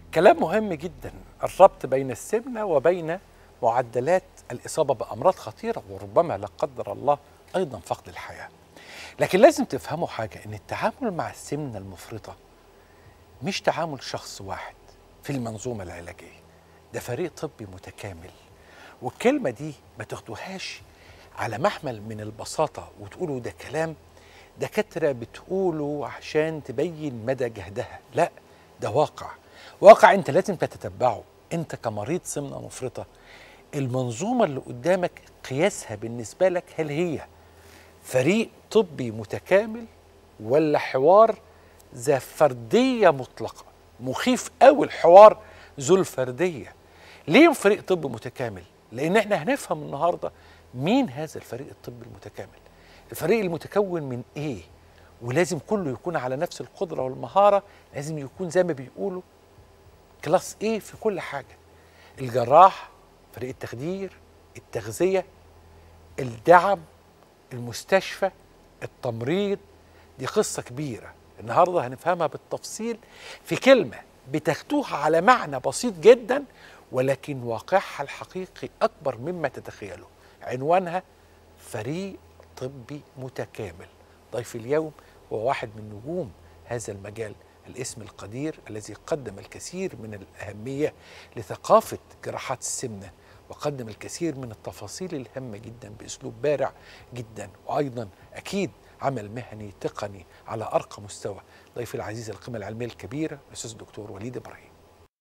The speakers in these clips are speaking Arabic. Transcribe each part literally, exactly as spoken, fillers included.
كلام مهم جدا، الربط بين السمنة وبين معدلات الإصابة بأمراض خطيرة وربما لا قدر الله أيضا فقد الحياة. لكن لازم تفهموا حاجة، إن التعامل مع السمنة المفرطة مش تعامل شخص واحد في المنظومة العلاجية، ده فريق طبي متكامل. والكلمة دي ما تاخدوهاش على محمل من البساطة وتقولوا ده كلام دكاترة بتقولوا عشان تبين مدى جهدها، لا، ده واقع، واقع انت لازم تتتبعه. انت كمريض سمنة مفرطة، المنظومة اللي قدامك قياسها بالنسبة لك هل هي فريق طبي متكامل ولا حوار ذا فردية مطلقة؟ مخيف قوي الحوار ذو الفردية. ليه فريق طبي متكامل؟ لأن احنا هنفهم النهاردة مين هذا الفريق الطبي المتكامل. الفريق المتكون من ايه؟ ولازم كله يكون على نفس القدرة والمهارة، لازم يكون زي ما بيقولوا كلاس ايه في كل حاجة. الجراح، فريق التخدير، التغذية، الدعم، المستشفى، التمريض، دي قصة كبيرة النهاردة هنفهمها بالتفصيل في كلمة بتاخدوها على معنى بسيط جدا، ولكن واقعها الحقيقي أكبر مما تتخيلوا. عنوانها فريق طبي متكامل. ضيف اليوم هو واحد من نجوم هذا المجال، الاسم القدير الذي قدم الكثير من الأهمية لثقافة جراحات السمنة، وقدم الكثير من التفاصيل الهامة جدا بأسلوب بارع جدا، وأيضا أكيد عمل مهني تقني على أرقى مستوى. ضيف العزيز القيمة العلمية الكبيرة الأستاذ الدكتور وليد إبراهيم.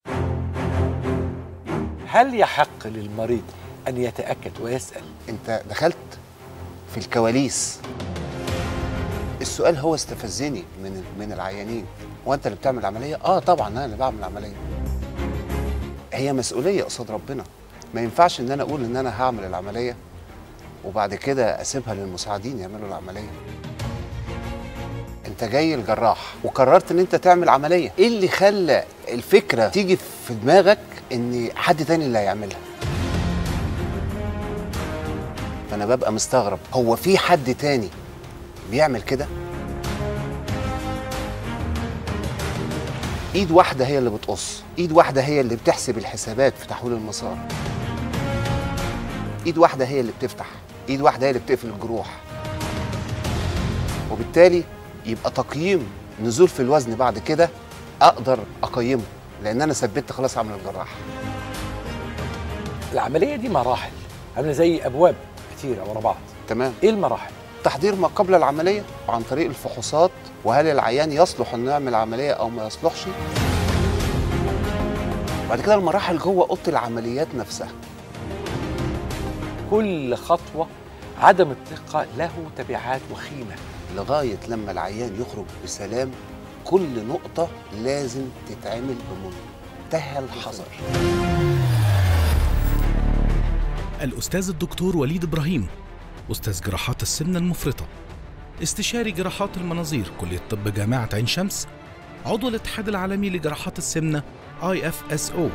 هل يحق للمريض أن يتأكد ويسأل؟ أنت دخلت في الكواليس. السؤال هو استفزني من من العيانين، هو أنت اللي بتعمل عملية؟ آه طبعا أنا اللي بعمل عملية. هي مسؤولية قصاد ربنا، ما ينفعش إن أنا أقول إن أنا هعمل العملية وبعد كده أسيبها للمساعدين يعملوا العملية. أنت جاي الجراح وقررت إن أنت تعمل عملية، إيه اللي خلى الفكرة تيجي في دماغك إن حد تاني اللي هيعملها؟ فأنا ببقى مستغرب، هو في حد تاني بيعمل كده؟ ايد واحده هي اللي بتقص، ايد واحده هي اللي بتحسب الحسابات في تحويل المسار، ايد واحده هي اللي بتفتح، ايد واحده هي اللي بتقفل الجروح. وبالتالي يبقى تقييم نزول في الوزن بعد كده اقدر اقيمه، لان انا ثبت خلاص عمل الجراح. العمليه دي مراحل، عامله زي ابواب كتيره ورا بعض. تمام. ايه المراحل؟ تحضير ما قبل العمليه عن طريق الفحوصات، وهل العيان يصلح انه يعمل عمليه او ما يصلحش. بعد كده المراحل جوه اوضه العمليات نفسها. كل خطوه عدم الثقه له تبعات وخيمه لغايه لما العيان يخرج بسلام. كل نقطه لازم تتعمل بمنتهى الحذر. الأستاذ الدكتور وليد إبراهيم، أستاذ جراحات السمنة المفرطة، استشاري جراحات المناظير كلية طب جامعة عين شمس، عضو الاتحاد العالمي لجراحات السمنة آي إف إس أو.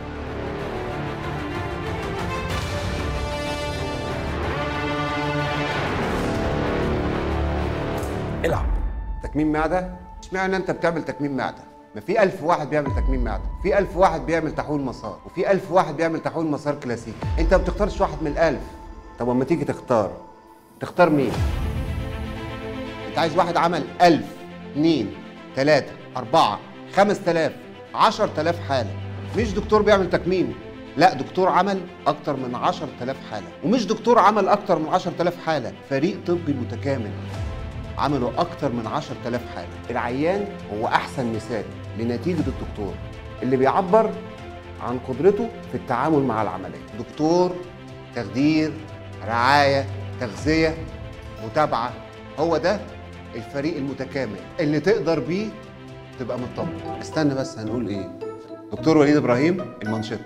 العب. تكميم معدة؟ اشمعنى انت بتعمل تكميم معدة؟ ما في ألف واحد بيعمل تكميم معدة، في ألف واحد بيعمل تحويل مسار، وفي ألف واحد بيعمل تحويل مسار كلاسيكي، انت ما بتختارش واحد من الألف. طب اما تيجي تختار، تختار مين؟ انت عايز واحد عمل ألف، اتنين، تلاتة، أربعة، خمس تلاف، عشر تلاف حالة، مش دكتور بيعمل تكميم، لا دكتور عمل أكتر من عشر تلاف حالة، ومش دكتور عمل أكتر من عشر تلاف حالة، فريق طبي متكامل عملوا أكتر من عشر تلاف حالة. العيان هو أحسن مثال لنتيجة الدكتور اللي بيعبر عن قدرته في التعامل مع العملية. دكتور، تخدير، رعاية، تغذية، متابعة، هو ده الفريق المتكامل اللي تقدر بيه تبقى مطمن. استنى بس، هنقول ايه؟ دكتور وليد إبراهيم، المانشيت.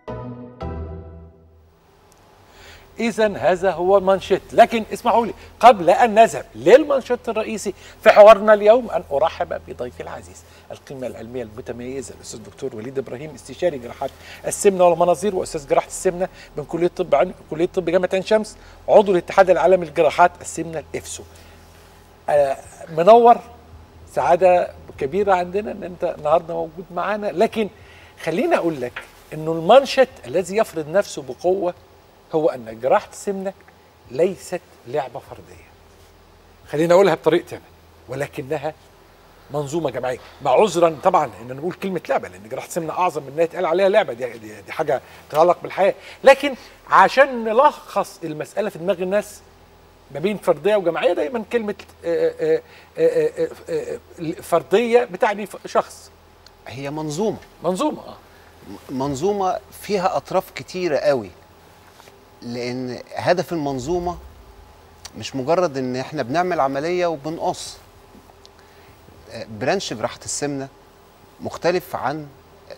إذن هذا هو المانشيت، لكن اسمحوا لي قبل أن نذهب للمانشيت الرئيسي في حوارنا اليوم أن أرحب بضيفي العزيز القيمة العلمية المتميزة الأستاذ الدكتور وليد إبراهيم، استشاري جراحات السمنة والمناظير وأستاذ جراحة السمنة من كلية طب عن... كلية طب جامعة عين شمس، عضو الاتحاد العالمي لجراحات السمنة الإفسو. آه منور، سعادة كبيرة عندنا أن أنت النهارده موجود معانا. لكن خليني اقول لك انه المنشط الذي يفرض نفسه بقوه هو ان جراحه السمنه ليست لعبه فرديه. خليني اقولها بطريقتي انا، ولكنها منظومه جماعيه، مع عذرا طبعا ان نقول كلمه لعبه، لان جراحه السمنه اعظم من انها يتقال عليها لعبه، دي, دي, دي حاجه تتعلق بالحياه، لكن عشان نلخص المساله في دماغ الناس ما بين فرديه وجماعيه، دايما كلمه آآ آآ آآ فرديه بتعني شخص. هي منظومه منظومه اه منظومه فيها اطراف كتيره قوي، لان هدف المنظومه مش مجرد ان احنا بنعمل عمليه وبنقص. برانش جراحه السمنه مختلف عن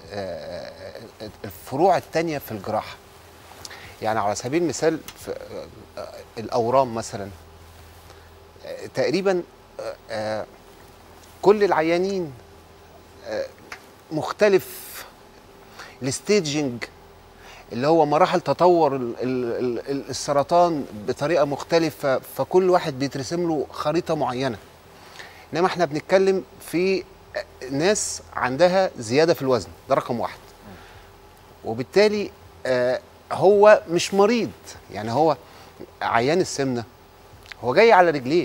الفروع التانية في الجراحه. يعني على سبيل المثال في الاورام مثلا، تقريبا كل العيانين مختلف الستيجنج اللي هو مراحل تطور السرطان بطريقه مختلفه، فكل واحد بيترسم له خريطه معينه. انما احنا بنتكلم في ناس عندها زياده في الوزن، ده رقم واحد، وبالتالي آه هو مش مريض. يعني هو عيان السمنه هو جاي على رجليه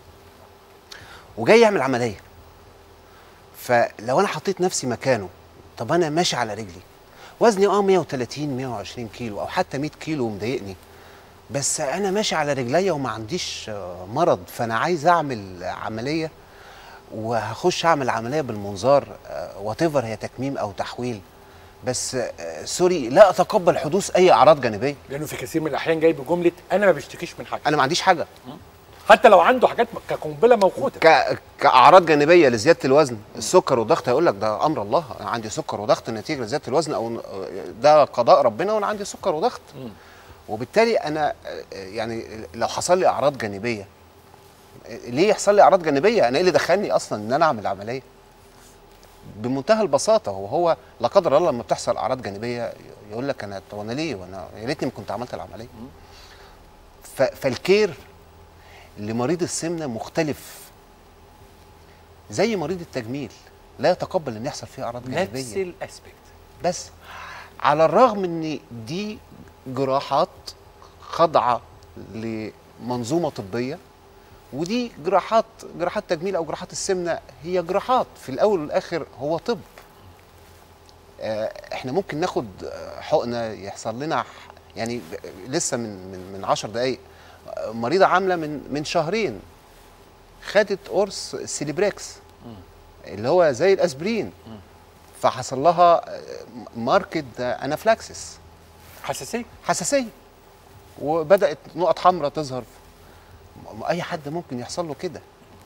وجاي يعمل عمليه، فلو انا حطيت نفسي مكانه، طب انا ماشي على رجلي وزني اه مية وتلاتين مية وعشرين كيلو او حتى مية كيلو ومضايقني، بس انا ماشي على رجليا وما عنديش مرض، فانا عايز اعمل عمليه وهخش اعمل عمليه بالمنظار وات ايفر، هي تكميم او تحويل، بس سوري لا اتقبل حدوث اي اعراض جانبيه، لانه في كثير من الاحيان جاي بجمله انا ما بشتكيش من حاجه، انا ما عنديش حاجه، حتى لو عنده حاجات كقنبله موقوته ك... كاعراض جانبيه لزياده الوزن. السكر والضغط هيقول لك ده امر الله، انا عندي سكر وضغط نتيجه لزياده الوزن، او ده قضاء ربنا وانا عندي سكر وضغط. م. وبالتالي انا يعني لو حصل لي اعراض جانبيه، ليه يحصل لي اعراض جانبيه؟ انا ايه اللي دخلني اصلا ان انا اعمل عمليه؟ بمنتهى البساطه، وهو لا قدر الله لما بتحصل اعراض جانبيه يقول لك انا طب انا ليه، وانا يا ريتني ما كنت عملت العمليه. ف... فالكير لمريض السمنه مختلف، زي مريض التجميل لا يتقبل ان يحصل فيه اعراض جانبيه، نفس الاسبكت. بس على الرغم ان دي جراحات خاضعه لمنظومه طبيه، ودي جراحات جراحات تجميل او جراحات السمنه هي جراحات في الاول والاخر هو طب. احنا ممكن ناخد حقنه يحصل لنا، يعني لسه من من من عشر دقائق مريضه عامله من من شهرين خدت قرص سيليبريكس اللي هو زي الاسبرين، فحصل لها ماركت انافلاكسس، حساسيه حساسيه وبدات نقط حمراء تظهر. اي حد ممكن يحصل له كده،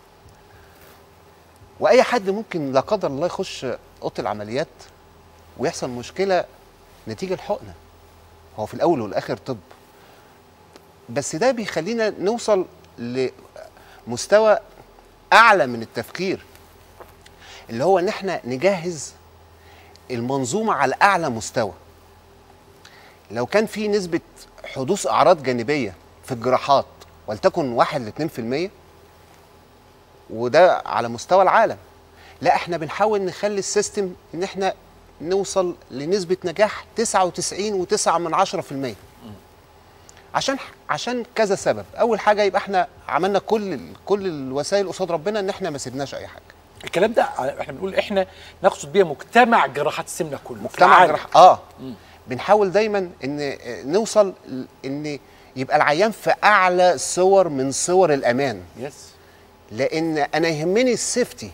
واي حد ممكن لا قدر الله يخش اوضه العمليات ويحصل مشكله نتيجه الحقنه. هو في الاول والاخر طب، بس ده بيخلينا نوصل لمستوى اعلى من التفكير، اللي هو ان احنا نجهز المنظومه على اعلى مستوى. لو كان في نسبه حدوث اعراض جانبيه في الجراحات ولتكن واحد لاتنين في المية، وده على مستوى العالم، لا احنا بنحاول نخلي السيستم ان احنا نوصل لنسبه نجاح تسعة وتسعين وتسعة من عشرة في المية، عشان عشان كذا سبب. اول حاجه يبقى احنا عملنا كل كل الوسائل قصاد ربنا ان احنا ما سيبناش اي حاجه. الكلام ده احنا بنقول احنا نقصد بيه مجتمع جراحات السمنه كله، مجتمع جراحة اه م. بنحاول دايما ان نوصل ان يبقى العيان في اعلى صور من صور الامان. يس. لان انا يهمني السيفتي،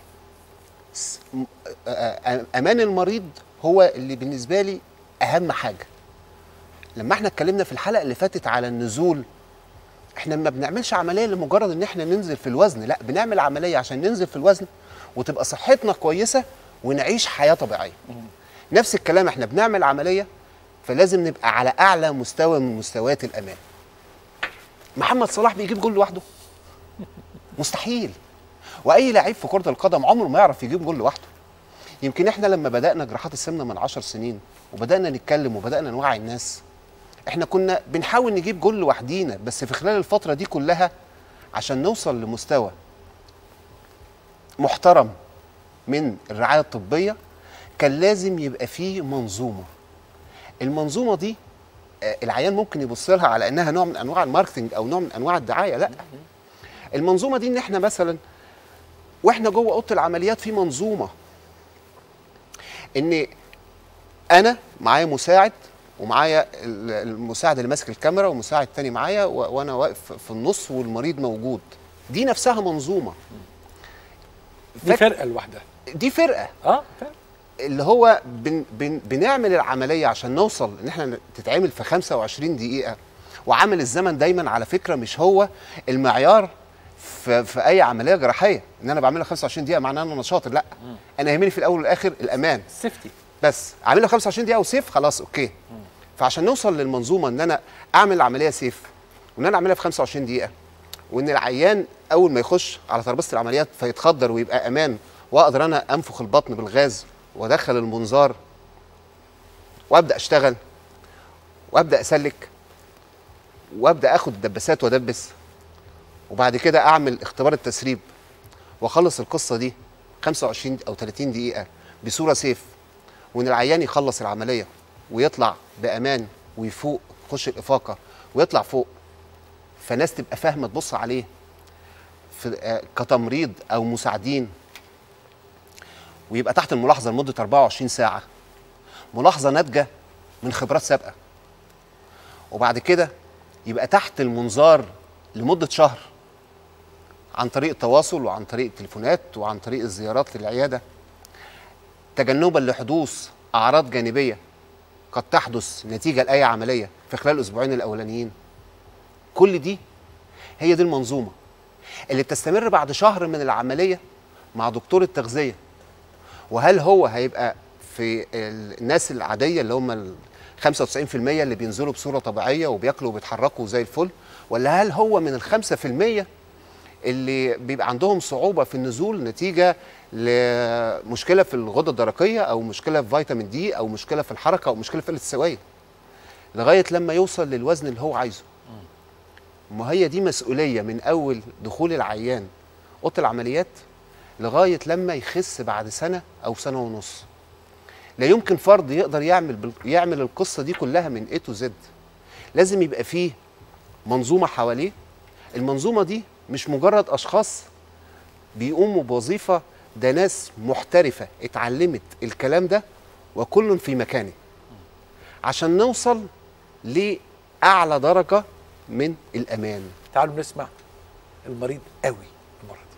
امان المريض هو اللي بالنسبه لي اهم حاجه. لما احنا اتكلمنا في الحلقه اللي فاتت على النزول، احنا ما بنعملش عمليه لمجرد ان احنا ننزل في الوزن، لا بنعمل عمليه عشان ننزل في الوزن وتبقى صحتنا كويسه ونعيش حياه طبيعيه. نفس الكلام احنا بنعمل عمليه فلازم نبقى على اعلى مستوى من مستويات الامان. محمد صلاح بيجيب جول لوحده؟ مستحيل. واي لعيب في كره القدم عمره ما يعرف يجيب جول لوحده. يمكن احنا لما بدانا جراحات السمنه من عشر سنين وبدانا نتكلم وبدانا نوعي الناس، احنا كنا بنحاول نجيب جول لوحدينا، بس في خلال الفتره دي كلها عشان نوصل لمستوى محترم من الرعايه الطبيه كان لازم يبقى فيه منظومه. المنظومه دي آه، العيان ممكن يبص لها على انها نوع من انواع الماركتنج او نوع من انواع الدعايه، لا. المنظومه دي ان احنا مثلا واحنا جوه اوضه العمليات في منظومه، ان انا معايا مساعد ومعايا المساعد اللي ماسك الكاميرا ومساعد تاني معايا وانا واقف في النص والمريض موجود. دي نفسها منظومه. دي فرقه لوحدها. دي فرقه اه فرقة. اللي هو بن بن بنعمل العمليه عشان نوصل ان احنا تتعمل في خمسة وعشرين دقيقه. وعامل الزمن دايما على فكره مش هو المعيار في, في اي عمليه جراحيه، ان انا بعملها خمسة وعشرين دقيقه معناها ان انا شاطر، لا. مم. انا يهمني في الاول والاخر الامان، السيفتي. بس اعملها خمسة وعشرين دقيقه وسيف، خلاص اوكي. مم. فعشان نوصل للمنظومه ان انا اعمل العمليه سيف، وان انا اعملها في خمسة وعشرين دقيقه، وان العيان اول ما يخش على ترابيزه العمليات فيتخدر ويبقى امان، واقدر انا انفخ البطن بالغاز وادخل المنظار وابدا اشتغل وابدا اسلك وابدا اخد الدباسات وادبس، وبعد كده اعمل اختبار التسريب واخلص القصه دي خمسة وعشرين او ثلاثين دقيقه بصوره سيف، وان العيان يخلص العمليه ويطلع بامان ويفوق، يخش الافاقه ويطلع فوق. فناس تبقى فاهمه تبص عليه في آه كتمريض او مساعدين، ويبقى تحت الملاحظه لمده أربعة وعشرين ساعه، ملاحظه ناتجه من خبرات سابقه. وبعد كده يبقى تحت المنظار لمده شهر عن طريق التواصل وعن طريق التليفونات وعن طريق الزيارات للعياده، تجنبا لحدوث اعراض جانبيه قد تحدث نتيجه لاي عمليه في خلال الاسبوعين الاولانيين. كل دي هي دي المنظومه اللي بتستمر بعد شهر من العمليه مع دكتور التغذيه. وهل هو هيبقى في الناس العاديه اللي هم ال خمسة وتسعين في المية اللي بينزلوا بصوره طبيعيه وبياكلوا وبيتحركوا زي الفل، ولا هل هو من ال خمسة في المية اللي بيبقى عندهم صعوبه في النزول نتيجه لمشكله في الغده الدرقيه او مشكله في فيتامين دي او مشكله في الحركه او مشكله في قله السوائل، لغايه لما يوصل للوزن اللي هو عايزه. ما هي دي مسؤوليه من اول دخول العيان اوضه العمليات لغايه لما يخس بعد سنه او سنه ونص. لا يمكن فرد يقدر يعمل بال... يعمل القصه دي كلها من A to Z. لازم يبقى فيه منظومه حواليه. المنظومه دي مش مجرد اشخاص بيقوموا بوظيفه، ده ناس محترفه اتعلمت الكلام ده وكل في مكانه عشان نوصل لاعلى درجه من الامان. تعالوا نسمع المريض قوي المره دي.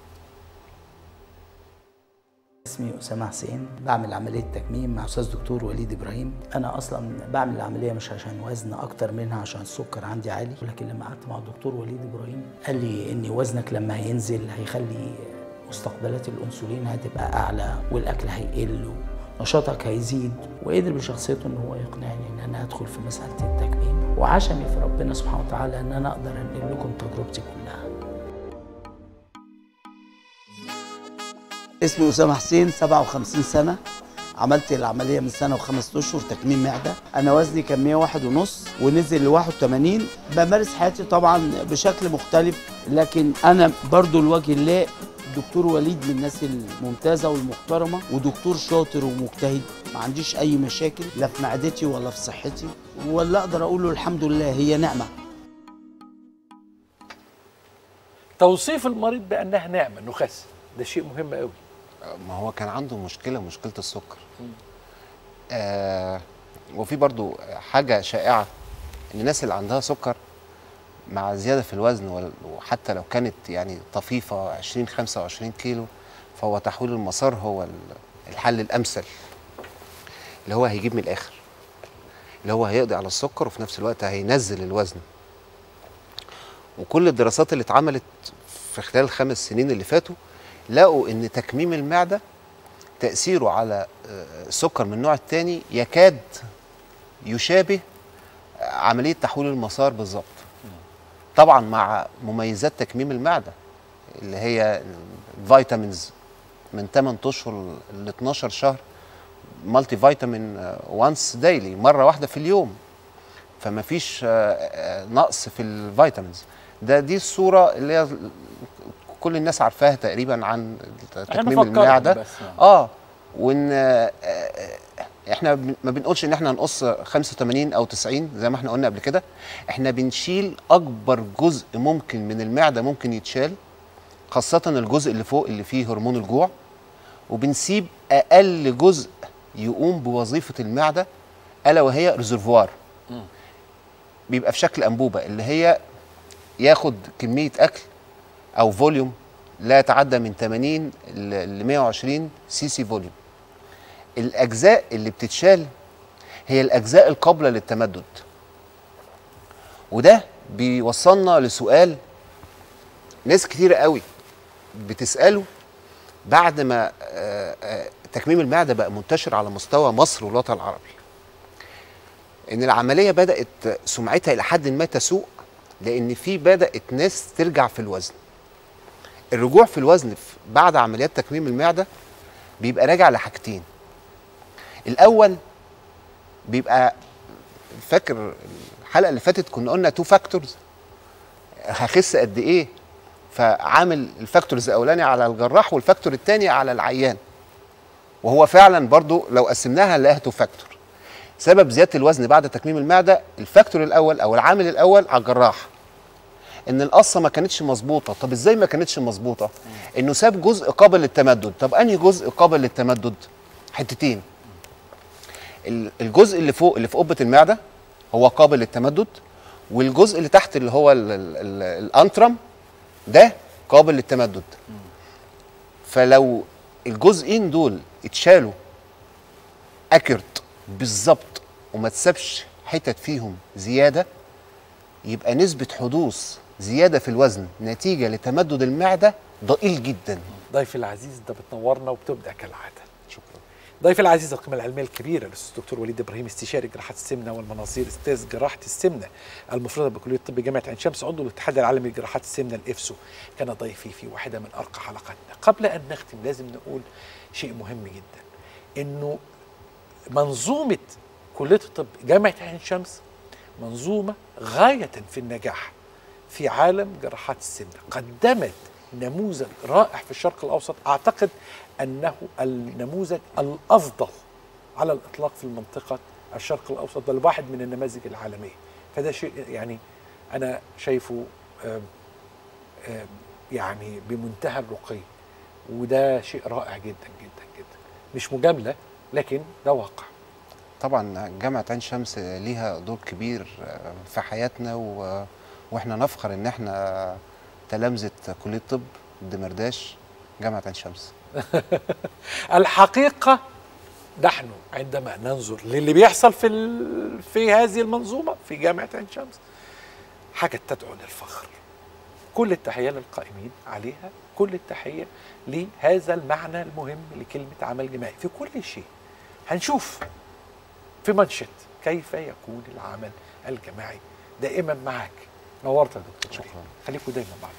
اسمي أسامة حسين، بعمل عملية تكميم مع أستاذ دكتور وليد إبراهيم. أنا أصلا بعمل العملية مش عشان وزن أكتر منها، عشان السكر عندي عالي، ولكن لما قعدت مع الدكتور وليد إبراهيم قال لي إن وزنك لما هينزل هيخلي مستقبلات الأنسولين هتبقى أعلى والأكل هيقل ونشاطك هيزيد، وقدر بشخصيته إن هو يقنعني إن أنا أدخل في مسألة التكميم، وعشمي في ربنا سبحانه وتعالى إن أنا أقدر أنقل لكم تجربتي كلها. اسمي أسامة حسين، سبعة وخمسين سنة، عملت العملية من سنة وخمس أشهر تكميم معدة. أنا وزني كان مية وواحد ونص ونزل ل واحد وثمانين. بمارس حياتي طبعا بشكل مختلف، لكن أنا برضو لوجه الله دكتور وليد من الناس الممتازة والمحترمة، ودكتور شاطر ومجتهد، ما عنديش أي مشاكل لا في معدتي ولا في صحتي، ولا أقدر أقول له الحمد لله، هي نعمة. توصيف المريض بأنها نعمة إنه خس ده شيء مهم قوي. ما هو كان عنده مشكله مشكله السكر. آه وفي برضو حاجه شائعه ان الناس اللي عندها سكر مع زياده في الوزن، وحتى لو كانت يعني طفيفه عشرين خمسة وعشرين كيلو، فهو تحويل المسار هو الحل الامثل، اللي هو هيجيب من الاخر، اللي هو هيقضي على السكر وفي نفس الوقت هينزل الوزن. وكل الدراسات اللي اتعملت في خلال الخمس سنين اللي فاتوا لقوا ان تكميم المعده تاثيره على السكر من النوع الثاني يكاد يشابه عمليه تحويل المسار بالظبط. طبعا مع مميزات تكميم المعده اللي هي الفيتامينز من ثمانية اشهر ل اتناشر شهر، مالتي فيتامين وانس دايلي، مره واحده في اليوم، فما فيش نقص في الفيتامينز. ده دي الصوره اللي هي كل الناس عارفاها تقريبا عن تكميم المعده. اه وان احنا ما بنقولش ان احنا هنقص خمسة وثمانين او تسعين زي ما احنا قلنا قبل كده، احنا بنشيل اكبر جزء ممكن من المعده ممكن يتشال، خاصه الجزء اللي فوق اللي فيه هرمون الجوع، وبنسيب اقل جزء يقوم بوظيفه المعده الا وهي ريزرفوار، بيبقى في شكل انبوبه اللي هي ياخد كميه اكل او فوليوم لا يتعدى من ثمانين ل مئة وعشرين سي سي فوليوم. الاجزاء اللي بتتشال هي الاجزاء القابله للتمدد، وده بيوصلنا لسؤال ناس كتيره قوي بتساله بعد ما تكميم المعده بقى منتشر على مستوى مصر والوطن العربي، ان العمليه بدات سمعتها الى حد ما تسوء، لان في بدات ناس ترجع في الوزن. الرجوع في الوزن بعد عمليات تكميم المعده بيبقى راجع لحاجتين. الاول بيبقى، فاكر الحلقه اللي فاتت كنا قلنا تو فاكتورز، هخس قد ايه، فعامل الفاكتورز الاولاني على الجراح والفاكتور الثاني على العيان، وهو فعلا برضو لو قسمناها نلاقيها تو فاكتور. سبب زياده الوزن بعد تكميم المعده الفاكتور الاول او العامل الاول على الجراح، ان القصه ما كانتش مظبوطه. طب ازاي ما كانتش مظبوطه؟ انه ساب جزء قابل للتمدد. طب انهي جزء قابل للتمدد؟ حتتين، الجزء اللي فوق اللي في قبه المعده هو قابل للتمدد، والجزء اللي تحت اللي هو الانترم ده قابل للتمدد. فلو الجزئين دول اتشالوا اكرت بالظبط وما تسابش حتت فيهم زياده، يبقى نسبه حدوث زياده في الوزن نتيجه لتمدد المعده ضئيل جدا. ضيفي العزيز ده بتنورنا وبتبدأ كالعاده. شكرا. ضيفي العزيز القيمه العلميه الكبيره الاستاذ الدكتور وليد ابراهيم، استشاري جراحه السمنه والمناظير، استاذ جراحه السمنه المفرده بكليه الطب جامعه عين شمس، عضو الاتحاد العالمي لجراحات السمنه الافسو، كان ضيفي في واحده من ارقى حلقاتنا. قبل ان نختم لازم نقول شيء مهم جدا، انه منظومه كليه الطب جامعه عين شمس منظومه غايه في النجاح في عالم جراحات السمنه، قدمت نموذج رائع في الشرق الاوسط، اعتقد انه النموذج الافضل على الاطلاق في المنطقه الشرق الاوسط، بل واحد من النماذج العالميه. فده شيء يعني انا شايفه آم آم يعني بمنتهى الرقي، وده شيء رائع جدا جدا جدا، مش مجامله لكن ده واقع. طبعا جامعه عين شمس ليها دور كبير في حياتنا، و... واحنا نفخر ان احنا تلامذه كليه الطب الدمرداش جامعه عين شمس. الحقيقه نحن عندما ننظر للي بيحصل في ال... في هذه المنظومه في جامعه عين شمس حاجه تدعو للفخر. كل التحيه للقائمين عليها، كل التحيه لهذا المعنى المهم لكلمه عمل جماعي في كل شيء. هنشوف في منشط كيف يكون العمل الجماعي. دائما معاك، نورت يا دكتور. شكرا. خليكم دايما معنا.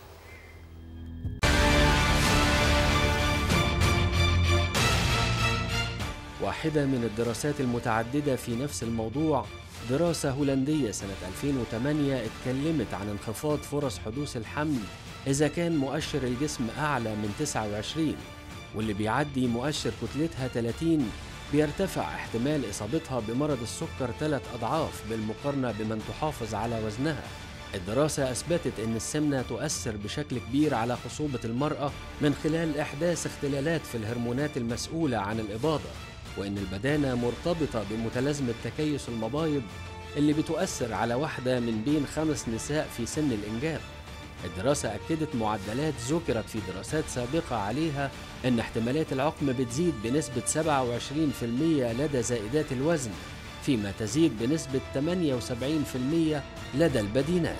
واحدة من الدراسات المتعددة في نفس الموضوع، دراسة هولندية سنة ألفين وثمانية اتكلمت عن انخفاض فرص حدوث الحمل إذا كان مؤشر الجسم أعلى من تسعة وعشرين، واللي بيعدي مؤشر كتلتها ثلاثين بيرتفع احتمال إصابتها بمرض السكر ثلاث أضعاف بالمقارنة بمن تحافظ على وزنها. الدراسة أثبتت أن السمنة تؤثر بشكل كبير على خصوبة المرأة من خلال إحداث اختلالات في الهرمونات المسؤولة عن الإباضة، وأن البدانة مرتبطة بمتلازمة تكيس المبايض اللي بتؤثر على واحدة من بين خمس نساء في سن الإنجاب. الدراسة أكدت معدلات ذكرت في دراسات سابقة عليها أن احتمالات العقم بتزيد بنسبة سبعة وعشرين بالمئة لدى زائدات الوزن، فيما تزيد بنسبة ثمانية وسبعين بالمئة لدى البدينات.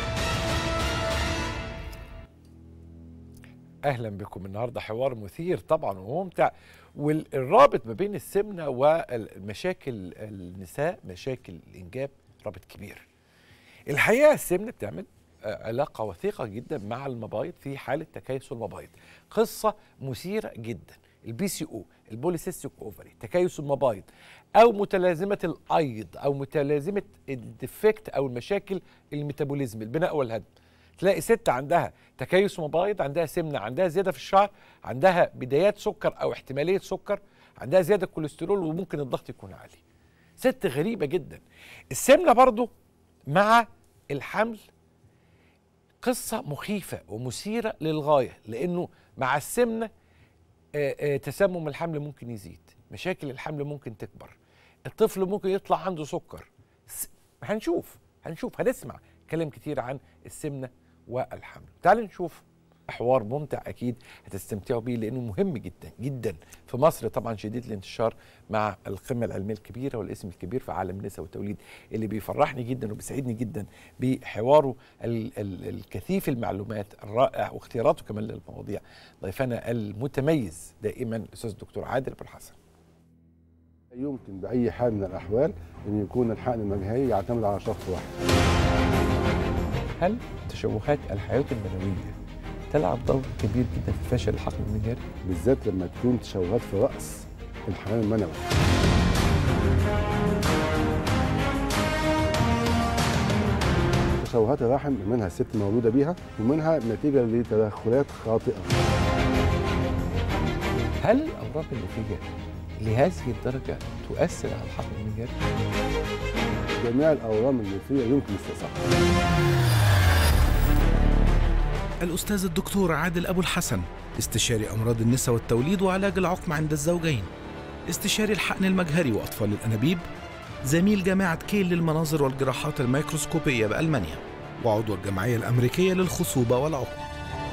اهلا بكم. النهارده حوار مثير طبعا وممتع، والرابط ما بين السمنه والمشاكل النساء، مشاكل الانجاب، رابط كبير. الحقيقه السمنه بتعمل علاقه وثيقه جدا مع المبايض في حاله تكيس المبايض. قصه مثيره جدا. البي سي او، البوليسيستيك اوفري، تكيس المبايض، او متلازمه الايض، او متلازمه الديفكت او المشاكل الميتابوليزم، البناء والهدم. تلاقي ست عندها تكيس مبايض، عندها سمنه، عندها زياده في الشعر، عندها بدايات سكر او احتماليه سكر، عندها زياده كوليسترول، وممكن الضغط يكون عالي. ست غريبه جدا. السمنه برضو مع الحمل قصه مخيفه ومثيره للغايه، لانه مع السمنه آآ آآ تسمم الحمل ممكن يزيد، مشاكل الحمل ممكن تكبر، الطفل ممكن يطلع عنده سكر. هنشوف هنشوف هنسمع كلام كتير عن السمنه والحمل. تعالوا نشوف حوار ممتع اكيد هتستمتعوا بيه، لانه مهم جدا جدا في مصر طبعا، شديد الانتشار مع القمه العلميه الكبيره والاسم الكبير في عالم النساء والتوليد، اللي بيفرحني جدا وبيسعدني جدا بحواره ال ال الكثيف المعلومات الرائع واختياراته كمان للمواضيع. ضيفنا المتميز دائما الاستاذ الدكتور عادل ابو الحسن. يمكن باي حال من الاحوال ان يكون الحقن المجهري يعتمد على شخص واحد. هل تشوهات الحياه المنويه تلعب دور كبير جدا في فشل الحقن المجهري؟ بالذات لما تكون تشوهات في راس الحيوان المنوي. تشوهات الرحم منها الست مولوده بيها، ومنها نتيجه لتدخلات خاطئه. هل الامراض النفسيه لهذه الدرجه تؤثر على الحقن المجهري؟ جميع الاورام النفسيه يمكن استصحابها. الأستاذ الدكتور عادل أبو الحسن، استشاري أمراض النساء والتوليد وعلاج العقم عند الزوجين، استشاري الحقن المجهري وأطفال الأنابيب، زميل جامعة كيل للمناظر والجراحات الميكروسكوبية بألمانيا، وعضو الجمعية الأمريكية للخصوبة والعقم.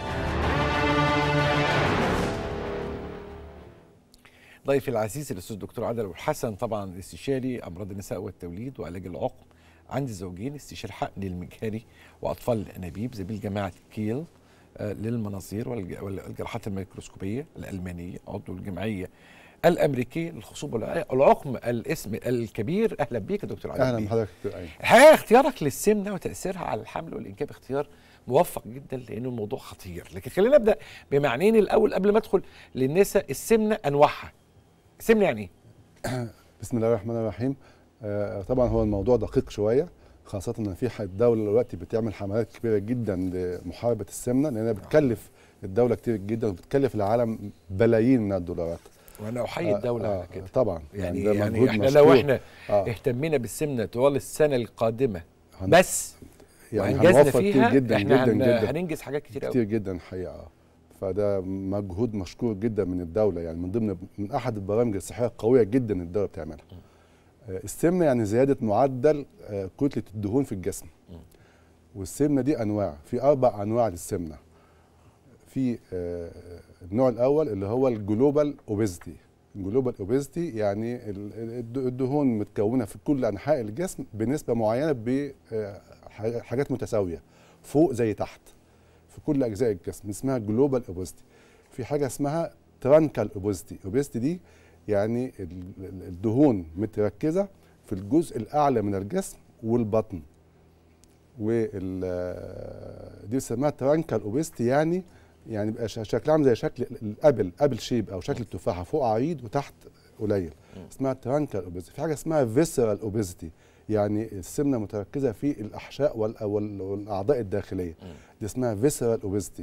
ضيفي العزيز الأستاذ الدكتور عادل أبو الحسن، طبعا استشاري أمراض النساء والتوليد وعلاج العقم عند الزوجين، استشاري الحقن المجهري وأطفال الأنابيب، زميل جامعة كيل للمناظير والجراحات الميكروسكوبية الألمانية، عضو الجمعية الأمريكية للخصوبة والعقم. الاسم الكبير، أهلا بيك يا دكتور عادل. أهلا بحضرتك. الحقيقة اختيارك للسمنة وتأثيرها على الحمل والإنجاب اختيار موفق جدا، لأنه الموضوع خطير. لكن خلينا نبدأ بمعنيين الأول قبل ما أدخل للنساء. السمنة أنواعها، السمنة يعني إيه؟ بسم الله الرحمن الرحيم. آه طبعا هو الموضوع دقيق شوية، خاصة ان في الدولة دلوقتي بتعمل حملات كبيرة جدا لمحاربة السمنة، لانها بتكلف الدولة كتير جدا وبتكلف العالم بلايين من الدولارات. وانا احيي الدولة آه على كده طبعا. يعني يعني, يعني احنا مشكور. لو احنا آه. اهتمينا بالسمنة طوال السنة القادمة هن... بس يعني وانجزنا فيها كتير جدا احنا جدا هن... جدا هننجز حاجات كتير قوي كتير جدا الحقيقة. فده مجهود مشكور جدا من الدولة، يعني من ضمن من احد البرامج الصحية القوية جدا الدولة بتعملها. السمنة يعني زيادة معدل كتلة الدهون في الجسم. والسمنة دي أنواع، في أربع أنواع للسمنة. في النوع الأول اللي هو الجلوبال أوبيزيتي. الجلوبال أوبيزيتي يعني الدهون متكونة في كل أنحاء الجسم بنسبة معينة بحاجات متساوية، فوق زي تحت في كل أجزاء الجسم، اسمها جلوبال أوبيزيتي. في حاجة اسمها ترانكال أوبيزيتي. أوبيزيتي دي يعني الدهون متركزه في الجزء الاعلى من الجسم والبطن، وال دي بنسميها ترانكال اوبيستي، يعني يعني بيبقى شكلها عامل زي شكل الابل، ابل شيب او شكل التفاحه، فوق عريض وتحت قليل، اسمها ترانكال اوبيستي. في حاجه اسمها فيسرال اوبيستي، يعني السمنه متركزه في الاحشاء والاعضاء الداخليه، دي اسمها فيسرال اوبيستي.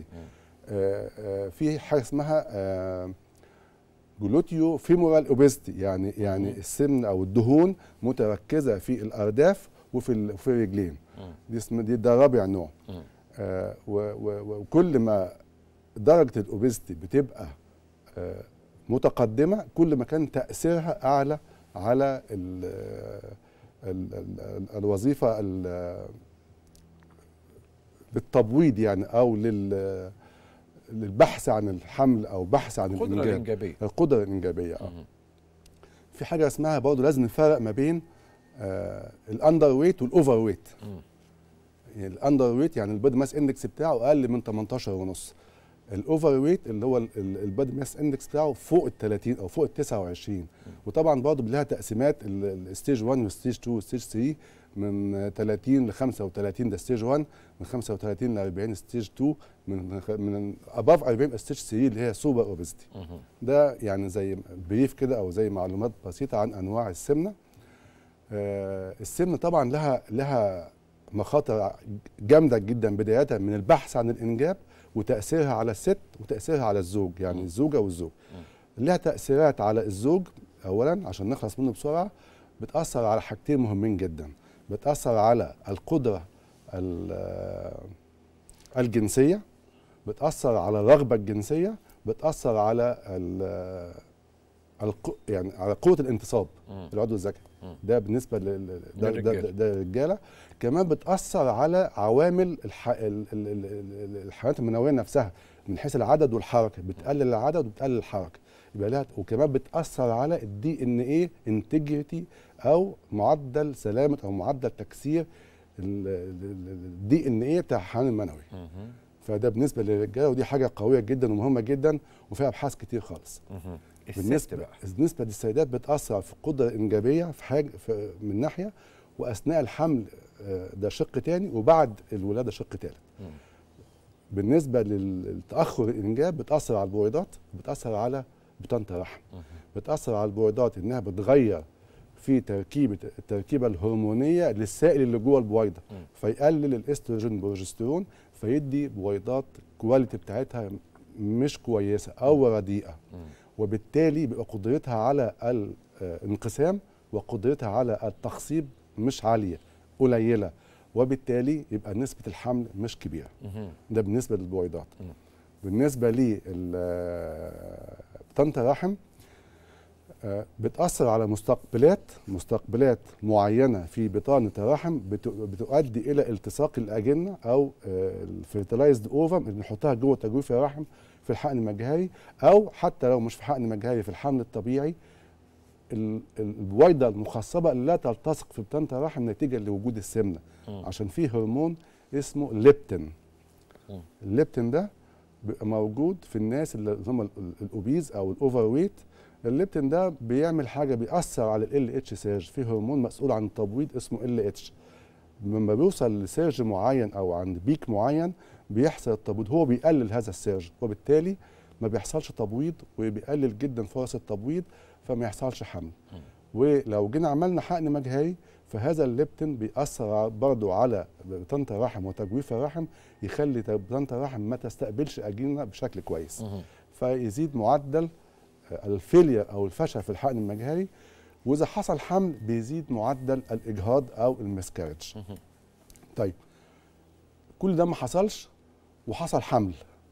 في حاجه اسمها آه جلوتيو فيمورال اوبيستي، يعني يعني السمن او الدهون متركزه في الارداف وفي في الرجلين، دي اسمها دي ده رابع نوع. آه وكل ما درجه الاوبيستي بتبقى آه متقدمه، كل ما كان تاثيرها اعلى على ال ال ال الوظيفه للتبويض يعني، او لل للبحث عن الحمل او بحث عن القدره الانجابيه. القدره الانجابيه اه في حاجه اسمها برضه لازم نفرق ما بين آه الاندر ويت والاوفر ويت. يعني الاندر ويت يعني البادي ماس اندكس بتاعه اقل من تمنتاشر ونص. الاوفر ويت اللي هو البادي ماس اندكس بتاعه فوق ال تلاتين او فوق ال تسعة وعشرين. وطبعا برضه لها تقسيمات، الستيج واحد والستيج اتنين والستيج تلاتة، من تلاتين ل خمسة وتلاتين ده ستيج واحد، من خمسة وتلاتين ل أربعين ستيج اتنين، من من اباف أربعين ستيج تلاتة اللي هي سوبر اوبيستي. ده يعني زي بريف كده او زي معلومات بسيطه عن انواع السمنه. آه السمنه طبعا لها لها مخاطر جامده جدا بدايه من البحث عن الانجاب وتاثيرها على الست وتاثيرها على الزوج، يعني الزوجه والزوج. لها تاثيرات على الزوج اولا عشان نخلص منه بسرعه، بتاثر على حاجتين مهمين جدا. بتاثر على القدره الجنسيه، بتاثر على الرغبه الجنسيه، بتاثر على الق... يعني على قوه الانتصاب العضو الذكري. ده بالنسبه لل... ده للرجاله. كمان بتاثر على عوامل الح... الحيوانات المنويه نفسها من حيث العدد والحركه، بتقلل العدد وبتقلل الحركه. يبقى لها، وكمان بتاثر على الدي ان ايه انتجريتي او معدل سلامه او معدل تكسير الدي ان ايه بتاع الحيوان المنوي. فده بالنسبه للرجاله، ودي حاجه قويه جدا ومهمه جدا وفيها ابحاث كتير خالص. بالنسبه بالنسبه للسيدات بتاثر في القدره الانجابيه في حاجه في من ناحيه، واثناء الحمل ده شق تاني، وبعد الولاده شق تالت. بالنسبه للتاخر الانجاب بتاثر على البويضات، بتاثر على بطانه الرحم، بتاثر على البويضات انها بتغير في تركيبه التركيبه الهرمونيه للسائل اللي جوه البويضه، فيقلل الاستروجين والبروجسترون، فيدي بويضات الكواليتي بتاعتها مش كويسه او رديئه، وبالتالي بيبقى قدرتها على الانقسام وقدرتها على التخصيب مش عاليه، قليله، وبالتالي يبقى نسبه الحمل مش كبيره. ده بالنسبه للبويضات. بالنسبه لبطانه الرحم بتاثر على مستقبلات مستقبلات معينه في بطانه الرحم بتؤدي الى التصاق الاجنه او الفيرتلايزد اوفم اللي بنحطها جوه تجويف الرحم في الحقن المجهري، او حتى لو مش في حقن مجهري في الحمل الطبيعي، البويضه المخصبه لا تلتصق في بطانه الرحم نتيجه لوجود السمنه، عشان فيه هرمون اسمه ليبتين. الليبتين ده بيبقى موجود في الناس اللي هم الاوبيز او الاوفر ويت. الليبتين ده بيعمل حاجه، بيأثر على ال اتش سيرج، في هرمون مسؤول عن التبويض اسمه ال اتش. لما بيوصل لسيرج معين او عند بيك معين بيحصل التبويض، هو بيقلل هذا السيرج، وبالتالي ما بيحصلش تبويض وبيقلل جدا فرص التبويض، فما يحصلش حمل. ولو جينا عملنا حقن مجهري فهذا الليبتين بيأثر برضه على بطانه الرحم وتجويف الرحم، يخلي بطانه الرحم ما تستقبلش اجنه بشكل كويس، فيزيد معدل الفيلير او الفشل في الحقن المجهري، واذا حصل حمل بيزيد معدل الاجهاض او المسكارج. طيب كل ده ما حصلش وحصل حمل،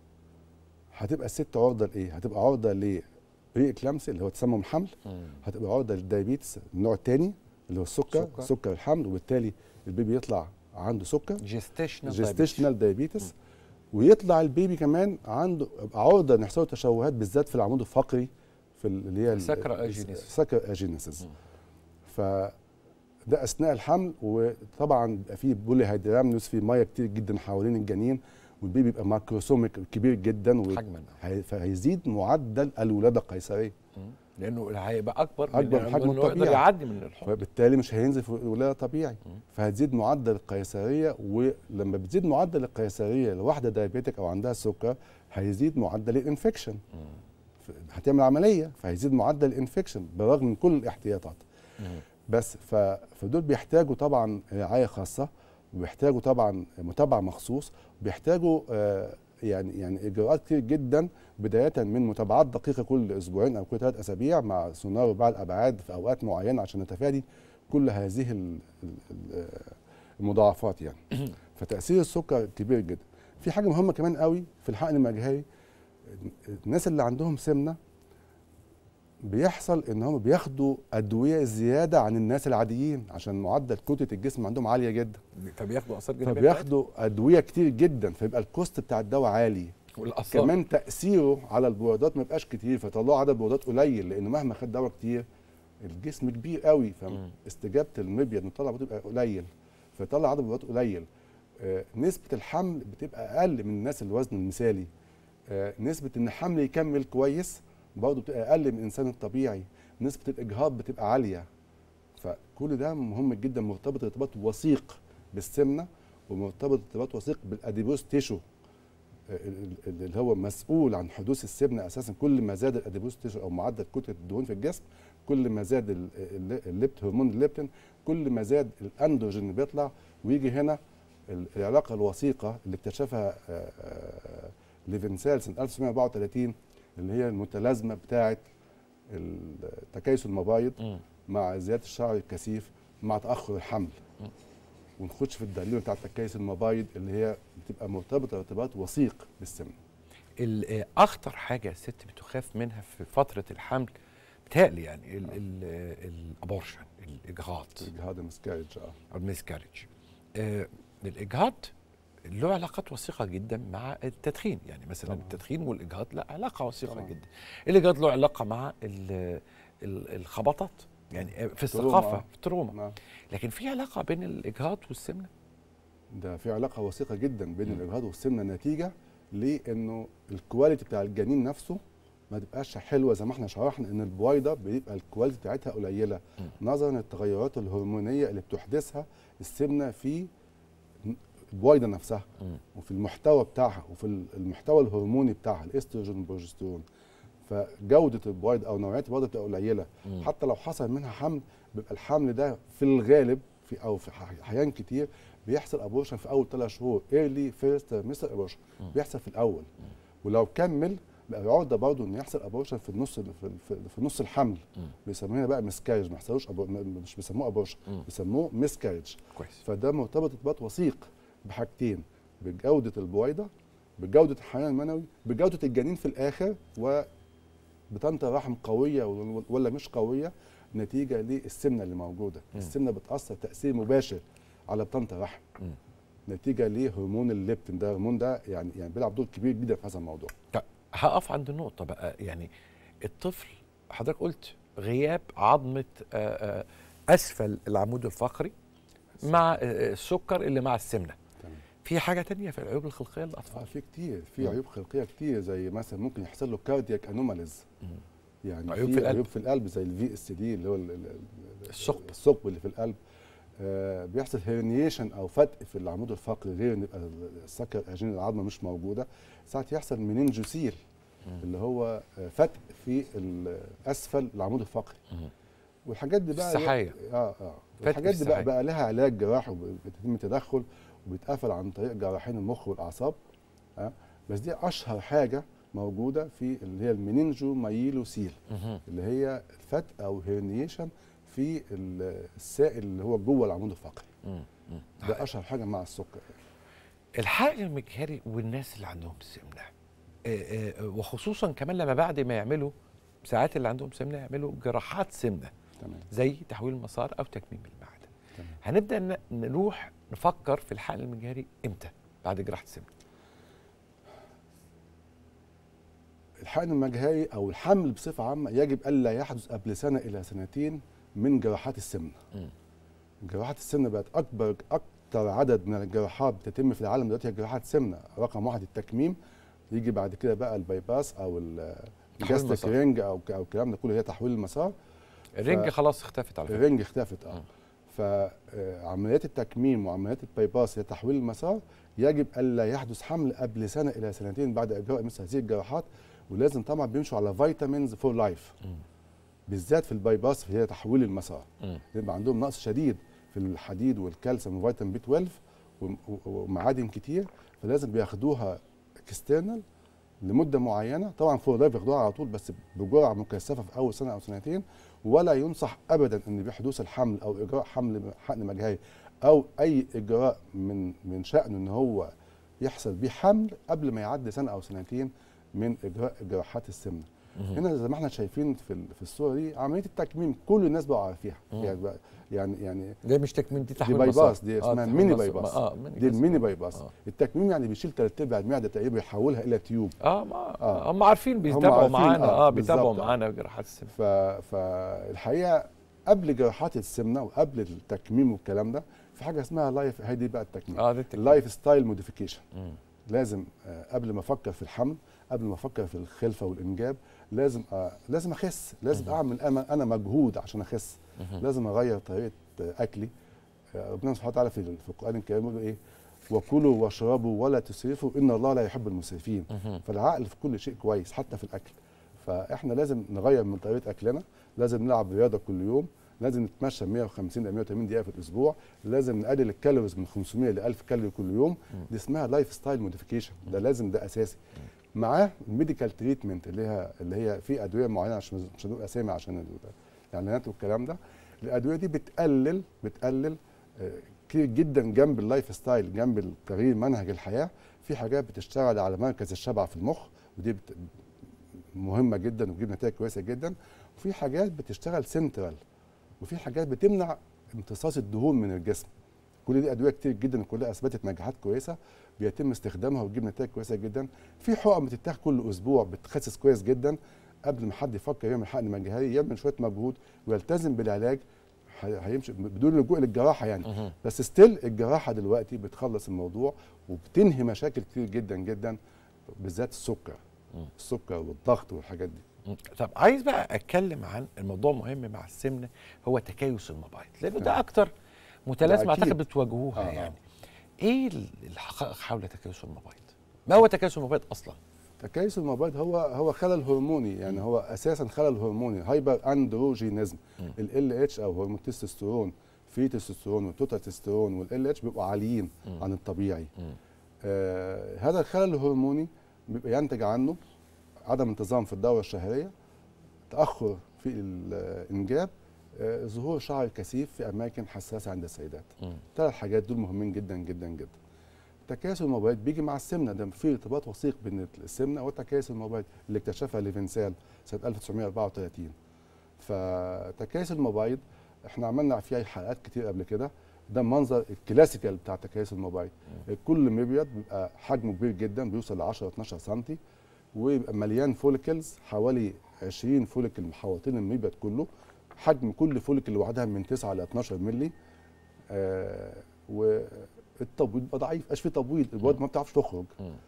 هتبقى الست عرضه لايه؟ هتبقى عرضه ل ري اكلامسي اللي هو تسمم حمل، هتبقى عرضه للدايابيتس النوع الثاني اللي هو السكر، سكر, سكر الحمل، وبالتالي البيبي يطلع عنده سكر جيستيشنال دايابيتس، ويطلع البيبي كمان عنده عرضه ان يحصل له تشوهات بالذات في العمود الفقري في اللي هي سكر اجينيسيس سكر اجينيسيس. فده اثناء الحمل، وطبعا بيبقى فيه بولي هيدرامنوس، في ميه كتير جدا حوالين الجنين، والبيبي بيبقى ماكروسوميك كبير جدا حجما، فهيزيد معدل الولاده القيصريه لانه هيبقى اكبر اكبر من حجمه الطبيعي، يعدي من الحمل، فبالتالي مش هينزل في الولاده طبيعي، فهتزيد معدل القيصريه. ولما بتزيد معدل القيصريه لواحده دايابيتك او عندها سكر هيزيد معدل الانفكشن، هتعمل عمليه فهيزيد معدل الانفكشن برغم من كل الاحتياطات. بس فدول بيحتاجوا طبعا رعايه خاصه، وبيحتاجوا طبعا متابعه مخصوص، بيحتاجوا آه يعني يعني اجراءات كتير جدا، بدايه من متابعات دقيقه كل اسبوعين او كل ثلاث اسابيع مع سونار وبعض الابعاد في اوقات معينه عشان نتفادي كل هذه المضاعفات يعني. فتاثير السكر كبير جدا. في حاجه مهمه كمان قوي في الحقن المجهري، الناس اللي عندهم سمنه بيحصل ان هم بياخدوا ادويه زياده عن الناس العاديين عشان معدل كتله الجسم عندهم عاليه جدا، فبياخدوا اثار جانبيه، فبياخدوا ادويه كتير جدا، فيبقى الكوست بتاع الدواء عالي، والاثار كمان تاثيره على البويضات ما بيبقاش كتير، فيطلعوا عدد بويضات قليل، لان مهما خد دواء كتير الجسم كبير قوي، فاستجابه المبيض انه يطلع بتبقى قليل، فيطلع عدد بويضات قليل. آه نسبه الحمل بتبقى اقل من الناس الوزن المثالي. آه نسبه ان الحمل يكمل كويس برضه بتبقى اقل من الانسان الطبيعي، نسبه الاجهاض بتبقى عاليه. فكل ده مهم جدا، مرتبط ارتباط وثيق بالسمنه، ومرتبط ارتباط وثيق بالاديبوز تيشو اللي هو مسؤول عن حدوث السمنه اساسا. كل ما زاد الاديبوز تيشو او معدل كتله الدهون في الجسم كل ما زاد ال- ال- الليبت هرمون الليبتين كل ما زاد الاندروجين اللي بيطلع، ويجي هنا ال- العلاقه الوثيقه اللي اكتشفها آه، آه، ليفنسال سنه ألف وتسعمائة وأربعة وثلاثين، اللي هي المتلازمه بتاعه تكيس المبايض مم. مع زياده الشعر الكثيف مع تاخر الحمل. مم. ونخش في الدليل بتاع تكيس المبايض اللي هي بتبقى مرتبطه ارتباط وثيق بالسمنه. ال- آه، اخطر حاجه الست بتخاف منها في فتره الحمل بتهيألي يعني ال- ال- الابورشن، الاجهاض اجهاض المسكارج اه او الميسكاريج. آه، الاجهاض له علاقات وثيقه جدا مع التدخين، يعني مثلا طبعا. التدخين والاجهاض لا علاقه وثيقه طبعا. جدا. الاجهاض له علاقه مع ال- ال- الخبطات، يعني في التروما، الثقافه آه. في التروما. نعم. لكن في علاقه بين الاجهاض والسمنه. ده في علاقه وثيقه جدا بين الاجهاض والسمنه، نتيجه لانه الكواليتي بتاع الجنين نفسه ما تبقاش حلوه زي ما احنا شرحنا، ان البويضه بيبقى الكواليتي بتاعتها قليله نظرا للتغيرات الهرمونيه اللي بتحدثها السمنه في البويضه نفسها مم. وفي المحتوى بتاعها وفي المحتوى الهرموني بتاعها الاستروجين والبروجسترون. فجوده البويضه او نوعيه البويضه بتبقى قليله. مم. حتى لو حصل منها حمل بيبقى الحمل ده في الغالب في او في احيان كتير بيحصل ابورشن في اول ثلاث شهور، ايرلي فيرست مستر ابورشن بيحصل في الاول. ولو كمل بقى عرضه برضه ان يحصل ابورشن في النص في, في, في نص الحمل. بيسموها بقى مسكارج، ما يحصلوش أبو... مش بيسموه ابورشن، بيسموه مسكارج. كويس. فده مرتبط ارتباط وثيق بحاجتين، بجوده البويضه، بجوده الحيوان المنوي، بجوده الجنين في الاخر، وبطنه الرحم قويه ولا مش قويه نتيجه للسمنه اللي موجوده. م. السمنه بتاثر تاثير مباشر على بطنه الرحم م. نتيجه لهرمون الليبتين. ده الهرمون ده يعني يعني بيلعب دور كبير جدا في هذا الموضوع. طيب هقف عند النقطه بقى، يعني الطفل حضرتك قلت غياب عظمه آآ آآ اسفل العمود الفقري مع السكر اللي مع السمنه. تمام. في حاجه تانية في العيوب الخلقيه للاطفال؟ آه في كتير، في عيوب خلقيه كتير، زي مثلا ممكن يحصل له كاردياك انوماليز، يعني عيوب في في القلب. عيوب في القلب زي الفي اس دي اللي هو ال- ال- الثقب. الثقب اللي في القلب. آه بيحصل هيرنيشن او فتق في العمود الفقري، غير ان يبقى السكر اجين العظمه مش موجوده. ساعات يحصل مننجوسيل اللي هو فتق في اسفل العمود الفقري. والحاجات دي بقى السحايا. اه اه الحاجات دي بقى, بقى لها علاج جراحي وبيتم تدخل وبيتقفل عن طريق جراحين المخ والاعصاب. اه بس دي اشهر حاجه موجوده في اللي هي المننجو مايلوسيل، اللي هي الفتق او هيرنيشن في السائل اللي هو جوه العمود الفقري. ده اشهر حاجه مع السكر. الحقن المجهري والناس اللي عندهم سمنه، وخصوصا كمان لما بعد ما يعملوا ساعات اللي عندهم سمنه يعملوا جراحات سمنه. تمام. زي تحويل المسار او تكميم المعده. تمام. هنبدا نروح نفكر في الحقن المجهري امتى بعد جراحه السمنه؟ الحقن المجهري او الحمل بصفه عامه يجب الا يحدث قبل سنه الى سنتين من جراحات السمنه. م. جراحات السمنه بقت اكبر اكتر عدد من الجراحات بتتم في العالم دلوقتي هي جراحات السمنه. رقم واحد التكميم، يجي بعد كده بقى البايباس او الجاستيك رينج او او الكلام ده كله هي تحويل المسار. الرينج خلاص اختفت على فكره. الرينج اختفت اه. فعمليات التكميم وعمليات البايباس هي تحويل المسار يجب الا يحدث حمل قبل سنه الى سنتين بعد اجراء مثل هذه الجراحات. ولازم طبعا بيمشوا على فيتامينز فور لايف، بالذات في البايباس هي تحويل المسار. يبقى عندهم نقص شديد في الحديد والكالسيوم وفيتامين بي اثناشر ومعادن كتير، فلازم بياخدوها اكسترنال لمده معينه. طبعا فور لايف ياخدوها على طول بس بجرعه مكثفه في اول سنه او سنتين. ولا ينصح ابدا ان بحدوث الحمل او اجراء حمل حقن مجهري او اي اجراء من من شانه ان هو يحصل بيه حمل قبل ما يعدي سنه او سنتين من اجراء جراحات السمنه. هنا زي ما احنا شايفين في في الصوره دي عمليه التكميم كل الناس بقوا عارفينها. يعني يعني يعني ده مش تكميم، دي تحويل دي بايباس، دي اسمها آه ميني بايباس. آه دي الميني بايباس. آه. التكميم يعني بيشيل ثلاث ارباع المعده تقريبا يحولها الى تيوب. اه ما آه. هم عارفين بيتابعوا معانا. اه, آه بيتابعوا معانا جراحات السمنه. ف فالحقيقه قبل جراحات السمنه وقبل التكميم والكلام ده في حاجه اسمها لايف، هي دي بقى التكميم. اه التكميم. لايف ستايل موديفيكيشن. لازم آه قبل ما افكر في الحمل، قبل ما افكر في الخلفه والانجاب، لازم آه لازم اخس، لازم اعمل انا انا مجهود عشان اخس. لازم اغير طريقه آه اكلي. آه ربنا سبحانه وتعالى في في القران الكريم بيقول ايه؟ وكلوا واشربوا ولا تسرفوا ان الله لا يحب المسرفين. فالعقل في كل شيء كويس حتى في الاكل. فاحنا لازم نغير من طريقه اكلنا، لازم نلعب رياضه كل يوم، لازم نتمشى مية وخمسين الى مية وتمانين دقيقه في الاسبوع، لازم نقلل الكالوريز من خمسمية ل ألف كالوري كل يوم. دي اسمها لايف ستايل موديفيكيشن، ده لازم، ده اساسي. معاه الميديكال تريتمنت اللي هي اللي هي في ادويه معينه، عشان مش هنقول اسامي عشان الاعلانات والكلام ده. الادويه دي بتقلل بتقلل كتير جدا جنب اللايف ستايل، جنب تغيير منهج الحياه. في حاجات بتشتغل على مركز الشبع في المخ، ودي بت... مهمه جدا وبتجيب نتائج كويسه جدا. وفي حاجات بتشتغل سنترال، وفي حاجات بتمنع امتصاص الدهون من الجسم. كل دي ادويه كتير جدا وكلها اثبتت نجاحات كويسه، بيتم استخدامها وتجيب نتائج كويسه جدا. في حقن بتتاخد كل اسبوع بتخسس كويس جدا. قبل ما حد يفكر يعمل حقن مجهري يعمل شويه مجهود ويلتزم بالعلاج، هيمشي بدون لجوء للجراحه يعني. بس ستيل الجراحه دلوقتي بتخلص الموضوع وبتنهي مشاكل كتير جدا جدا، بالذات السكر السكر والضغط والحاجات دي. طب عايز بقى اتكلم عن الموضوع مهم مع السمنه، هو تكيس المبايض، لانه ده اكتر متلازمه اعتقد بتواجهوها. آه. يعني ايه الحقائق حول تكيس المبايض؟ ما هو تكيس المبايض اصلا؟ تكيس المبايض هو هو خلل هرموني، يعني هو اساسا خلل هرموني، هايبر اندروجينيزم. ال اتش او هرمون التستوستيرون، في تستوستيرون والتوتال تستوستيرون والال اتش بيبقوا عاليين م. عن الطبيعي. آه هذا الخلل الهرموني بيبقى ينتج عنه عدم انتظام في الدوره الشهريه، تاخر في الانجاب، آه ظهور شعر كثيف في اماكن حساسه عند السيدات. ثلاث حاجات دول مهمين جدا جدا جدا. تكيس المبايض بيجي مع السمنه، ده في ارتباط وثيق بين السمنه وتكيس المبايض اللي اكتشفها ليفنسال سنه ألف وتسعمية وأربعة وتلاتين. فتكيس المبايض احنا عملنا فيها حلقات كتير قبل كده، ده المنظر الكلاسيكال بتاع تكيس المبايض. كل مبيض بيبقى حجمه كبير جدا، بيوصل ل عشرة اتناشر سم، ويبقى مليان فوليكلز، حوالي عشرين فوليكل محوطين المبيض كله، حجم كل فوليكل لوحدها من تسعة ل اتناشر مللي. آه و التبويض بيبقى ضعيف، مبقاش فيه تبويض، البويض ما بتعرفش تخرج.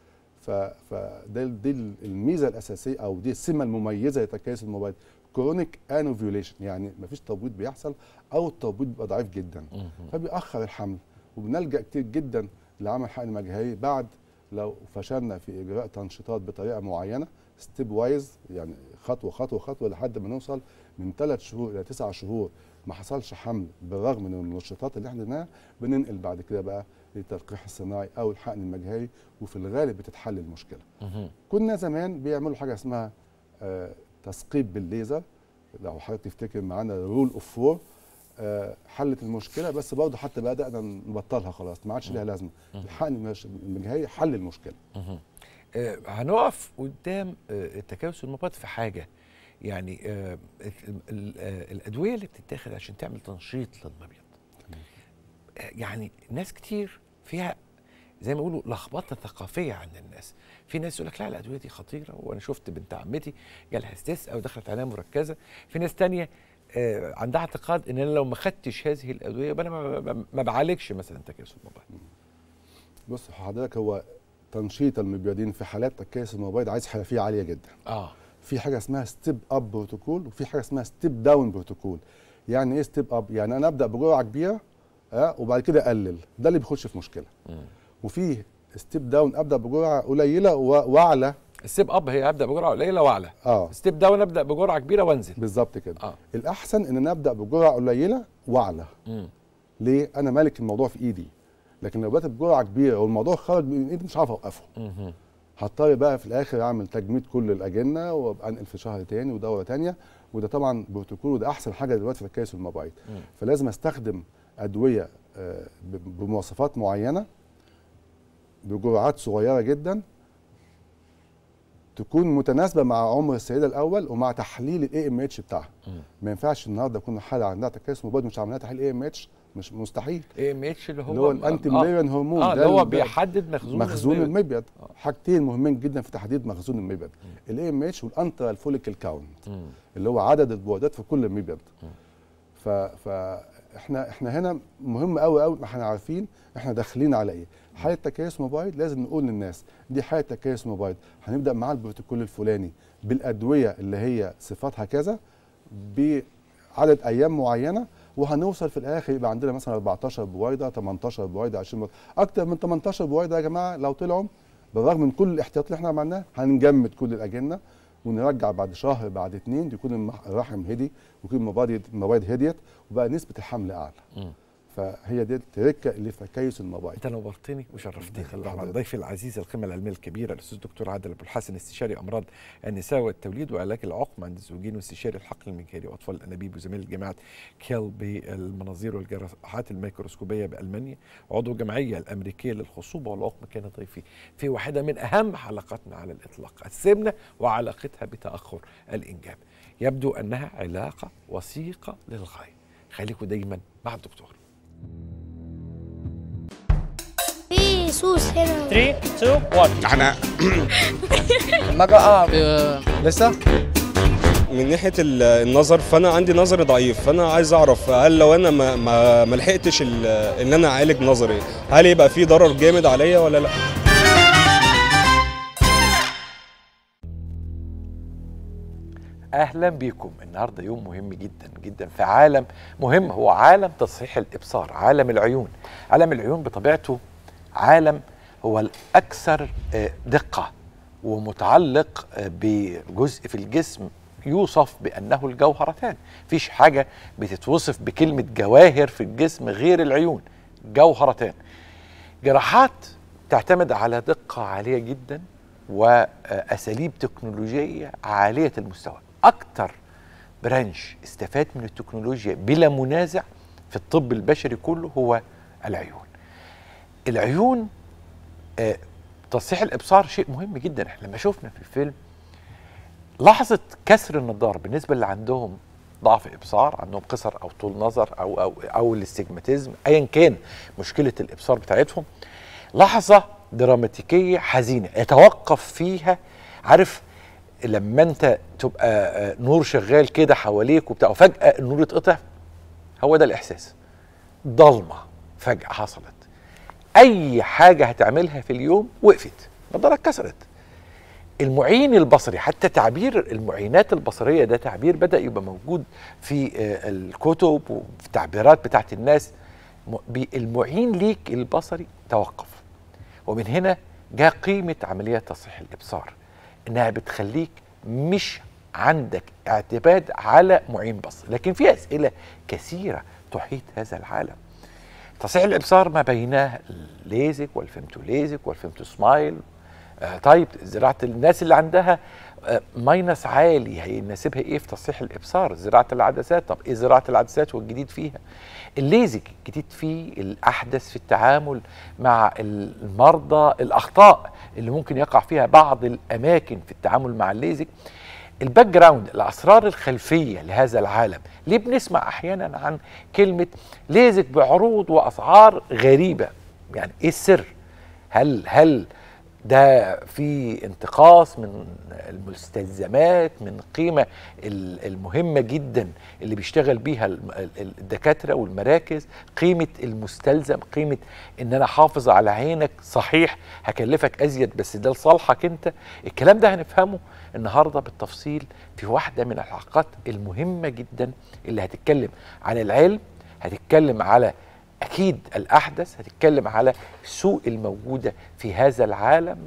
فده دي الميزه الاساسيه او دي السمه المميزه لتكيس المبايض، كرونيك انوفيوليشن، يعني ما فيش تبويض بيحصل او التبويض بيبقى ضعيف جدا فبيأخر الحمل. وبنلجأ كتير جدا لعمل حقن مجهري بعد لو فشلنا في اجراء تنشيطات بطريقه معينه، ستيب وايز، يعني خطوه خطوه خطوه لحد ما نوصل من ثلاث شهور الى تسع شهور ما حصلش حمل بالرغم من المنشطات اللي احنا قلناها، بننقل بعد كده بقى للتلقيح الصناعي او الحقن المجهري، وفي الغالب بتتحل المشكله. كنا زمان بيعملوا حاجه اسمها آه تثقيب بالليزر، لو حضرتك تفتكر معانا رول اوف فور، آه حلت المشكله، بس برضه حتى بدانا نبطلها خلاص، ما عادش ليها لازمه. الحقن المجهري حل المشكله. آه هنقف قدام آه التكيس المبايض في حاجه، يعني آه الادويه اللي بتتاخد عشان تعمل تنشيط للمبيض، يعني ناس كتير فيها زي ما بيقولوا لخبطه ثقافيه عند الناس. في ناس يقول لك لا الادويه دي خطيره، وانا شفت بنت عمتي جالها استسقاء او دخلت عنايه مركزه. في ناس تانية آه عندها اعتقاد ان انا لو ما خدتش هذه الادويه يبقى انا ما, ما بعالجش مثلا تكيس المبايض. بص حضرتك، هو تنشيط المبيضين في حالات تكيس المبايض عايز حرفيه عاليه جدا. اه في حاجه اسمها ستيب اب بروتوكول، وفي حاجه اسمها ستيب داون بروتوكول. يعني ايه ستيب اب؟ يعني انا ابدا بجرعه كبيره اه وبعد كده اقلل، ده اللي بيخش في مشكله. مم. وفي ستيب داون ابدا بجرعه قليله واعلى. الستيب اب هي ابدا بجرعه قليله واعلى. اه ستيب داون ابدا بجرعه كبيره وانزل. بالظبط كده. آه. الاحسن ان انا ابدا بجرعه قليله واعلى. مم. ليه؟ انا مالك الموضوع في ايدي، لكن لو بدات بجرعه كبيره والموضوع خرج من ايدي مش عارف اوقفه. مم. هضطر بقى في الاخر اعمل تجميد كل الاجنه وابقى انقل في شهر تاني ودوره تانيه، وده طبعا بروتوكول، وده احسن حاجه دلوقتي في تكيس المبايض. فلازم استخدم ادويه بمواصفات معينه بجرعات صغيره جدا تكون متناسبه مع عمر السيده الاول ومع تحليل الاي ام اتش بتاعها. ما ينفعش النهارده يكون حاله عندها تكيس مبايض مش عاملها تحليل اي ام اتش، مش مستحيل. اي ام اتش اللي هو اللي هو الانتي ميليريان هرمون، اه اللي هو بيحدد مخزون مخزون المبيض. حاجتين مهمين جدا في تحديد مخزون المبيض، الاي ام اتش والانترال فوليكل كاونت اللي هو عدد البويضات في كل مبيض. ف فاحنا احنا هنا مهم قوي قوي، ما احنا عارفين احنا داخلين على ايه. حاله تكيس مبايض لازم نقول للناس دي حاله تكيس مبايض، هنبدا معاها البروتوكول الفلاني بالادويه اللي هي صفاتها كذا بعدد ايام معينه، وهنوصل في الاخر يبقى عندنا مثلا أربعتاشر بويضه، تمنتاشر بويضه، عشرين بويضه. اكتر من تمنتاشر بويضه يا جماعه لو طلعوا بالرغم من كل الاحتياط اللي احنا عملناه هنجمد كل الاجنه ونرجع بعد شهر بعد اتنين يكون المح- الرحم هدي ويكون المبايض المبايض هديت وبقى نسبه الحمل اعلى. مم. فهي دي التركه اللي في تكيس المبايض. انت نورتني وشرفتني. يخلي طبعا حضرتك. ضيفي العزيز القيمه العلميه الكبيره الاستاذ الدكتور عادل ابو الحسن، استشاري امراض النساء والتوليد وعلاج العقم عند الزوجين، واستشاري الحقل المجهري واطفال الانابيب، وزميل جامعه كيل بالمناظير والجراحات الميكروسكوبيه بالمانيا، عضو الجمعيه الامريكيه للخصوبه والعقم، كان ضيفي في واحده من اهم حلقاتنا على الاطلاق، السمنه وعلاقتها بتاخر الانجاب. يبدو انها علاقه وثيقه للغايه. خليكم دايما مع الدكتور. في سوس هنا. ثلاثة اثنين واحد. احنا ما بقى لسه من ناحيه ال- النظر، فانا عندي نظر ضعيف، فانا عايز اعرف هل لو انا ما ما ما لحقتش ال- ان انا اعالج نظري، هل يبقى في ضرر جامد عليا ولا لا؟ اهلا بيكم. النهارده يوم مهم جدا جدا في عالم مهم، هو عالم تصحيح الابصار، عالم العيون. عالم العيون بطبيعته عالم هو الاكثر آه، دقه ومتعلق آه، بجزء في الجسم يوصف بانه الجوهرتان. مفيش حاجه بتتوصف بكلمه جواهر في الجسم غير العيون، جوهرتان. جراحات تعتمد على دقه عاليه جدا واساليب تكنولوجيه عاليه المستوى. اكتر برانش استفاد من التكنولوجيا بلا منازع في الطب البشري كله هو العيون. العيون آه تصحيح الابصار شيء مهم جدا. احنا لما شفنا في الفيلم لحظه كسر النضاره بالنسبه اللي عندهم ضعف ابصار، عندهم قصر او طول نظر او او او الاستجماتيزم، ايا كان مشكله الابصار بتاعتهم، لحظه دراماتيكيه حزينه يتوقف فيها. عارف لما انت تبقى نور شغال كده حواليك وبتاع وفجاه النور يتقطع؟ هو ده الاحساس. ضلمه فجاه حصلت، اي حاجه هتعملها في اليوم وقفت، النضاره اتكسرت. المعين البصري، حتى تعبير المعينات البصريه ده تعبير بدا يبقى موجود في الكتب وفي التعبيرات بتاعت الناس. المعين ليك البصري توقف. ومن هنا جاء قيمه عمليه تصحيح الابصار، انها بتخليك مش عندك اعتماد على معين بصري. لكن في اسئله كثيره تحيط هذا العالم. تصحيح الابصار ما بينه الليزك والفيمتو ليزك والفيمتو سمايل. آه طيب زراعه الناس اللي عندها آه ماينس عالي هيناسبها ايه في تصحيح الابصار؟ زراعه العدسات. طب ايه زراعه العدسات والجديد فيها؟ الليزك الجديد فيه الاحدث في التعامل مع المرضى، الاخطاء اللي ممكن يقع فيها بعض الاماكن في التعامل مع الليزك. الباك جراوند، الاسرار الخلفيه لهذا العالم. ليه بنسمع احيانا عن كلمه ليزك بعروض واسعار غريبه؟ يعني ايه السر؟ هل هل ده في انتقاص من المستلزمات، من القيمه المهمه جدا اللي بيشتغل بيها الدكاتره والمراكز؟ قيمه المستلزم، قيمه ان انا حافظ على عينك، صحيح هكلفك ازيد بس ده لصالحك انت. الكلام ده هنفهمه النهارده بالتفصيل في واحده من الحلقات المهمه جدا اللي هتتكلم عن العلم، هتتكلم على أكيد الأحدث، هتتكلم على السوق الموجودة في هذا العالم،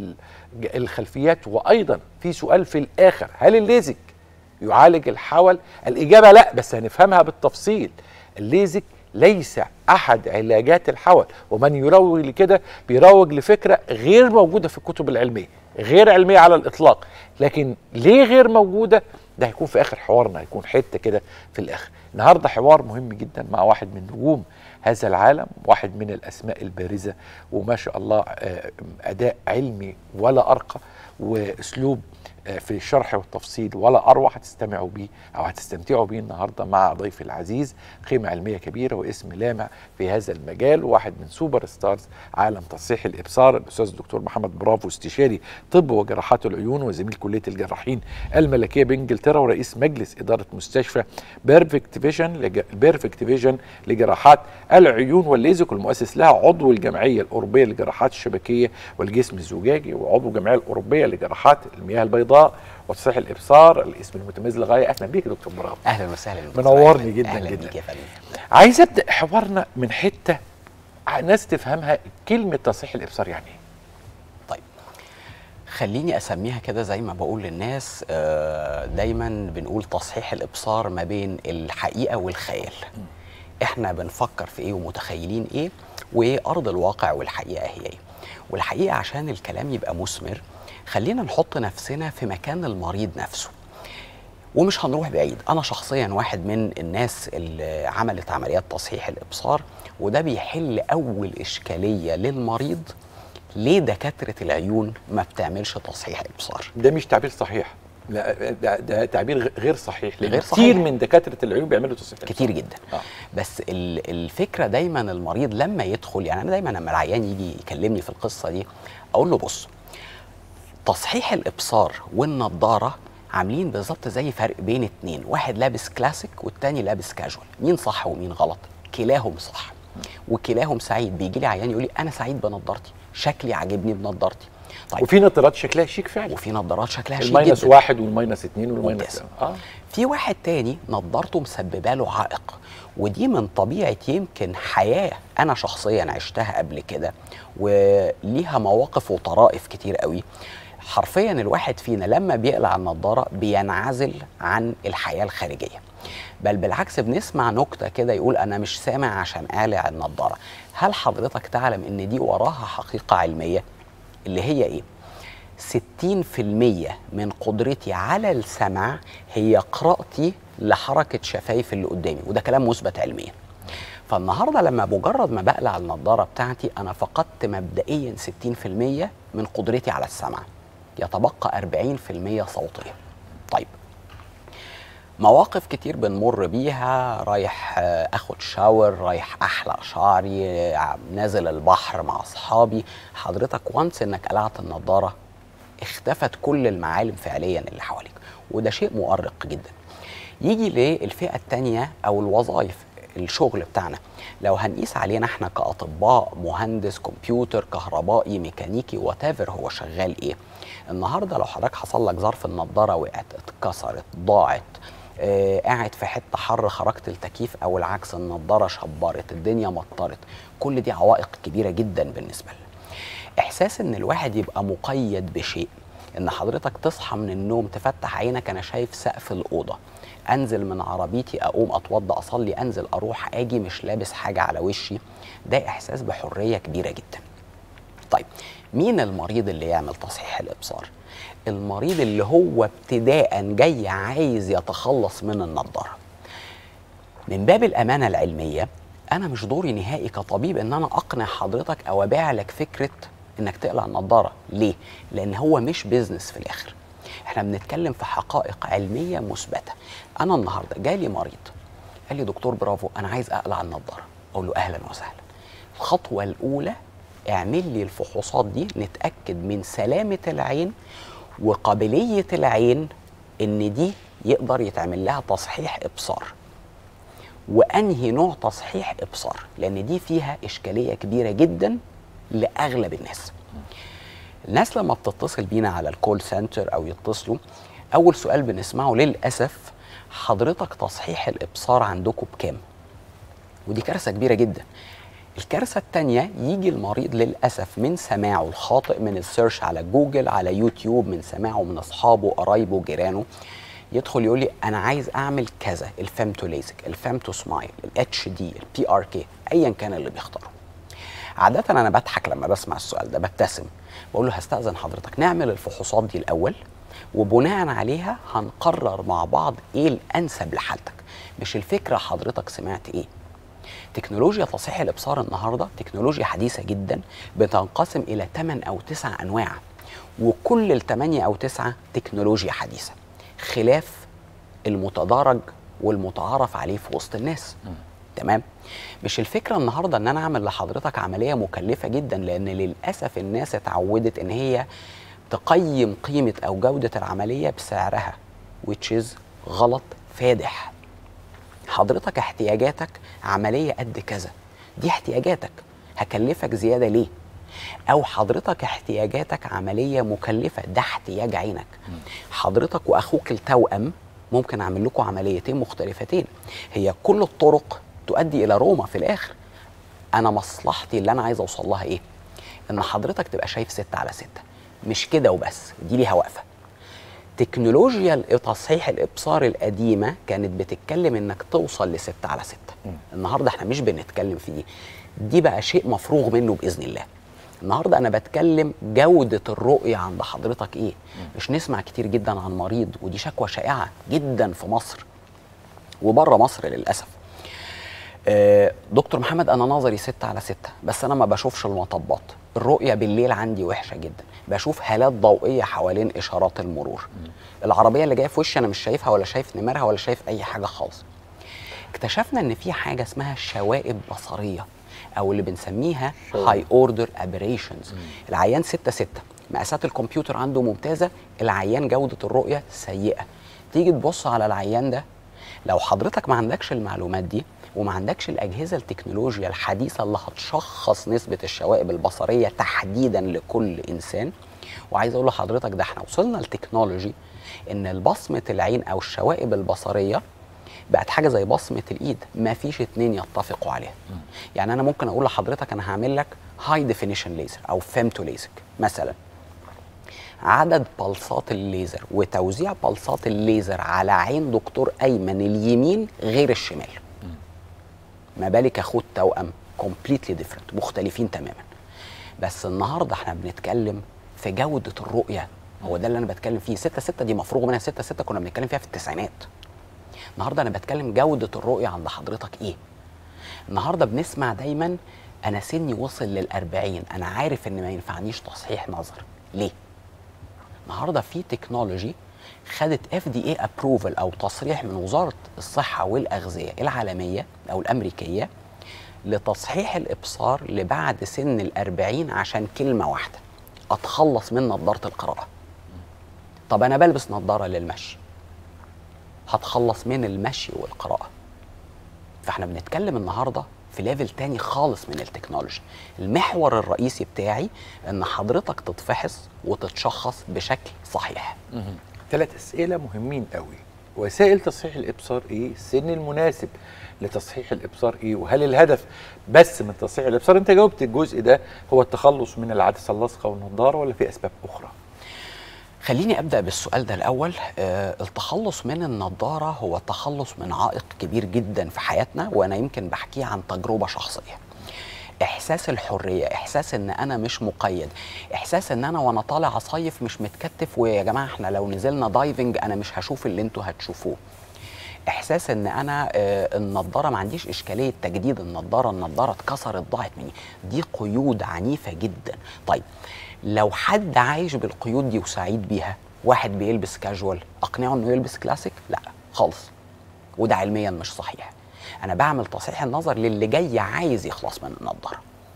الخلفيات. وأيضا في سؤال في الآخر، هل الليزك يعالج الحول؟ الإجابة لا، بس هنفهمها بالتفصيل. الليزك ليس أحد علاجات الحول، ومن يروج لكده بيروج لفكرة غير موجودة في الكتب العلمية، غير علمية على الإطلاق. لكن ليه غير موجودة؟ ده هيكون في آخر حوارنا، هيكون حتة كده في الآخر. النهاردة حوار مهم جدا مع واحد من نجوم هذا العالم، واحد من الأسماء البارزة، وما شاء الله أداء علمي ولا أرقى، وأسلوب في الشرح والتفصيل ولا أروع. هتستمعوا بيه أو هتستمتعوا بيه النهاردة مع ضيفي العزيز، قيمة علمية كبيرة واسم لامع في هذا المجال، واحد من سوبر ستارز عالم تصحيح الإبصار، الأستاذ الدكتور محمد برافو، استشاري طب وجراحات العيون وزميل كلية الجراحين الملكية بإنجلترا، ورئيس مجلس إدارة مستشفى بيرفكت فيجن بيرفكت فيجن لجراحات العيون والليزك، والمؤسس لها، عضو الجمعية الأوروبية لجراحات الشبكية والجسم الزجاجي، وعضو الجمعية الأوروبية لجراحات المياه البيضاء وتصحيح الابصار. الاسم المتميز للغايه. اهلا بيك يا دكتور برافو. اهلا وسهلا بك، منورني جدا أهلا جدا. بيك يا فندم. عايز ابدا حوارنا من حته ناس تفهمها، كلمه تصحيح الابصار يعني ايه؟ طيب خليني اسميها كده زي ما بقول للناس، آه، دايما بنقول تصحيح الابصار ما بين الحقيقه والخيال. احنا بنفكر في ايه ومتخيلين ايه، وارض الواقع والحقيقه هي ايه. والحقيقه عشان الكلام يبقى مثمر خلينا نحط نفسنا في مكان المريض نفسه، ومش هنروح بعيد. انا شخصيا واحد من الناس اللي عملت عمليات تصحيح الابصار، وده بيحل اول اشكاليه للمريض: ليه دكاتره العيون ما بتعملش تصحيح ابصار؟ ده مش تعبير صحيح، لا ده, ده تعبير غير صحيح، لان غير كتير صحيح. من دكاتره العيون بيعملوا تصحيح كتير جدا. آه. بس ال- الفكره دايما المريض لما يدخل، يعني انا دايما لما العيان يجي يكلمني في القصه دي اقول له بص، تصحيح الابصار والنضاره عاملين بالظبط زي فرق بين اتنين، واحد لابس كلاسيك والتاني لابس كاجوال، مين صح ومين غلط؟ كلاهم صح وكلاهم سعيد. بيجي لي عيان يقول لي انا سعيد بنضارتي، شكلي عاجبني بنضارتي. طيب وفي نظارات شكلها شيك فعلا، وفي نظارات شكلها شيك الماينس جدا، واحد والماينس اتنين والماينس اه في واحد تاني نضارته مسببه له عائق، ودي من طبيعه يمكن حياه انا شخصيا عشتها قبل كده، وليها مواقف وطرائف كتير قوي. حرفيا الواحد فينا لما بيقلع النضاره بينعزل عن الحياه الخارجيه، بل بالعكس بنسمع نكته كده يقول انا مش سامع عشان قالع النضاره. هل حضرتك تعلم ان دي وراها حقيقه علميه اللي هي ايه؟ ستين في المية من قدرتي على السمع هي قراءتي لحركه شفايف اللي قدامي، وده كلام مثبت علميا. فالنهارده لما مجرد ما بقلع النضاره بتاعتي انا فقدت مبدئيا ستين في المية من قدرتي على السمع، يتبقى أربعين في المية صوتيه. طيب مواقف كتير بنمر بيها، رايح اخد شاور، رايح احلق شعري، نازل البحر مع اصحابي، حضرتك وانس انك قلعت النضاره اختفت كل المعالم فعليا اللي حواليك، وده شيء مؤرق جدا. يجي للفئه الثانيه او الوظائف، الشغل بتاعنا لو هنقيس علينا احنا كاطباء، مهندس كمبيوتر، كهربائي، ميكانيكي، واتيفر هو شغال ايه. النهارده لو حضرتك حصل لك ظرف، النضاره وقعت، اتكسرت، ضاعت، آه، قاعد في حته حر خرجت التكييف او العكس، النضاره شبرت، الدنيا مطرت، كل دي عوائق كبيره جدا بالنسبه لنا. احساس ان الواحد يبقى مقيد بشيء، ان حضرتك تصحى من النوم تفتح عينك انا شايف سقف الاوضه، انزل من عربيتي اقوم اتوضى اصلي، انزل اروح اجي مش لابس حاجه على وشي، ده احساس بحريه كبيره جدا. طيب مين المريض اللي يعمل تصحيح الابصار؟ المريض اللي هو ابتداء جاي عايز يتخلص من النضاره. من باب الامانه العلميه انا مش دوري نهائي كطبيب ان انا اقنع حضرتك او ابيع لك فكره انك تقلع النضاره. ليه؟ لان هو مش بيزنس في الاخر، احنا بنتكلم في حقائق علميه مثبته. انا النهارده جالي مريض قال لي دكتور برافو انا عايز اقلع النضاره، اقول له اهلا وسهلا. الخطوه الاولى اعمل لي الفحوصات دي نتاكد من سلامه العين وقابليه العين ان دي يقدر يتعمل لها تصحيح ابصار. وانهي نوع تصحيح ابصار؟ لان دي فيها اشكاليه كبيره جدا لاغلب الناس. الناس لما بتتصل بينا على الكول سنتر او يتصلوا، اول سؤال بنسمعه للاسف حضرتك تصحيح الابصار عندكم بكام؟ ودي كارثه كبيره جدا. الكارثه الثانيه يجي المريض للاسف من سماعه الخاطئ من السيرش على جوجل، على يوتيوب، من سماعه من اصحابه، قرايبه، جيرانه، يدخل يقول لي انا عايز اعمل كذا، الفيمتو ليزك، الفيمتو سمايل، الاتش دي، البي ار كي، ايا كان اللي بيختاره. عاده انا بضحك لما بسمع السؤال ده، ببتسم بقول له هستأذن حضرتك نعمل الفحوصات دي الاول، وبناء عليها هنقرر مع بعض ايه الانسب لحالتك. مش الفكره حضرتك سمعت ايه. تكنولوجيا تصحيح الابصار النهارده تكنولوجيا حديثه جدا، بتنقسم الى ثمانية او تسعة انواع، وكل الثمانية او تسعة تكنولوجيا حديثه، خلاف المتدارج والمتعارف عليه في وسط الناس. م. تمام؟ مش الفكره النهارده ان انا اعمل لحضرتك عمليه مكلفه جدا، لان للاسف الناس اتعودت ان هي تقيم قيمه او جوده العمليه بسعرها، which is غلط فادح. حضرتك احتياجاتك عمليه قد كذا، دي احتياجاتك، هكلفك زياده ليه؟ او حضرتك احتياجاتك عمليه مكلفه، ده احتياج عينك. م. حضرتك واخوك التوأم ممكن اعمل لكم عمليتين مختلفتين، هي كل الطرق تؤدي الى روما في الاخر. انا مصلحتي اللي انا عايز اوصل لها ايه؟ ان حضرتك تبقى شايف ستة على ستة، مش كده وبس، دي ليها وقفه. تكنولوجيا تصحيح الابصار القديمه كانت بتتكلم انك توصل لستة على ستة. النهارده احنا مش بنتكلم في دي، دي بقى شيء مفروغ منه باذن الله. النهارده انا بتكلم جوده الرؤيه عند حضرتك ايه. مش نسمع كتير جدا عن مريض، ودي شكوى شائعه جدا في مصر وبره مصر للاسف. آه دكتور محمد انا نظري ستة على ستة، بس انا ما بشوفش المطبات، الرؤيه بالليل عندي وحشه جدا، بشوف هالات ضوئيه حوالين اشارات المرور. العربيه اللي جايه في وشي انا مش شايفها ولا شايف نمرها ولا شايف اي حاجه خالص. اكتشفنا ان في حاجه اسمها شوائب بصريه او اللي بنسميها هاي اوردر ابريشنز. العيان ستة ستة، مقاسات الكمبيوتر عنده ممتازه، العيان جوده الرؤيه سيئه. تيجي تبص على العيان ده، لو حضرتك ما عندكش المعلومات دي وما عندكش الاجهزه التكنولوجيا الحديثه اللي هتشخص نسبه الشوائب البصريه تحديدا لكل انسان، وعايز اقول لحضرتك ده احنا وصلنا لتكنولوجي ان البصمه العين او الشوائب البصريه بقت حاجه زي بصمه الايد، ما فيش اتنين يتفقوا عليها. يعني انا ممكن اقول لحضرتك انا هعمل لك هاي ديفينيشن ليزر او فيمتو ليزك مثلا، عدد بلصات الليزر وتوزيع بلصات الليزر على عين دكتور ايمن اليمين غير الشمال. ما بالك اخوت توأم كومبليتلي ديفرنت، مختلفين تماما. بس النهارده احنا بنتكلم في جوده الرؤيه، هو ده اللي انا بتكلم فيه. ستة ستة دي مفروغ منها، ستة ستة كنا بنتكلم فيها في التسعينات. النهارده انا بتكلم جوده الرؤيه عند حضرتك ايه؟ النهارده بنسمع دايما انا سني وصل للأربعين، انا عارف ان ما ينفعنيش تصحيح نظر. ليه؟ النهارده في تكنولوجي خدت اف دي اي ابروفل او تصريح من وزاره الصحه والاغذيه العالميه او الامريكيه لتصحيح الابصار لبعد سن الأربعين عشان كلمه واحده، اتخلص من نظاره القراءه. طب انا بلبس نظاره للمشي، هتخلص من المشي والقراءه. فاحنا بنتكلم النهارده في ليفل تاني خالص من التكنولوجي. المحور الرئيسي بتاعي ان حضرتك تتفحص وتتشخص بشكل صحيح. ثلاث اسئله مهمين قوي. وسائل تصحيح الابصار ايه؟ السن المناسب لتصحيح الابصار ايه؟ وهل الهدف بس من تصحيح الابصار؟ انت جاوبت الجزء ده، هو التخلص من العدسه اللاصقه والنضاره ولا في اسباب اخرى؟ خليني ابدا بالسؤال ده الاول. آه التخلص من النضاره هو التخلص من عائق كبير جدا في حياتنا، وانا يمكن بحكيه عن تجربه شخصيه. احساس الحريه، احساس ان انا مش مقيد، احساس ان انا وانا طالع اصيف مش متكتف، ويا جماعه احنا لو نزلنا دايفنج انا مش هشوف اللي انتوا هتشوفوه. احساس ان انا آه النضاره ما عنديش اشكاليه تجديد النضاره، النضاره اتكسرت ضاعت مني. دي قيود عنيفه جدا. طيب لو حد عايش بالقيود دي وسعيد بيها، واحد بيلبس كاجوال، اقنعه انه يلبس كلاسيك؟ لا خالص، وده علميا مش صحيح. انا بعمل تصحيح النظر للي جاي عايز يخلص من النضاره،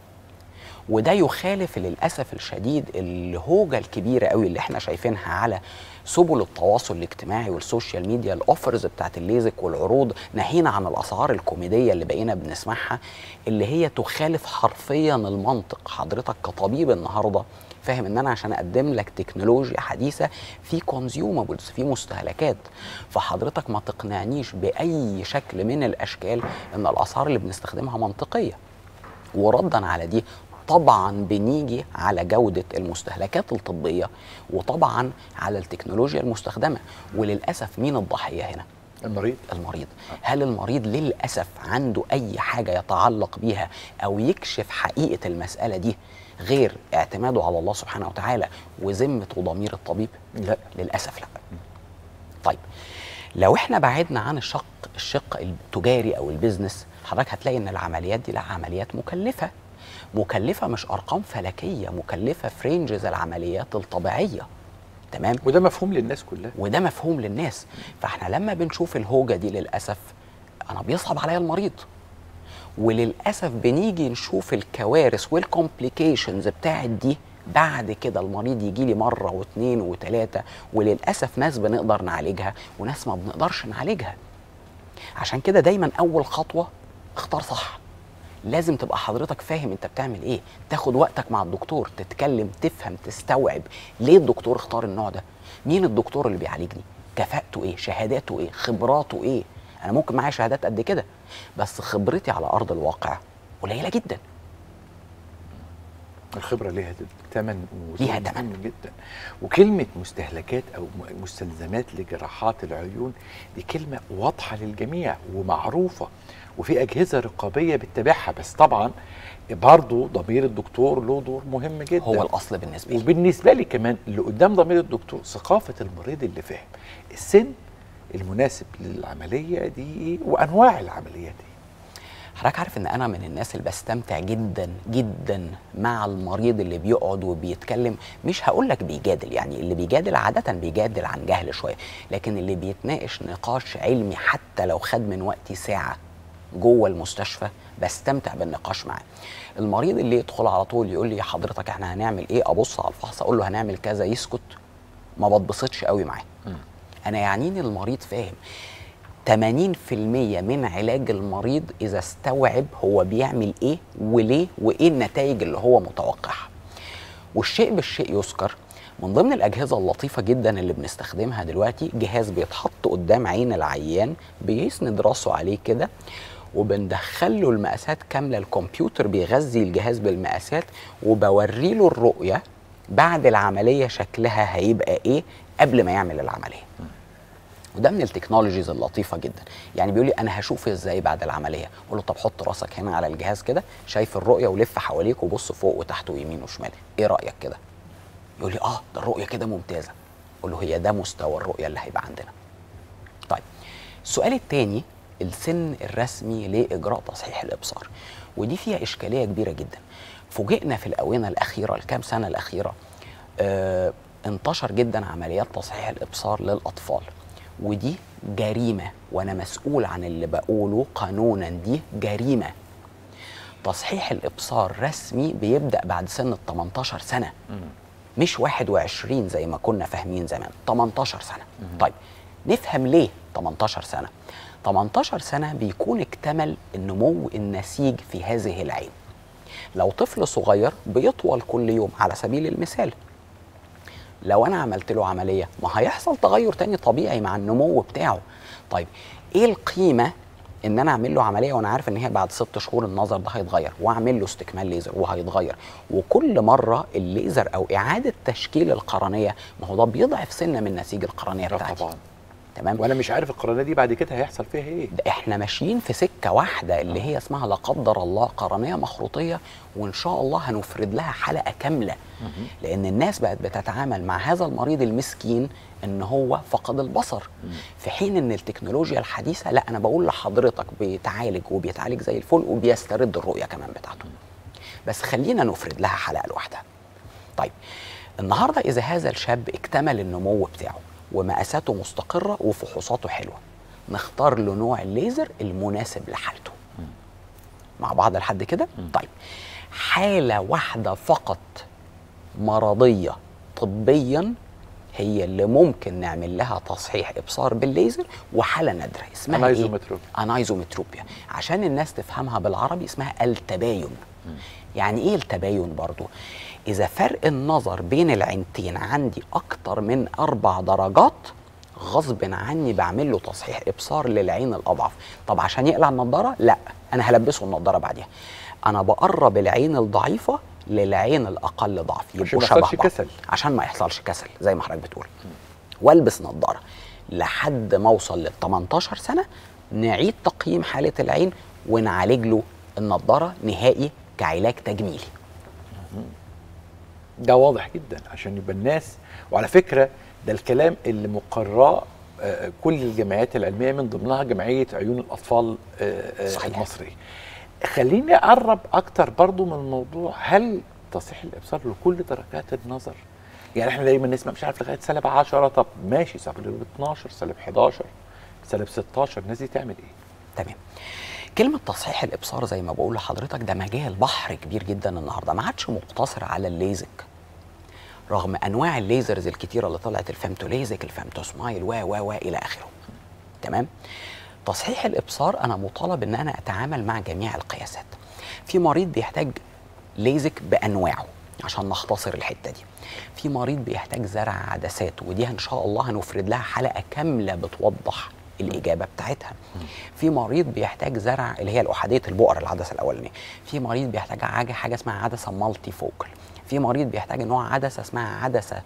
وده يخالف للاسف الشديد الهوجه الكبيره قوي اللي احنا شايفينها على سبل التواصل الاجتماعي والسوشيال ميديا، الاوفرز بتاعت الليزك والعروض، ناهينا عن الاسعار الكوميديه اللي بقينا بنسمعها، اللي هي تخالف حرفيا المنطق. حضرتك كطبيب النهارده فاهم ان انا عشان اقدم لك تكنولوجيا حديثه في كونسيومابلز، في مستهلكات، فحضرتك ما تقنعنيش باي شكل من الاشكال ان الاسعار اللي بنستخدمها منطقيه. وردا على دي طبعا بنيجي على جودة المستهلكات الطبية، وطبعا على التكنولوجيا المستخدمة. وللأسف مين الضحية هنا؟ المريض. المريض. هل المريض للأسف عنده أي حاجة يتعلق بيها أو يكشف حقيقة المسألة دي غير اعتماده على الله سبحانه وتعالى وذمة وضمير الطبيب؟ لا للأسف لا. طيب لو احنا بعدنا عن الشق الشق التجاري أو البيزنس، حضرتك هتلاقي ان العمليات دي لا عمليات مكلفة. مكلفة مش أرقام فلكية، مكلفة في رينجز العمليات الطبيعية. تمام؟ وده مفهوم للناس كلها. وده مفهوم للناس. فاحنا لما بنشوف الهوجة دي للأسف أنا بيصعب عليا المريض، وللأسف بنيجي نشوف الكوارث والكومبليكيشنز بتاعت دي بعد كده. المريض يجي لي مرة واثنين وثلاثة، وللأسف ناس بنقدر نعالجها وناس ما بنقدرش نعالجها. عشان كده دايما أول خطوة اختار صح. لازم تبقى حضرتك فاهم انت بتعمل ايه، تاخد وقتك مع الدكتور، تتكلم، تفهم، تستوعب ليه الدكتور اختار النوع ده، مين الدكتور اللي بيعالجني، كفاءته ايه، شهاداته ايه، خبراته ايه. انا ممكن معايا شهادات قد كده بس خبرتي على ارض الواقع قليله جدا. الخبره ليها ثمن ليها مهم جدا. وكلمه مستهلكات او مستلزمات لجراحات العيون دي كلمه واضحه للجميع ومعروفه، وفي اجهزه رقابيه بتتابعها، بس طبعا برضه ضمير الدكتور له دور مهم جدا، هو الاصل بالنسبه لي. وبالنسبه لي كمان اللي قدام ضمير الدكتور ثقافه المريض اللي فاهم السن المناسب للعمليه دي وانواع العمليات دي. حضرتك عارف ان انا من الناس اللي بستمتع جدا جدا مع المريض اللي بيقعد وبيتكلم، مش هقول لك بيجادل، يعني اللي بيجادل عاده بيجادل عن جهل شويه، لكن اللي بيتناقش نقاش علمي حتى لو خد من وقتي ساعه جوه المستشفى بستمتع بالنقاش معاه. المريض اللي يدخل على طول يقول لي حضرتك احنا هنعمل ايه، ابص على الفحص اقول له هنعمل كذا، يسكت، ما بتبسطش قوي معاه. انا يعنيني المريض فاهم ثمانين في المية من علاج المريض اذا استوعب هو بيعمل ايه وليه وايه النتائج اللي هو متوقعها. والشيء بالشيء يذكر، من ضمن الاجهزه اللطيفه جدا اللي بنستخدمها دلوقتي جهاز بيتحط قدام عين العيان بيسند راسه عليه كده، وبندخله المقاسات كامله، الكمبيوتر بيغذي الجهاز بالمقاسات وبوري له الرؤيه بعد العمليه شكلها هيبقى ايه قبل ما يعمل العمليه. وده من التكنولوجيز اللطيفه جدا. يعني بيقول لي انا هشوف ازاي بعد العمليه، اقول له طب حط راسك هنا على الجهاز كده، شايف الرؤيه ولف حواليك وبص فوق وتحت ويمين وشمال، ايه رايك كده؟ يقول لي اه ده الرؤيه كده ممتازه. اقول له هي ده مستوى الرؤيه اللي هيبقى عندنا. طيب السؤال الثاني، السن الرسمي لاجراء تصحيح الابصار، ودي فيها اشكاليه كبيره جدا. فوجئنا في الاونه الاخيره الكام سنه الاخيره آه انتشر جدا عمليات تصحيح الابصار للاطفال، ودي جريمه وانا مسؤول عن اللي بقوله قانونا، دي جريمه. تصحيح الابصار رسمي بيبدا بعد سن ال تمنتاشر سنه، مش واحد وعشرين زي ما كنا فاهمين زمان، تمنتاشر سنه. طيب نفهم ليه تمنتاشر سنه؟ تمنتاشر سنه بيكون اكتمل النمو النسيج في هذه العين. لو طفل صغير بيطول كل يوم على سبيل المثال، لو انا عملت له عمليه ما هيحصل تغير تاني طبيعي مع النمو بتاعه. طيب ايه القيمه ان انا اعمل له عمليه وانا عارف ان هي بعد ست شهور النظر ده هيتغير، واعمل له استكمال ليزر وهيتغير، وكل مره الليزر او اعاده تشكيل القرنيه ما هو ده بيضعف سنه من نسيج القرنيه بتاعتي. طبعا. تمام. وانا مش عارف القرنيه دي بعد كده هيحصل فيها ايه. ده احنا ماشيين في سكه واحده اللي هي اسمها لا قدر الله قرنيه مخروطيه، وان شاء الله هنفرد لها حلقه كامله. لان الناس بقت بتتعامل مع هذا المريض المسكين ان هو فقد البصر، في حين ان التكنولوجيا الحديثه لا، انا بقول لحضرتك بيتعالج وبيتعالج زي الفل وبيسترد الرؤيه كمان بتاعته. بس خلينا نفرد لها حلقه لوحدها. طيب النهارده اذا هذا الشاب اكتمل النمو بتاعه ومقاساته مستقره وفحوصاته حلوه، نختار له نوع الليزر المناسب لحالته. مع بعض لحد كده؟ طيب حاله واحده فقط مرضيه طبيا هي اللي ممكن نعمل لها تصحيح ابصار بالليزر، وحاله نادره اسمها انايزومتروبيا. ايه؟ انايزومتروبيا. عشان الناس تفهمها بالعربي اسمها التباين. يعني ايه التباين برضو؟ اذا فرق النظر بين العينتين عندي اكتر من اربع درجات غصب عني بعمل له تصحيح ابصار للعين الاضعف. طب عشان يقلع النضاره؟ لا، انا هلبسه النضاره بعديها. انا بقرب العين الضعيفه للعين الاقل ضعف، يبقوا شبه بعض كسل. عشان ما يحصلش كسل زي ما حضرتك بتقول. والبس نضاره لحد ما اوصل لل تمنتاشر سنه، نعيد تقييم حاله العين ونعالج له النضاره نهائي كعلاج تجميلي. ده واضح جدا عشان يبقى الناس، وعلى فكره ده الكلام اللي مقراه كل الجمعيات العلميه من ضمنها جمعيه عيون الاطفال المصريه. خليني اقرب اكتر برضو من الموضوع، هل تصحيح الابصار لكل درجات النظر؟ يعني احنا دايما نسمع مش عارف لغايه سالب عشرة، طب ماشي سالب اتناشر، سالب حداشر، سالب ستاشر، الناس دي تعمل ايه؟ تمام. كلمة تصحيح الإبصار زي ما بقول لحضرتك ده مجال بحر كبير جدا النهارده، ما عادش مقتصر على الليزك. رغم أنواع الليزرز الكتيرة اللي طلعت، الفيمتوليزك، الفيمتوسمايل و و و إلى آخره. تمام؟ تصحيح الإبصار أنا مطالب إن أنا أتعامل مع جميع القياسات. في مريض بيحتاج ليزك بأنواعه عشان نختصر الحتة دي. في مريض بيحتاج زرع عدسات، ودي إن شاء الله هنفرد لها حلقة كاملة بتوضح الاجابه بتاعتها. في مريض بيحتاج زرع اللي هي الاحاديه البؤر العدسه الاولانيه، في مريض بيحتاج حاجه حاجه اسمها عدسه مالتي فوكل، في مريض بيحتاج نوع عدسه اسمها عدسه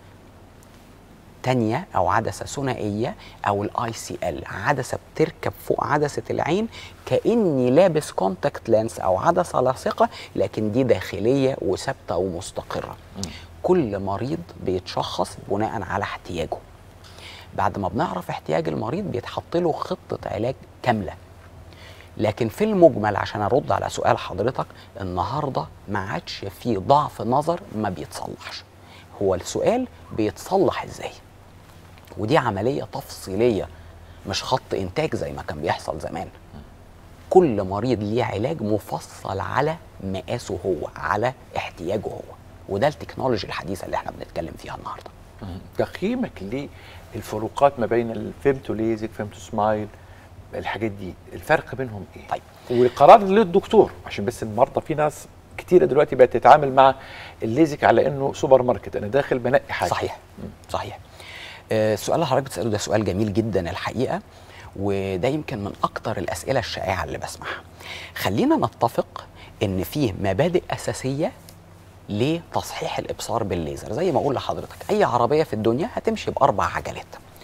تانية او عدسه ثنائيه او الاي سي ال، عدسه بتركب فوق عدسه العين كاني لابس كونتاكت لينس او عدسه لاصقه، لكن دي داخليه وثابته ومستقره. م. كل مريض بيتشخص بناء على احتياجه. بعد ما بنعرف احتياج المريض بيتحط له خطه علاج كامله. لكن في المجمل عشان ارد على سؤال حضرتك، النهارده ما عادش في ضعف نظر ما بيتصلحش. هو السؤال بيتصلح ازاي؟ ودي عمليه تفصيليه مش خط انتاج زي ما كان بيحصل زمان. كل مريض ليه علاج مفصل على مقاسه هو، على احتياجه هو، وده التكنولوجي الحديثه اللي احنا بنتكلم فيها النهارده. تقييمك للفروقات ما بين الفيمتو ليزك فيمتو سمايل، الحاجات دي الفرق بينهم ايه؟ طيب والقرار للدكتور، عشان بس المرضى في ناس كتيره دلوقتي بقت تتعامل مع الليزك على انه سوبر ماركت، انا داخل بنقي حاجه. صحيح صحيح. آه السؤال اللي حضرتك بتساله ده سؤال جميل جدا الحقيقه، وده يمكن من اكتر الاسئله الشائعه اللي بسمعها. خلينا نتفق ان فيه مبادئ اساسيه لتصحيح الابصار بالليزر. زي ما اقول لحضرتك اي عربيه في الدنيا هتمشي باربع عجلات.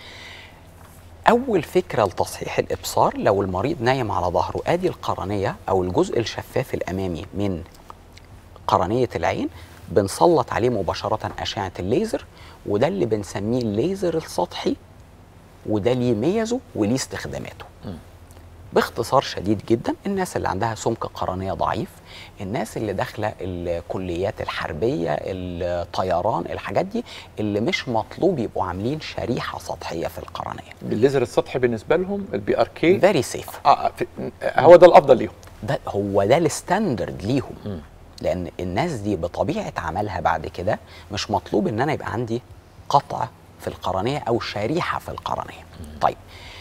اول فكره لتصحيح الابصار، لو المريض نايم على ظهره ادي القرنيه او الجزء الشفاف الامامي من قرنيه العين، بنسلط عليه مباشره اشعه الليزر، وده اللي بنسميه الليزر السطحي، وده ليه ميزه وليه استخداماته. م. باختصار شديد جدا، الناس اللي عندها سمك قرنيه ضعيف، الناس اللي داخله الكليات الحربيه، الطيران، الحاجات دي اللي مش مطلوب يبقوا عاملين شريحه سطحيه في القرنيه. الليزر السطحي بالنسبه لهم البي ار كي فيري سيف. اه هو ده الافضل ليهم، ده هو ده الستاندرد ليهم. م. لان الناس دي بطبيعه عملها بعد كده مش مطلوب ان انا يبقى عندي قطع في القرنيه او شريحه في القرنيه. م. طيب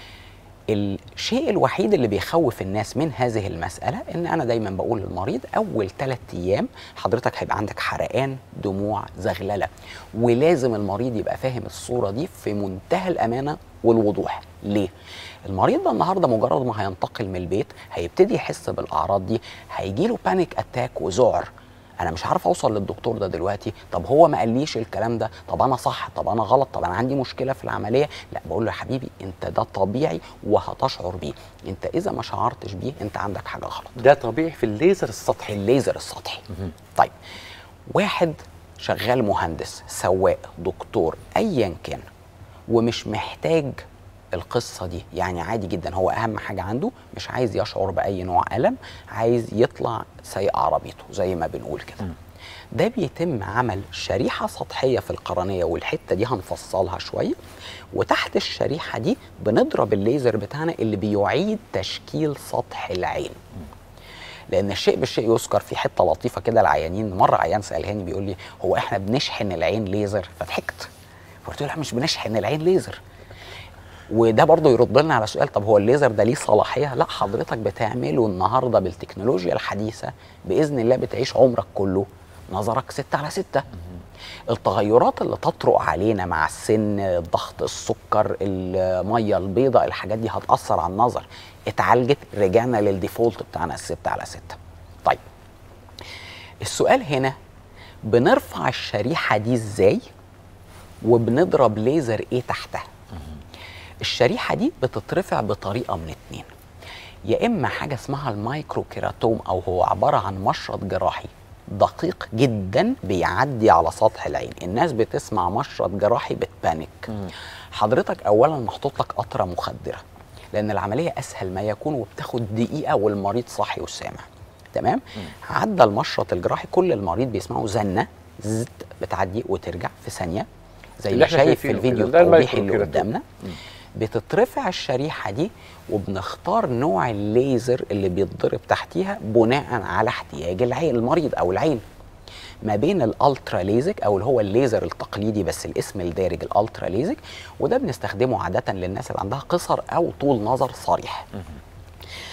الشيء الوحيد اللي بيخوف الناس من هذه المسألة إن أنا دايما بقول للمريض أول ثلاث أيام حضرتك هيبقى عندك حرقان، دموع، زغللة، ولازم المريض يبقى فاهم الصورة دي في منتهى الأمانة والوضوح. ليه؟ المريض ده النهارده مجرد ما هينتقل من البيت هيبتدي يحس بالأعراض دي، هيجيله بانيك أتاك وذعر. انا مش عارف اوصل للدكتور ده دلوقتي، طب هو ما قاليش الكلام ده، طب انا صح، طب انا غلط، طب انا عندي مشكله في العمليه. لا، بقول له يا حبيبي انت ده طبيعي وهتشعر بيه، انت اذا ما شعرتش بيه انت عندك حاجه غلط. ده طبيعي في الليزر السطحي. الليزر السطحي. م- طيب واحد شغال مهندس، سواق، دكتور، ايا كان، ومش محتاج القصه دي، يعني عادي جدا، هو اهم حاجه عنده مش عايز يشعر باي نوع الم، عايز يطلع سايق عربيته زي ما بنقول كده. ده بيتم عمل شريحه سطحيه في القرنيه، والحته دي هنفصلها شويه، وتحت الشريحه دي بنضرب الليزر بتاعنا اللي بيعيد تشكيل سطح العين. لان الشيء بالشيء يذكر. في حته لطيفه كده العيانين، مره عيان سالهاني بيقول لي هو احنا بنشحن العين ليزر؟ فضحكت، قلت له مش بنشحن العين ليزر. وده برضه يرد لنا على سؤال، طب هو الليزر ده ليه صلاحيه؟ لا، حضرتك بتعمله النهارده بالتكنولوجيا الحديثه باذن الله بتعيش عمرك كله نظرك ستة على ستة. التغيرات اللي تطرق علينا مع السن، الضغط، السكر، الميه البيضاء، الحاجات دي هتاثر على النظر. اتعالجت رجعنا للديفولت بتاعنا الستة على ستة. طيب السؤال هنا، بنرفع الشريحه دي ازاي وبنضرب ليزر ايه تحتها؟ الشريحه دي بتترفع بطريقه من اتنين، يا اما حاجه اسمها المايكرو كيراتوم، او هو عباره عن مشرط جراحي دقيق جدا بيعدي على سطح العين. الناس بتسمع مشرط جراحي بتبانك. م. حضرتك اولا محطوط لك قطره مخدره، لان العمليه اسهل ما يكون وبتاخد دقيقه والمريض صاحي وسامع. تمام. م. عدى المشرط الجراحي، كل المريض بيسمعه زنه زت بتعدي وترجع في ثانيه، زي ما شايف في الفيديو التوضيحي اللي قدامنا. م. بتترفع الشريحه دي وبنختار نوع الليزر اللي بيتضرب تحتيها بناء على احتياج العين المريض او العين. ما بين الالترا ليزك او اللي هو الليزر التقليدي بس الاسم الدارج الالترا ليزك، وده بنستخدمه عاده للناس اللي عندها قصر او طول نظر صريح.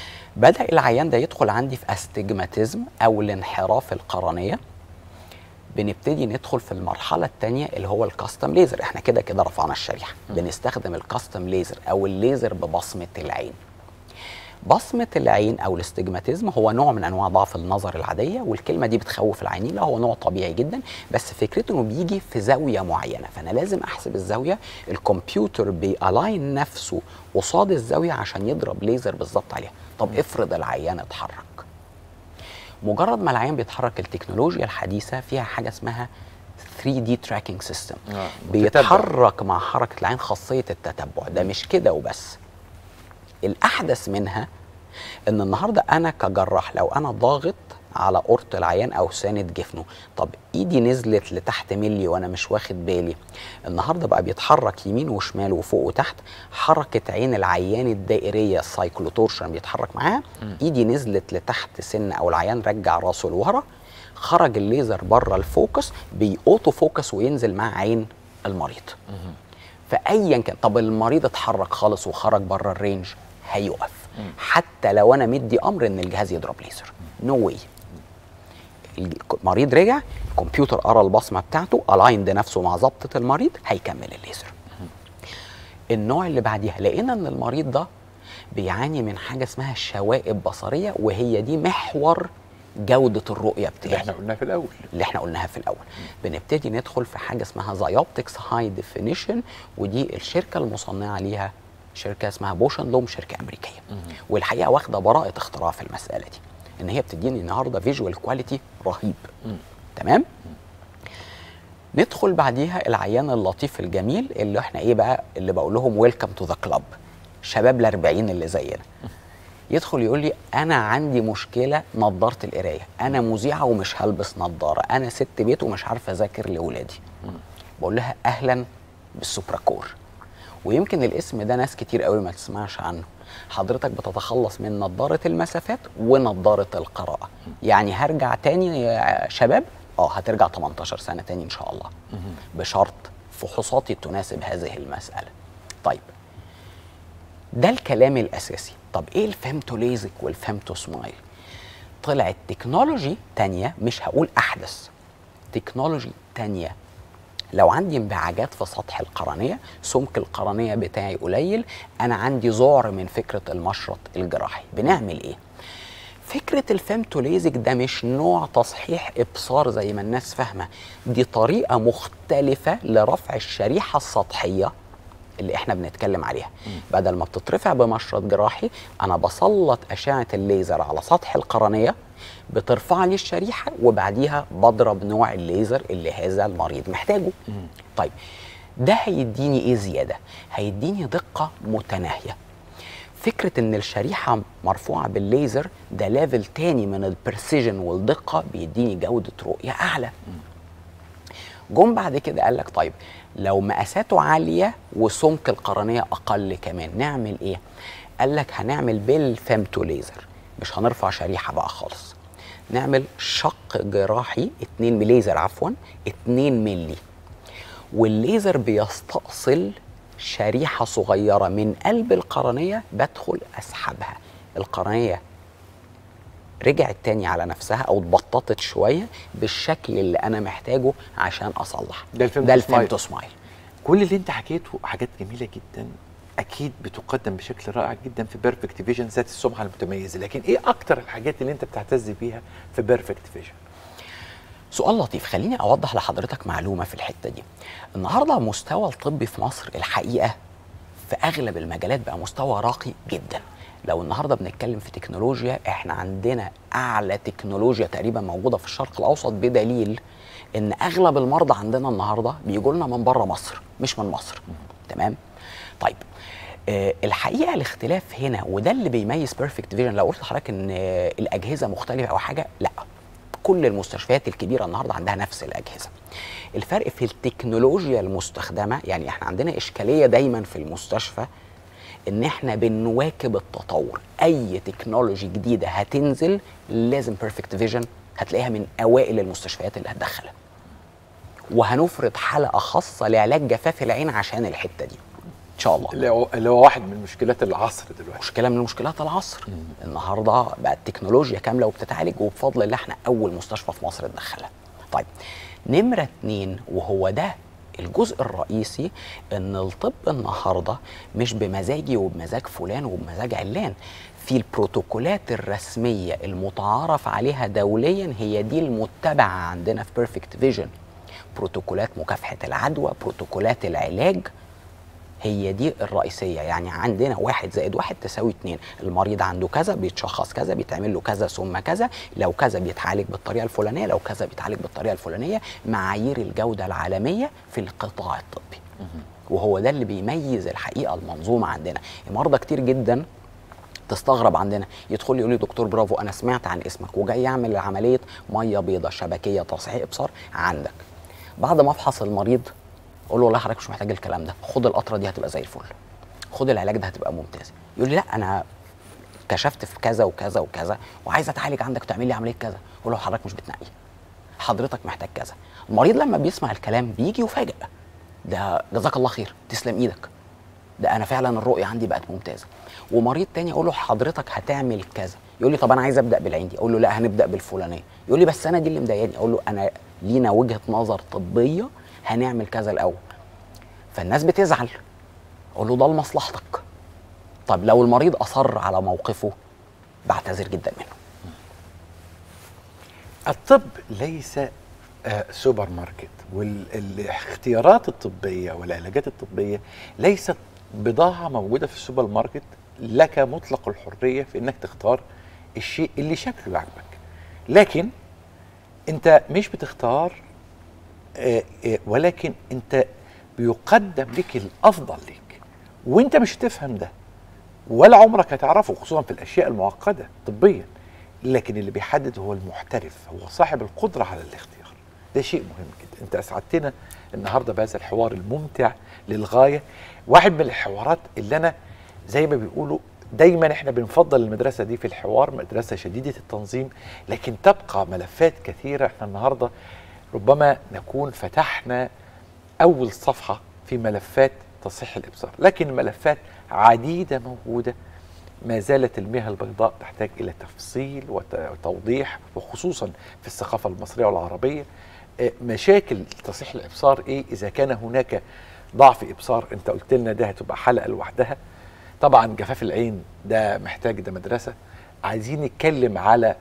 بدا العيان ده يدخل عندي في استجماتيزم او الانحراف القرنيه، بنبتدي ندخل في المرحله الثانيه اللي هو الكاستم ليزر. احنا كده كده رفعنا الشريحه، بنستخدم الكاستم ليزر او الليزر ببصمه العين. بصمه العين او الاستجماتيزم هو نوع من انواع ضعف النظر العاديه، والكلمه دي بتخوف العينين. لا، هو نوع طبيعي جدا، بس فكرته انه بيجي في زاويه معينه، فانا لازم احسب الزاويه. الكمبيوتر بيالاين نفسه قصاد الزاويه عشان يضرب ليزر بالظبط عليها. طب افرض العيان اتحرك، مجرد ما العيان بيتحرك التكنولوجيا الحديثه فيها حاجه اسمها ثري دي تراكنج سيستم، بيتحرك مع حركه العين، خاصيه التتبع. ده مش كده وبس، الاحدث منها ان النهارده انا كجراح لو انا ضاغط على قرط العيان او ساند جفنه، طب ايدي نزلت لتحت ملي وانا مش واخد بالي، النهارده بقى بيتحرك يمين وشمال وفوق وتحت. حركه عين العيان الدائريه السايكلوتورشن بيتحرك معاها، ايدي نزلت لتحت سن او العيان رجع راسه لورا، خرج الليزر بره الفوكس، بيأوتو فوكس وينزل مع عين المريض. فايا كان، طب المريض اتحرك خالص وخرج بره الرينج، هيقف حتى لو انا مدي امر ان الجهاز يضرب ليزر. نو no واي. المريض رجع، الكمبيوتر قرا البصمه بتاعته، الايند نفسه مع ظبطه المريض، هيكمل الليزر. النوع اللي بعديها لقينا ان المريض ده بيعاني من حاجه اسمها شوائب بصريه، وهي دي محور جوده الرؤيه بتاعي اللي احنا قلناها في الاول اللي احنا قلناها في الاول بنبتدي ندخل في حاجه اسمها زايوبتكس هاي ديفينيشن، ودي الشركه المصنعه ليها شركه اسمها بوشن لوم، شركه امريكيه. والحقيقه واخده براءه اختراع في المساله دي، ان هي بتديني النهارده فيجوال كواليتي رهيب. مم. تمام. ندخل بعديها العيان اللطيف الجميل اللي احنا ايه بقى، اللي بقول لهم ويلكم تو ذا كلاب، شباب الاربعين اللي زينا. يدخل يقول لي انا عندي مشكله نظاره القرايه، انا مذيعه ومش هلبس نظاره، انا ست بيت ومش عارفه اذاكر لاولادي. بقول لها اهلا بالسوبراكور، ويمكن الاسم ده ناس كتير قوي ما تسمعش عنه. حضرتك بتتخلص من نظاره المسافات ونظاره القراءه. يعني هرجع تاني يا شباب؟ اه هترجع تمنتاشر سنه تاني ان شاء الله، بشرط فحوصاتي تناسب هذه المساله. طيب ده الكلام الاساسي. طب ايه الفيمتو ليزك والفيمتو سمايل؟ طلعت تكنولوجي تانية، مش هقول احدث، تكنولوجي تانية. لو عندي انبعاجات في سطح القرنية، سمك القرنية بتاعي قليل، انا عندي ذعر من فكرة المشرط الجراحي، بنعمل ايه؟ فكرة الفيمتو ليزك ده مش نوع تصحيح ابصار زي ما الناس فاهمة، دي طريقة مختلفة لرفع الشريحة السطحية اللي احنا بنتكلم عليها. م. بدل ما بتترفع بمشرط جراحي، انا بسلط اشعه الليزر على سطح القرنيه، بترفع لي الشريحه، وبعديها بضرب نوع الليزر اللي هذا المريض محتاجه. م. طيب ده هيديني ايه زياده؟ هيديني دقه متناهيه. فكره ان الشريحه مرفوعه بالليزر ده ليفل تاني من البرسيجن والدقه، بيديني جوده رؤيه اعلى. م. جم بعد كده قال لك طيب لو مقاساته عاليه وسمك القرنيه اقل كمان، نعمل ايه؟ قال لك هنعمل بالفيمتو ليزر، مش هنرفع شريحه بقى خالص، نعمل شق جراحي اتنين ملي ليزر عفوا اتنين ملي، والليزر بيستأصل شريحه صغيره من قلب القرنيه، بدخل اسحبها، القرنيه رجعت تاني على نفسها او اتبططت شويه بالشكل اللي انا محتاجه عشان اصلح. ده الفيمتو, ده الفيمتو سمايل. كل اللي انت حكيته حاجات جميله جدا، اكيد بتقدم بشكل رائع جدا في بيرفكت فيجن ذات السمعه المتميزه، لكن ايه اكتر الحاجات اللي انت بتعتز بيها في بيرفكت فيجن؟ سؤال لطيف، خليني اوضح لحضرتك معلومه في الحته دي. النهارده مستوى الطبي في مصر الحقيقه في اغلب المجالات بقى مستوى راقي جدا. لو النهارده بنتكلم في تكنولوجيا، احنا عندنا اعلى تكنولوجيا تقريبا موجوده في الشرق الاوسط، بدليل ان اغلب المرضى عندنا النهارده بيجوا لنا من بره مصر مش من مصر. تمام؟ طيب آه الحقيقه الاختلاف هنا، وده اللي بيميز بيرفكت فيجن. لو قلت لحضرتك ان آه الاجهزه مختلفه او حاجه، لا، كل المستشفيات الكبيره النهارده عندها نفس الاجهزه. الفرق في التكنولوجيا المستخدمه. يعني احنا عندنا اشكاليه دايما في المستشفى ان احنا بنواكب التطور، اي تكنولوجي جديده هتنزل لازم بيرفكت فيجن هتلاقيها من اوائل المستشفيات اللي هتدخلها، وهنفرض حلقه خاصه لعلاج جفاف العين عشان الحته دي ان شاء الله، اللي هو اللي هو واحد من مشكلات العصر دلوقتي، مشكله من مشكلات العصر. مم. النهارده بقت التكنولوجيا كامله وبتتعالج، وبفضل الله احنا اول مستشفى في مصر تدخلها. طيب نمرة اتنين، وهو ده الجزء الرئيسي، ان الطب النهارده مش بمزاجي وبمزاج فلان وبمزاج علان. في البروتوكولات الرسميه المتعارف عليها دوليا، هي دي المتبعه عندنا في بيرفكت فيجن. بروتوكولات مكافحه العدوى، بروتوكولات العلاج، هي دي الرئيسيه. يعني عندنا واحد زائد واحد تساوي اتنين، المريض عنده كذا بيتشخص كذا، بيتعمل له كذا ثم كذا، لو كذا بيتعالج بالطريقه الفلانيه، لو كذا بيتعالج بالطريقه الفلانيه، معايير الجوده العالميه في القطاع الطبي. وهو ده اللي بيميز الحقيقه المنظومه عندنا. مرضى كتير جدا تستغرب عندنا، يدخل يقول لي دكتور برافو انا سمعت عن اسمك وجاي اعمل عمليه ميه بيضاء شبكيه تصحيح ابصار عندك. بعد ما افحص المريض اقول له لا حضرتك مش محتاج الكلام ده، خد القطره دي هتبقى زي الفل، خد العلاج ده هتبقى ممتاز. يقول لي لا انا كشفت في كذا وكذا وكذا وعايز اتعالج عندك وتعمل لي عمليه كذا. اقول له حضرتك مش بتنقي، حضرتك محتاج كذا. المريض لما بيسمع الكلام بيجي يفاجئ، ده جزاك الله خير، تسلم ايدك، ده انا فعلا الرؤيه عندي بقت ممتازه. ومريض تاني اقول له حضرتك هتعمل كذا، يقول لي طب انا عايز ابدا بالعين دي، اقول له لا هنبدا بالفلانيه، يقول لي بس انا دي اللي مضايقاني، اقول له انا لينا وجهه نظر طبيه هنعمل كذا الاول. فالناس بتزعل، اقول له ده لمصلحتك. طب لو المريض اصر على موقفه بعتذر جدا منه. الطب ليس آه سوبر ماركت، والاختيارات الطبيه والعلاجات الطبيه ليست بضاعه موجوده في السوبر ماركت لك مطلق الحريه في انك تختار الشيء اللي شكله يعجبك. لكن انت مش بتختار آه آه ولكن انت بيقدم لك الافضل لك، وانت مش هتفهم ده ولا عمرك هتعرفه، خصوصا في الاشياء المعقده طبيا. لكن اللي بيحدد هو المحترف، هو صاحب القدره على الاختيار. ده شيء مهم جدا. انت اسعدتنا النهارده بهذا الحوار الممتع للغايه. واحد من الحوارات اللي انا زي ما بيقولوا دايما احنا بنفضل المدرسه دي في الحوار، مدرسه شديده التنظيم، لكن تبقى ملفات كثيره. احنا النهارده ربما نكون فتحنا اول صفحه في ملفات تصحيح الابصار، لكن ملفات عديده موجوده. ما زالت المياه البيضاء تحتاج الى تفصيل وتوضيح، وخصوصا في الثقافه المصريه والعربيه. مشاكل تصحيح الابصار ايه؟ اذا كان هناك ضعف ابصار، انت قلت لنا ده هتبقى حلقه لوحدها. طبعا جفاف العين ده محتاج ده مدرسه. عايزين نتكلم على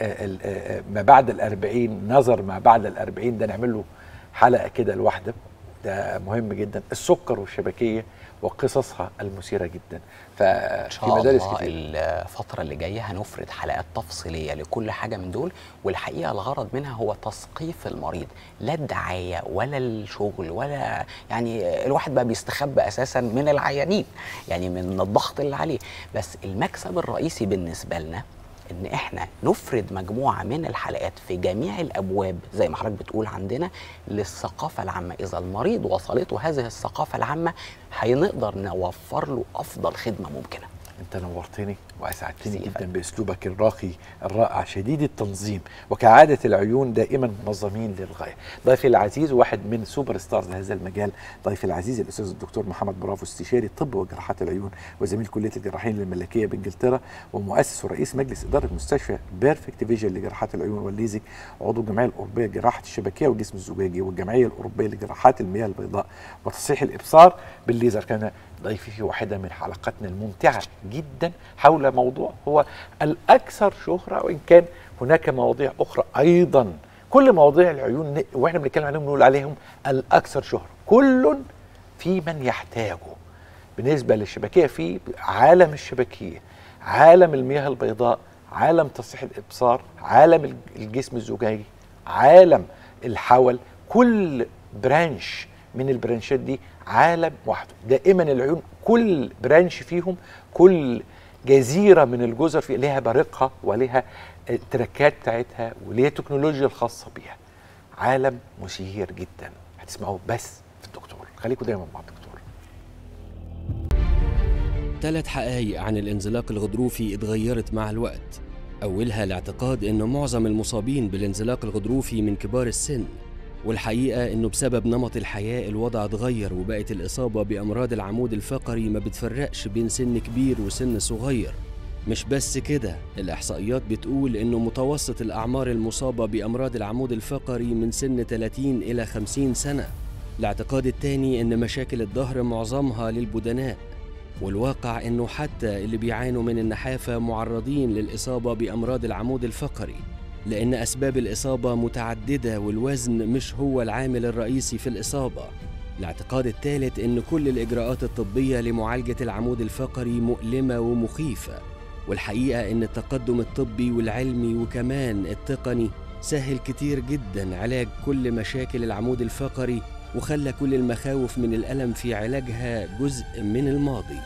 ما بعد الأربعين، نظر ما بعد الأربعين، ده نعمل له حلقه كده لوحده، ده مهم جدا. السكر والشبكيه وقصصها المثيره جدا. ففي مدارس الله كتير الفتره اللي جايه هنفرد حلقات تفصيليه لكل حاجه من دول، والحقيقه الغرض منها هو تثقيف المريض، لا الدعايه ولا الشغل ولا يعني الواحد بقى بيستخبى اساسا من العيانين، يعني من الضغط اللي عليه. بس المكسب الرئيسي بالنسبه لنا ان احنا نفرد مجموعه من الحلقات في جميع الابواب زي ما حضرتك بتقول عندنا للثقافه العامه. اذا المريض وصلته هذه الثقافه العامه هنقدر نوفر له افضل خدمه ممكنه. انت نورتني واسعدتني جدا باسلوبك الراقي الرائع شديد التنظيم، وكعاده العيون دائما منظمين للغايه. ضيفي العزيز واحد من سوبر ستارز هذا المجال، ضيفي العزيز الاستاذ الدكتور محمد برافو، استشاري طب وجراحات العيون وزميل كليه الجراحين الملكيه بانجلترا، ومؤسس ورئيس مجلس اداره مستشفى بيرفكت فيجن لجراحات العيون والليزك، عضو الجمعيه الاوروبيه لجراحه الشبكيه والجسم الزجاجي، والجمعيه الاوروبيه لجراحات المياه البيضاء وتصحيح الابصار بالليزر. كان ضيفي في واحدة من حلقاتنا الممتعة جدا حول موضوع هو الأكثر شهرة، وإن كان هناك مواضيع أخرى أيضا. كل مواضيع العيون وإحنا بنتكلم عنهم نقول عليهم الأكثر شهرة، كل في من يحتاجه. بالنسبة للشبكية في عالم الشبكية، عالم المياه البيضاء، عالم تصحيح الإبصار، عالم الجسم الزجاجي، عالم الحول. كل برانش من البرانشات دي عالم وحده. دائما العيون كل برانش فيهم، كل جزيره من الجزر في لها بريقها ولها التركات بتاعتها وليها التكنولوجيا الخاصه بيها. عالم مثير جدا هتسمعوه بس في الدكتور. خليكم دايما مع الدكتور. ثلاث حقائق عن الانزلاق الغضروفي اتغيرت مع الوقت. اولها الاعتقاد ان معظم المصابين بالانزلاق الغضروفي من كبار السن، والحقيقة إنه بسبب نمط الحياة الوضع اتغير، وبقت الإصابة بأمراض العمود الفقري ما بتفرقش بين سن كبير وسن صغير. مش بس كده، الإحصائيات بتقول إنه متوسط الأعمار المصابة بأمراض العمود الفقري من سن ثلاثين إلى خمسين سنة. الاعتقاد التاني إن مشاكل الظهر معظمها للبدناء، والواقع إنه حتى اللي بيعانوا من النحافة معرضين للإصابة بأمراض العمود الفقري، لأن أسباب الإصابة متعددة والوزن مش هو العامل الرئيسي في الإصابة. الاعتقاد الثالث إن كل الإجراءات الطبية لمعالجة العمود الفقري مؤلمة ومخيفة، والحقيقة إن التقدم الطبي والعلمي وكمان التقني سهل كتير جدا علاج كل مشاكل العمود الفقري، وخلى كل المخاوف من الألم في علاجها جزء من الماضي.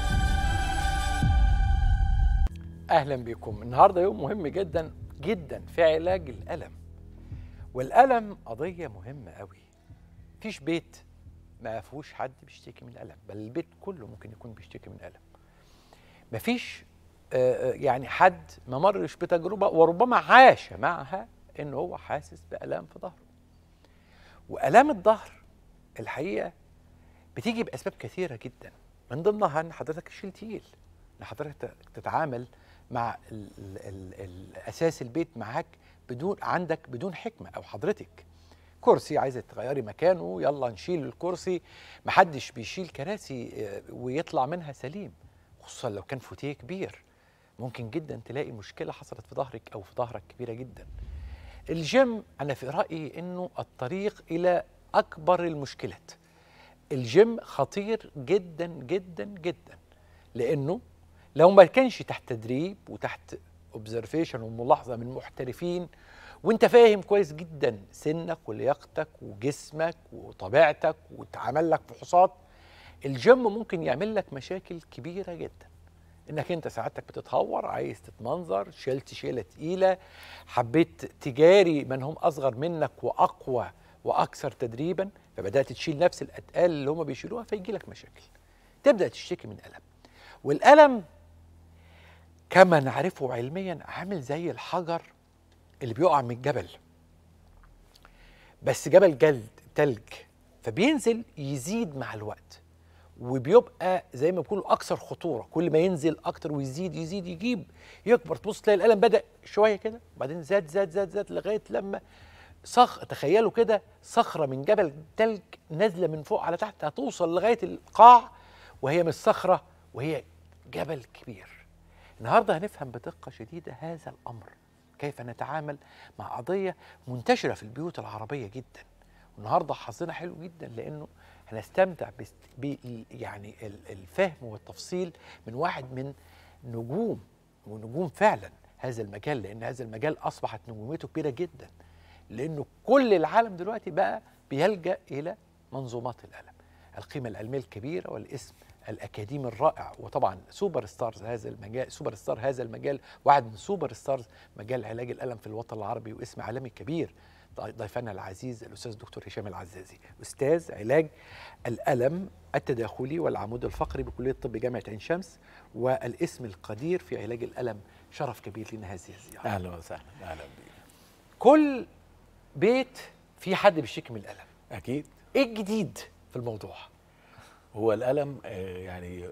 أهلا بكم. النهاردة يوم مهم جدا جدا في علاج الألم، والألم قضية مهمة قوي. مفيش بيت ما فيهوش حد بيشتكي من الألم، بل البيت كله ممكن يكون بيشتكي من الألم. مفيش يعني حد ما مرش بتجربة وربما عاش معها إن هو حاسس بألام في ظهره. وآلام الظهر الحقيقة بتيجي بأسباب كثيرة جدا، من ضمنها إن حضرتك تشيل تقيل، إن حضرتك تتعامل مع ال ال ال الأساس البيت معاك بدون عندك بدون حكمة، أو حضرتك كرسي عايزة تغيري مكانه، يلا نشيل الكرسي. محدش بيشيل كراسي ويطلع منها سليم، خصوصا لو كان فوتيه كبير. ممكن جدا تلاقي مشكلة حصلت في ظهرك أو في ظهرك كبيرة جدا. الجيم أنا في رأيي إنه الطريق إلى أكبر المشكلات. الجيم خطير جدا جدا جدا، لأنه لو ما كانش تحت تدريب وتحت اوبزرفيشن وملاحظة من محترفين، وانت فاهم كويس جدا سنك ولياقتك وجسمك وطبيعتك وتعمل لك فحوصات، الجيم ممكن يعمل لك مشاكل كبيرة جدا. انك انت ساعتك بتتهور، عايز تتمنظر، شلت شيله تقيله، حبيت تجاري من هم اصغر منك واقوى واكثر تدريبا، فبدات تشيل نفس الاتقال اللي هم بيشيلوها، فيجي لك مشاكل، تبدا تشتكي من الم. والالم كما نعرفه علميا عامل زي الحجر اللي بيقع من الجبل، بس جبل جلد تلج، فبينزل يزيد مع الوقت، وبيبقى زي ما بيقولوا اكثر خطوره. كل ما ينزل اكتر ويزيد يزيد يجيب يكبر، تبص تلاقي الالم بدا شويه كده، وبعدين زاد زاد زاد زاد لغايه لما صخ تخيلوا كده صخره من جبل تلج نازله من فوق على تحت، هتوصل لغايه القاع وهي مش صخره، وهي جبل كبير. النهارده هنفهم بدقه شديده هذا الامر، كيف نتعامل مع قضيه منتشره في البيوت العربيه جدا. والنهارده حظنا حلو جدا لانه هنستمتع ب يعني الفهم والتفصيل من واحد من نجوم ونجوم فعلا هذا المجال، لان هذا المجال اصبحت نجوميته كبيره جدا، لانه كل العالم دلوقتي بقى بيلجأ الى منظومات الالم. القيمه العلميه الكبيره والاسم الاكاديمي الرائع، وطبعا سوبر ستارز هذا المجال، سوبر ستار هذا المجال، واحد من سوبر ستارز مجال علاج الالم في الوطن العربي، واسم عالمي كبير. ضيفنا العزيز الاستاذ الدكتور هشام العزازي، استاذ علاج الالم التداخلي والعمود الفقري بكليه الطب جامعه عين شمس، والاسم القدير في علاج الالم. شرف كبير لنا هذه الزياره. اهلا وسهلا. اهلا بيك. كل بيت في حد بيشتكي من الالم، اكيد. ايه الجديد في الموضوع؟ هو الالم يعني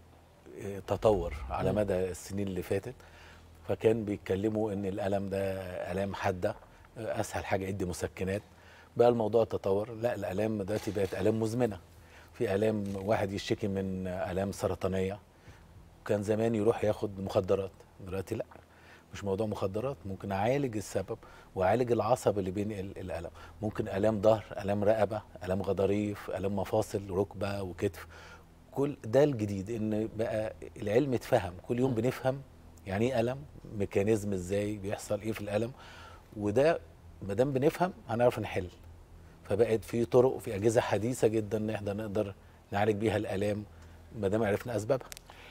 تطور على مدى السنين اللي فاتت، فكان بيتكلموا ان الالم ده الام حاده، اسهل حاجه ادي مسكنات. بقى الموضوع تطور، لا الالام دلوقتي بقت الام مزمنه. في الام واحد يشتكي من الام سرطانيه، كان زمان يروح ياخد مخدرات، دلوقتي لا، مش موضوع مخدرات، ممكن اعالج السبب واعالج العصب اللي بينقل الالم. ممكن الام ظهر، الام رقبه، الام غضاريف، الام مفاصل، ركبه وكتف. كل ده الجديد، ان بقى العلم اتفهم، كل يوم بنفهم يعني ايه الم، ميكانيزم ازاي بيحصل ايه في الالم، وده ما دام بنفهم هنعرف نحل. فبقت في طرق وفي اجهزه حديثه جدا ان احنا نقدر نعالج بيها الالام ما دام عرفنا اسبابها.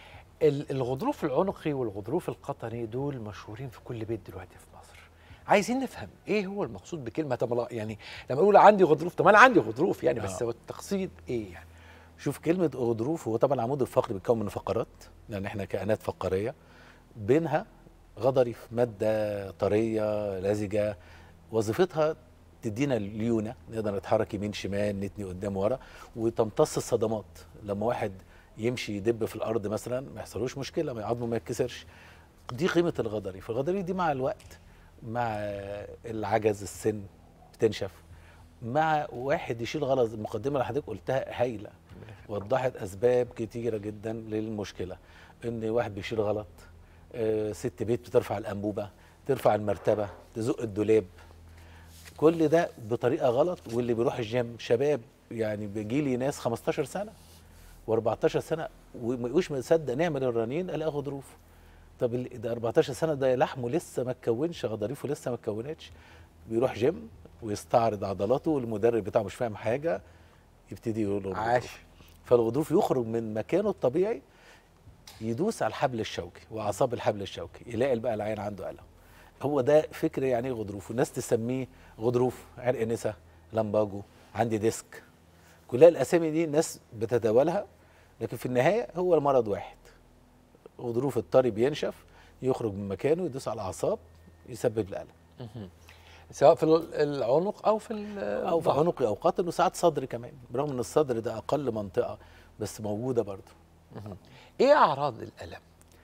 الغضروف العنقي والغضروف القطني دول مشهورين في كل بيت دلوقتي في مصر. عايزين نفهم ايه هو المقصود بكلمه، طب يعني لما اقول عندي غضروف، طب انا عندي غضروف يعني، بس هو التقصيد ايه يعني؟ شوف، كلمه غضروف هو طبعا العمود الفقري بيتكون من فقرات، لان احنا كائنات فقاريه، بينها غضاريف، ماده طريه لزجه، وظيفتها تدينا ليونه، نقدر نتحرك يمين شمال، نتني قدام ورا، وتمتص الصدمات. لما واحد يمشي يدب في الارض مثلا ما يحصلوش مشكله، ما عظمه ما يتكسرش. دي قيمه الغضاريف. الغضاريف دي مع الوقت، مع العجز، السن بتنشف، مع واحد يشيل غلط. المقدمه اللي حضرتك قلتها هايله، وضحت اسباب كتيره جدا للمشكله. ان واحد بيشيل غلط، آه ست بيت بترفع الانبوبه، ترفع المرتبه، تزق الدولاب، كل ده بطريقه غلط. واللي بيروح الجيم شباب، يعني بيجي لي ناس خمستاشر سنه واربعتاشر سنه وما يقوش مصدق نعمل الرنين الاقي غضروف. طب ده اربعتاشر سنه، ده لحمه لسه ما اتكونش، غضاريفه لسه ما اتكونتش، بيروح جيم ويستعرض عضلاته والمدرب بتاعه مش فاهم حاجه، يبتدي يقول له عاش. فالغضروف يخرج من مكانه الطبيعي، يدوس على الحبل الشوكي واعصاب الحبل الشوكي، يلاقي بقى العين عنده الم. هو ده فكر يعني ايه غضروف. والناس تسميه غضروف، عرق نسا، لمباجو، عندي ديسك، كلها الاسامي دي الناس بتتداولها، لكن في النهايه هو المرض واحد. غضروف الطري بينشف، يخرج من مكانه، يدوس على الاعصاب، يسبب الالم. سواء في العنق او في او في عنقي او قاتل، وساعات صدري كمان، برغم ان الصدر ده اقل منطقه بس موجوده برضه. ايه اعراض الالم؟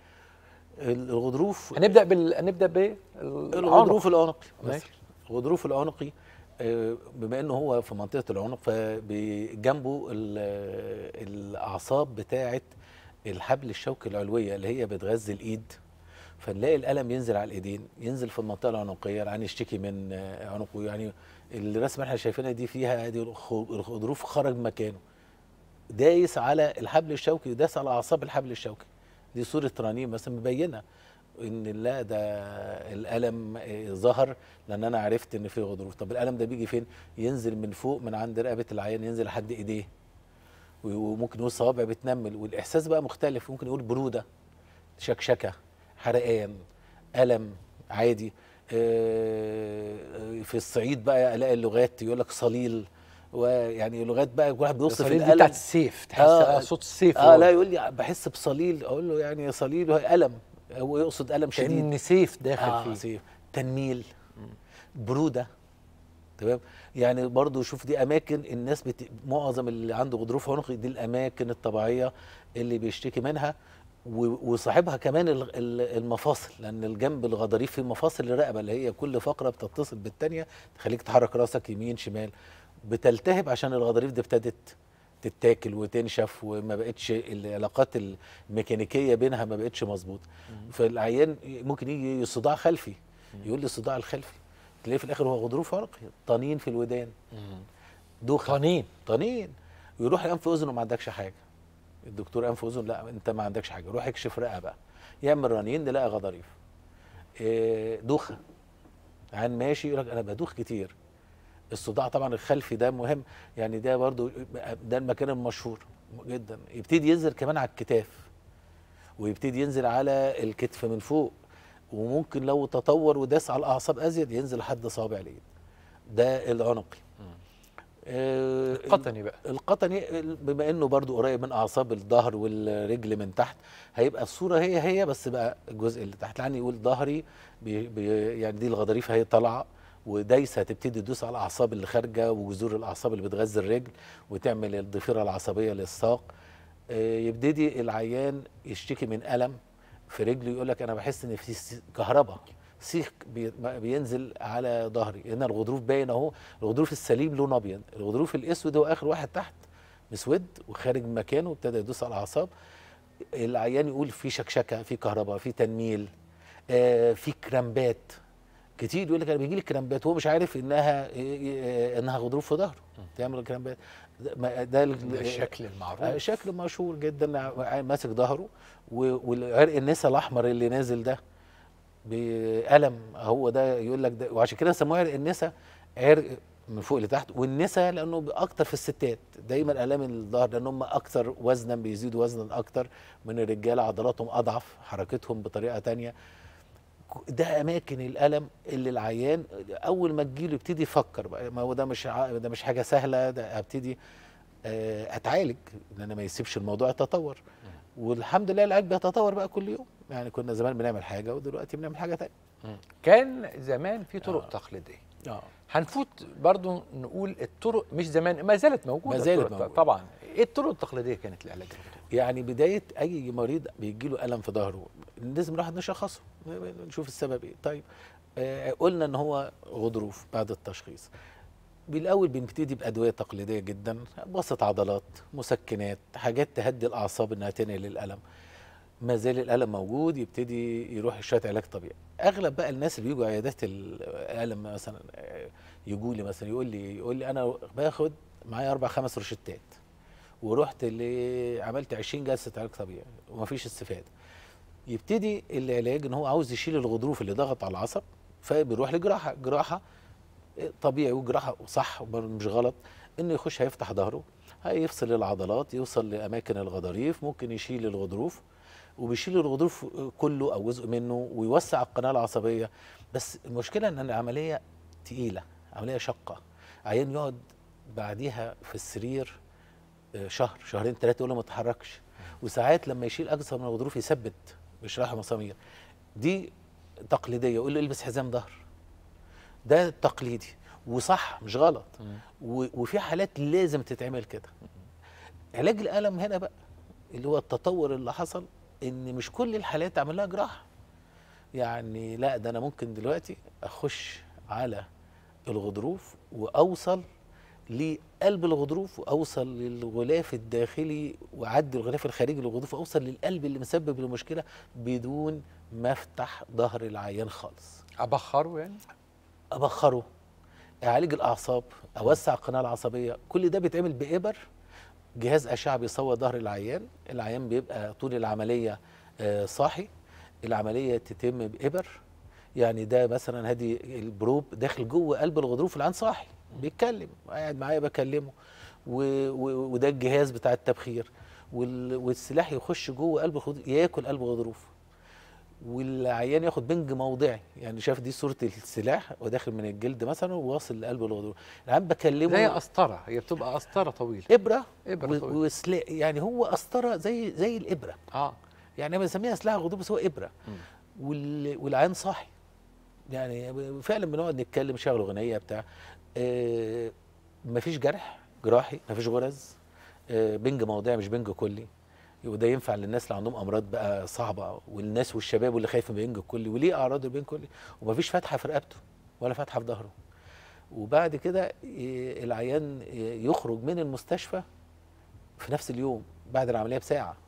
الغضروف هنبدا بال هنبدا بايه؟ الغضروف العنقي. ماشي. الغضروف العنقي بما انه هو في منطقه العنق، فجنبه الاعصاب بتاعه الحبل الشوكي العلويه اللي هي بتغذي الايد، فنلاقي الالم ينزل على الايدين، ينزل في المنطقه العنقيه، العين يشتكي من عنقه. يعني الرسمه اللي احنا شايفينها دي فيها دي الغضروف خرج مكانه، دايس على الحبل الشوكي، داس على اعصاب الحبل الشوكي. دي صوره رنين مثلا مبينه ان لا ده الالم ظهر لان انا عرفت ان في غضروف. طب الالم ده بيجي فين؟ ينزل من فوق من عند رقبه العيان، ينزل لحد ايديه، وممكن يقول صوابع بتنمل، والاحساس بقى مختلف. ممكن يقول بروده، شكشكه، حرقان، الم عادي. في الصعيد بقى الاقي اللغات يقول لك صليل، ويعني لغات بقى كل واحد بيوصف الالم بتاعت السيف، تحس آه صوت السيف. اه لا يقول لي بحس بصليل، اقول له يعني صليل وهي الم، هو يقصد الم شديد، كأن سيف داخل آه فيه. سيف. تنميل، بروده، تمام. يعني برضو شوف دي اماكن الناس بت... معظم اللي عنده غضروف عنقي دي الاماكن الطبيعيه اللي بيشتكي منها، و... وصاحبها كمان المفاصل، لان الجنب الغضاريف في مفاصل الرقبه اللي هي كل فقره بتتصل بالثانيه تخليك تحرك راسك يمين شمال، بتلتهب عشان الغضاريف دي ابتدت تتاكل وتنشف، وما بقتش العلاقات الميكانيكيه بينها ما بقتش مظبوطه. فالعيان ممكن يجي صداع خلفي، يقول لي الصداع الخلفي، تلاقيه في الاخر هو غضروف عنقي، طنين في الودان، دوخه، طنين طنين ويروح انف اذن وما عندكش حاجه. الدكتور انف اذن لا انت ما عندكش حاجه، روح اكشف رئه بقى، يعمل رنين نلاقي غضاريف. إيه دوخه، عن ماشي يقول لك انا بدوخ كتير. الصداع طبعا الخلفي ده مهم، يعني ده برضو ده المكان المشهور جدا. يبتدي ينزل كمان على الكتاف، ويبتدي ينزل على الكتف من فوق، وممكن لو تطور وداس على الاعصاب ازيد ينزل لحد صابع اليد. ده العنقي. آه القطني بقى، القطني بما انه برضو قريب من اعصاب الظهر والرجل من تحت، هيبقى الصوره هي هي بس بقى الجزء اللي تحت. يعني يقول ظهري بي بي يعني دي الغضاريف هي طالعه ودايسه، هتبتدي تدوس على الاعصاب اللي خارجه وجذور الاعصاب اللي بتغذي الرجل وتعمل الضفيره العصبيه للساق. آه يبتدي العيان يشتكي من الم في رجله، يقول لك انا بحس ان في كهرباء سيخ بينزل على ظهري. هنا الغضروف باين اهو، الغضروف السليم لونه ابيض، الغضروف الاسود هو اخر واحد تحت مسود وخارج من مكانه وابتدى يدوس على الاعصاب. العيان يقول في شكشكه، في كهرباء، في تنميل، آه في كرامبات كتير. يقول لك انا بيجي لي كرامبات وهو مش عارف انها انها غضروف في ظهره تعمل كرامبات. ده, ده الشكل المعروف، شكل مشهور جدا، ماسك ظهره والعرق النسا الاحمر اللي نازل ده بألم، هو ده يقول لك ده. وعشان كده سموه عرق النسا، عرق من فوق لتحت. والنسا لانه اكتر في الستات دايما الام الظهر، لان هم اكثر وزنا، بيزيدوا وزنا اكتر من الرجاله، عضلاتهم اضعف، حركتهم بطريقه ثانيه. ده اماكن الالم اللي العيان اول ما تجيله يبتدي يفكر بقى، ما هو ده مش ده مش حاجه سهله، ده ابتدي اتعالج ان انا ما يسيبش الموضوع يتطور. والحمد لله العلاج بيتطور بقى كل يوم. يعني كنا زمان بنعمل حاجه ودلوقتي بنعمل حاجه ثانيه. كان زمان في طرق آه. تقليديه. اه هنفوت برضو نقول الطرق مش زمان، ما زالت موجوده، ما زالت موجودة طبعا. ايه الطرق التقليديه كانت لعلاج الغضروف؟ يعني بدايه اي مريض بيجي له الم في ظهره لازم الواحد نشخصه نشوف السبب ايه. طيب آه قلنا ان هو غضروف بعد التشخيص. بالاول بنبتدي بادويه تقليديه جدا، بسط عضلات، مسكنات، حاجات تهدي الاعصاب انها تنقل الالم. ما زال الالم موجود يبتدي يروح شويه علاج طبيعي. اغلب بقى الناس اللي بيجوا عيادات الالم مثلا يجوا لي مثلا يقول لي يقول لي انا باخد معايا اربع خمس روشتات ورحت اللي عملت عشرين جلسه علاج طبيعي ومفيش استفاده. يبتدي العلاج ان هو عاوز يشيل الغضروف اللي ضغط على العصب، فبيروح لجراحه. جراحه طبيعي وجراحه صح مش غلط، انه يخش هيفتح ظهره، هيفصل العضلات، يوصل لاماكن الغضاريف، ممكن يشيل الغضروف، وبيشيل الغضروف كله او جزء منه ويوسع القناه العصبيه. بس المشكله ان العمليه تقيله، عمليه شاقه، عيان يقعد بعديها في السرير شهر شهرين ثلاثه يقول له ما تتحركش، وساعات لما يشيل اكثر من الغضروف يثبت بيشرح مسامير. دي تقليديه، يقول له البس حزام ظهر، ده تقليدي وصح مش غلط. وفي حالات لازم تتعمل كده. علاج الالم هنا بقى اللي هو التطور اللي حصل، ان مش كل الحالات اعمل لها جراحه. يعني لا، ده انا ممكن دلوقتي اخش على الغضروف واوصل لقلب الغضروف واوصل للغلاف الداخلي واعدي الغلاف الخارجي للغضروف واوصل للقلب اللي مسبب المشكله بدون ما افتح ظهر العيان خالص. ابخره يعني؟ ابخره، اعالج الاعصاب، اوسع القناه العصبيه، كل ده بيتعمل بابر. جهاز اشعه بيصور ظهر العيان، العيان بيبقى طول العمليه صاحي، العمليه تتم بابر. يعني ده مثلا هادي البروب داخل جوه قلب الغضروف، العيان صاحي بيتكلم، قاعد معايا بكلمه، وده الجهاز بتاع التبخير، والسلاح يخش جوه قلب الغضروف ياكل قلب الغضروف، والعيان ياخد بنج موضعي. يعني شاف دي صوره السلاح وداخل من الجلد مثلا وواصل لقلب الغضروف، العيان بكلمه زي قسطره، هي بتبقى قسطره طويله، ابره ابره طويله وسلاح، يعني هو قسطره زي زي الابره. اه يعني بنسميها سلاح غضروف بس هو ابره. وال... والعيان صاحي. يعني فعلا بنقعد نتكلم، شغل اغنيه بتاع آه مفيش جرح جراحي، مفيش غرز، آه بنج موضعي مش بنج كلي. وده ينفع للناس اللي عندهم امراض بقى صعبه، والناس والشباب واللي خايف من البنج الكلي وليه اعراض البنج الكلي، ومفيش فتحه في رقبته ولا فتحه في ظهره. وبعد كده العيان يخرج من المستشفى في نفس اليوم بعد العمليه بساعه،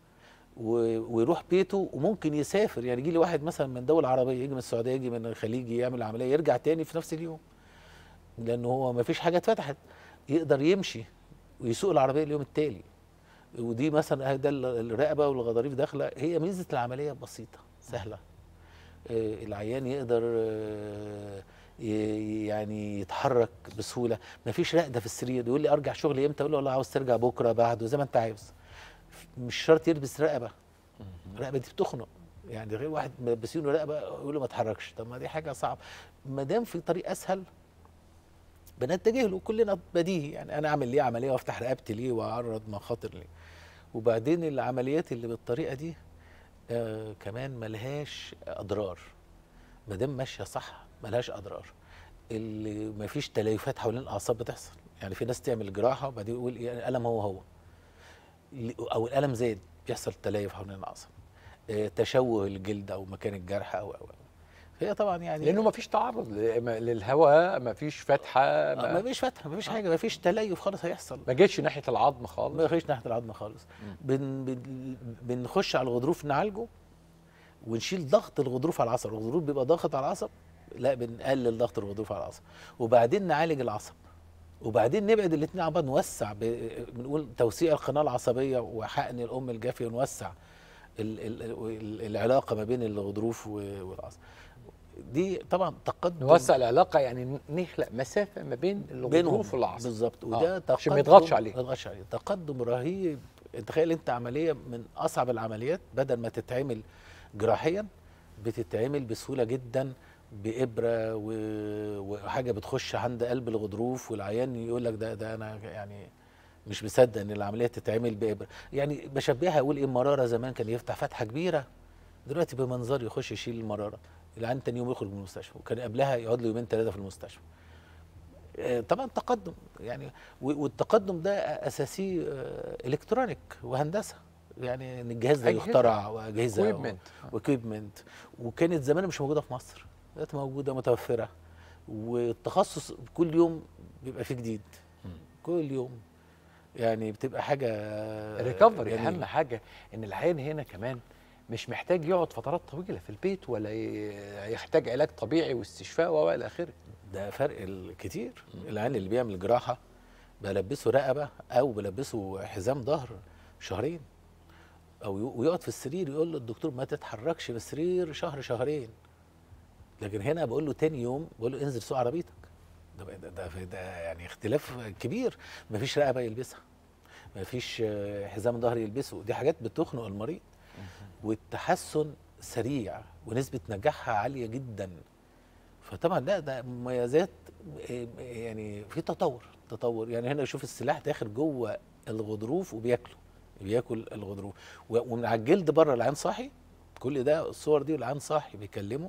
ويروح بيته، وممكن يسافر. يعني يجي لي واحد مثلا من دول عربيه، يجي من السعوديه، يجي من الخليج، يعمل عمليه يرجع تاني في نفس اليوم، لانه هو ما فيش حاجه اتفتحت، يقدر يمشي ويسوق العربيه اليوم التالي. ودي مثلا ده الرقبه والغضاريف داخله. هي ميزه العمليه بسيطه سهله، آه العيان يقدر آه يعني يتحرك بسهوله، ما فيش رقده في السرير. يقول لي ارجع شغلي امتى؟ اقول له والله عاوز ترجع بكره بعده زي ما انت عاوز. مش شرط يلبس رقبه، الرقبه دي بتخنق. يعني غير واحد ملبسين له رقبه يقول له ما تتحركش، طب ما دي حاجه صعبه. ما دام في طريق اسهل بنتجه له كلنا، بديهي. يعني انا اعمل ليه عمليه وافتح رقبتي ليه واعرض مخاطر ليه؟ وبعدين العمليات اللي بالطريقه دي آه كمان ملهاش اضرار، ما دام ماشيه صح ملهاش اضرار. اللي ما فيش تليفات حوالين الاعصاب بتحصل. يعني في ناس تعمل جراحه وبعدين يقول ايه الالم هو هو، او الالم زاد، بيحصل تليف حوالين الاعصاب، آه تشوه الجلد او مكان الجرح او او هي طبعا يعني لانه ما فيش تعرض للهواء، ما فيش فتحه، ما فيش فتحه، ما فيش حاجه، ما فيش تليف خالص هيحصل، ما جيتش ناحيه العظم خالص، ما جيتش ناحيه العظم خالص. بن بن بنخش على الغضروف نعالجه ونشيل ضغط الغضروف على العصب. الغضروف بيبقى ضاغط على العصب، لا بنقلل ضغط الغضروف على العصب، وبعدين نعالج العصب، وبعدين نبعد الاثنين عن بعض، نوسع، بنقول توسيع القناه العصبيه وحقن الام الجافيه، ونوسع ال ال العلاقه ما بين الغضروف والعصب. دي طبعا تقدم، نوسع العلاقه يعني نخلق مسافه ما بين الغضروف والعصب بالظبط. وده آه. تقدم عشان ما يضغطش عليه، ما يضغطش عليه. تقدم رهيب. تخيل انت عمليه من اصعب العمليات بدل ما تتعمل جراحيا بتتعمل بسهوله جدا بابره وحاجه بتخش عند قلب الغضروف، والعيان يقول لك ده ده انا يعني مش مصدق ان العمليه تتعمل بابره. يعني بشبهها اقول ايه، المراره زمان كان يفتح فتحه كبيره، دلوقتي بمنظر يخش يشيل المراره، العيان تاني يوم يخرج من المستشفى، وكان قبلها يقعد له يومين ثلاثه في المستشفى. طبعا تقدم يعني، والتقدم ده اساسي الكترونيك وهندسه. يعني ان الجهاز ده يخترع واجهزه واكويبمنت، وكانت زمان مش موجوده في مصر، دلوقتي موجوده متوفره، والتخصص كل يوم بيبقى فيه جديد، كل يوم يعني بتبقى حاجه ريكفري. اهم حاجه ان العيان هنا كمان مش محتاج يقعد فترات طويله في البيت ولا يحتاج علاج طبيعي واستشفاء والى اخره. ده فرق كتير. العيان اللي بيعمل جراحه بلبسه رقبه او بلبسه حزام ظهر شهرين، او ويقعد في السرير يقول له الدكتور ما تتحركش من السرير شهر شهرين. لكن هنا بقول له تاني يوم بقول له انزل سوق عربيتك. ده ده, ده, ده يعني اختلاف كبير. مفيش رقبه يلبسها، مفيش حزام ظهر يلبسه، دي حاجات بتخنق المريض. والتحسن سريع ونسبه نجاحها عاليه جدا. فطبعا لا ده مميزات، يعني في تطور تطور يعني هنا شوف السلاح داخل جوه الغضروف وبياكله، بياكل الغضروف، ومن على الجلد بره العين صاحي. كل ده الصور دي والعين صاحي بيكلمه،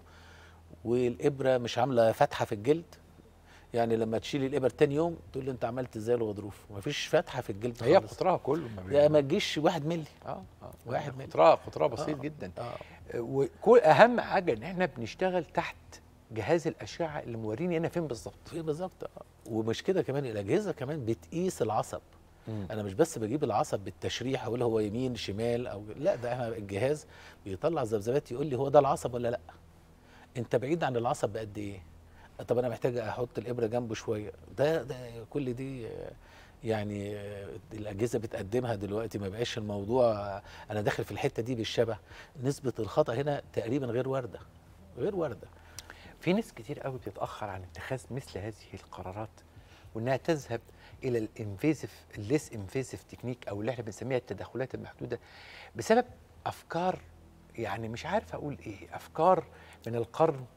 والابره مش عامله فتحه في الجلد. يعني لما تشيل الابر تاني يوم تقول له انت عملت ازاي الغضروف؟ مفيش فتحه في الجلد خالص، هي قطرها كله ما, ما تجيش واحد ملي. اه اه واحد ملي، قطرها قطرها بسيط آه جدا. آه. وكل اهم حاجه ان احنا بنشتغل تحت جهاز الاشعه اللي موريني هنا فين بالظبط. فين بالظبط. آه. ومش كده كمان، الاجهزه كمان بتقيس العصب. مم. انا مش بس بجيب العصب بالتشريح اقول هو يمين شمال او لا، ده الجهاز بيطلع ذبذبات يقول لي هو ده العصب ولا لا. انت بعيد عن العصب بقد ايه؟ طب انا محتاج احط الابره جنبه شويه. ده ده كل دي يعني الاجهزه بتقدمها دلوقتي. ما بقاش الموضوع انا داخل في الحته دي بالشبه. نسبه الخطا هنا تقريبا غير وارده، غير وارده. في ناس كتير قوي بتتاخر عن اتخاذ مثل هذه القرارات، وانها تذهب الى الانفيزيف الليس انفيزيف تكنيك او اللي احنا بنسميها التدخلات المحدوده، بسبب افكار يعني مش عارف اقول ايه، افكار من القرن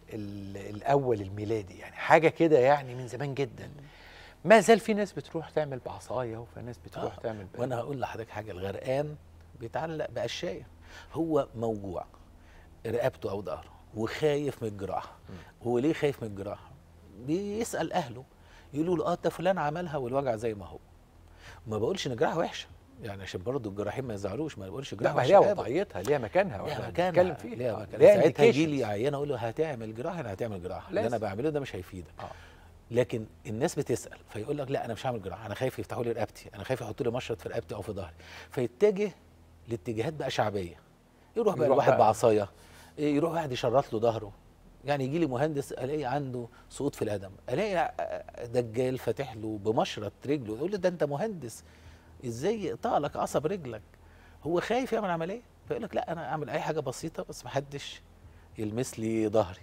الاول الميلادي، يعني حاجه كده يعني من زمان جدا. ما زال في ناس بتروح تعمل بعصايه وفي ناس بتروح آه. تعمل بقى. وانا هقول لحضرتك حاجه، الغرقان بيتعلق بقشايه. هو موجوع رقبته او ظهره وخايف من الجراحه. هو ليه خايف من الجراحه؟ بيسال اهله يقولوا له اه ده فلان عملها والوجع زي ما هو. ما بقولش ان الجراحه وحشه، يعني عشان برضه الجراحين ما يزعلوش، ما بقولش جراحه وحشه. لا ليها وضعيتها، ليها مكانها، ليها مكانها، بنتكلم فيها ليها مكانها. ساعتها يجي لي عيان اقول له هتعمل جراحه، انا هتعمل جراحه، اللي انا بعمله ده مش هيفيدك. آه. لكن الناس بتسال فيقول لك لا انا مش هعمل جراحه، انا خايف يفتحوا لي رقبتي، انا خايف يحطوا لي مشرط في رقبتي او في ظهري، فيتجه لاتجاهات بقى شعبيه. يروح بقى لواحد بعصايه، يروح واحد يشرط له ظهره. يعني يجي لي مهندس الاقي عنده سقوط في القدم، الاقي دجال فاتح له بمشرط رجله، يقول له ده انت مهندس ازاي يقطع لك عصب رجلك؟ هو خايف يعمل عمليه، فيقول لك لا انا اعمل اي حاجه بسيطه بس ما حدش يلمس لي ظهري.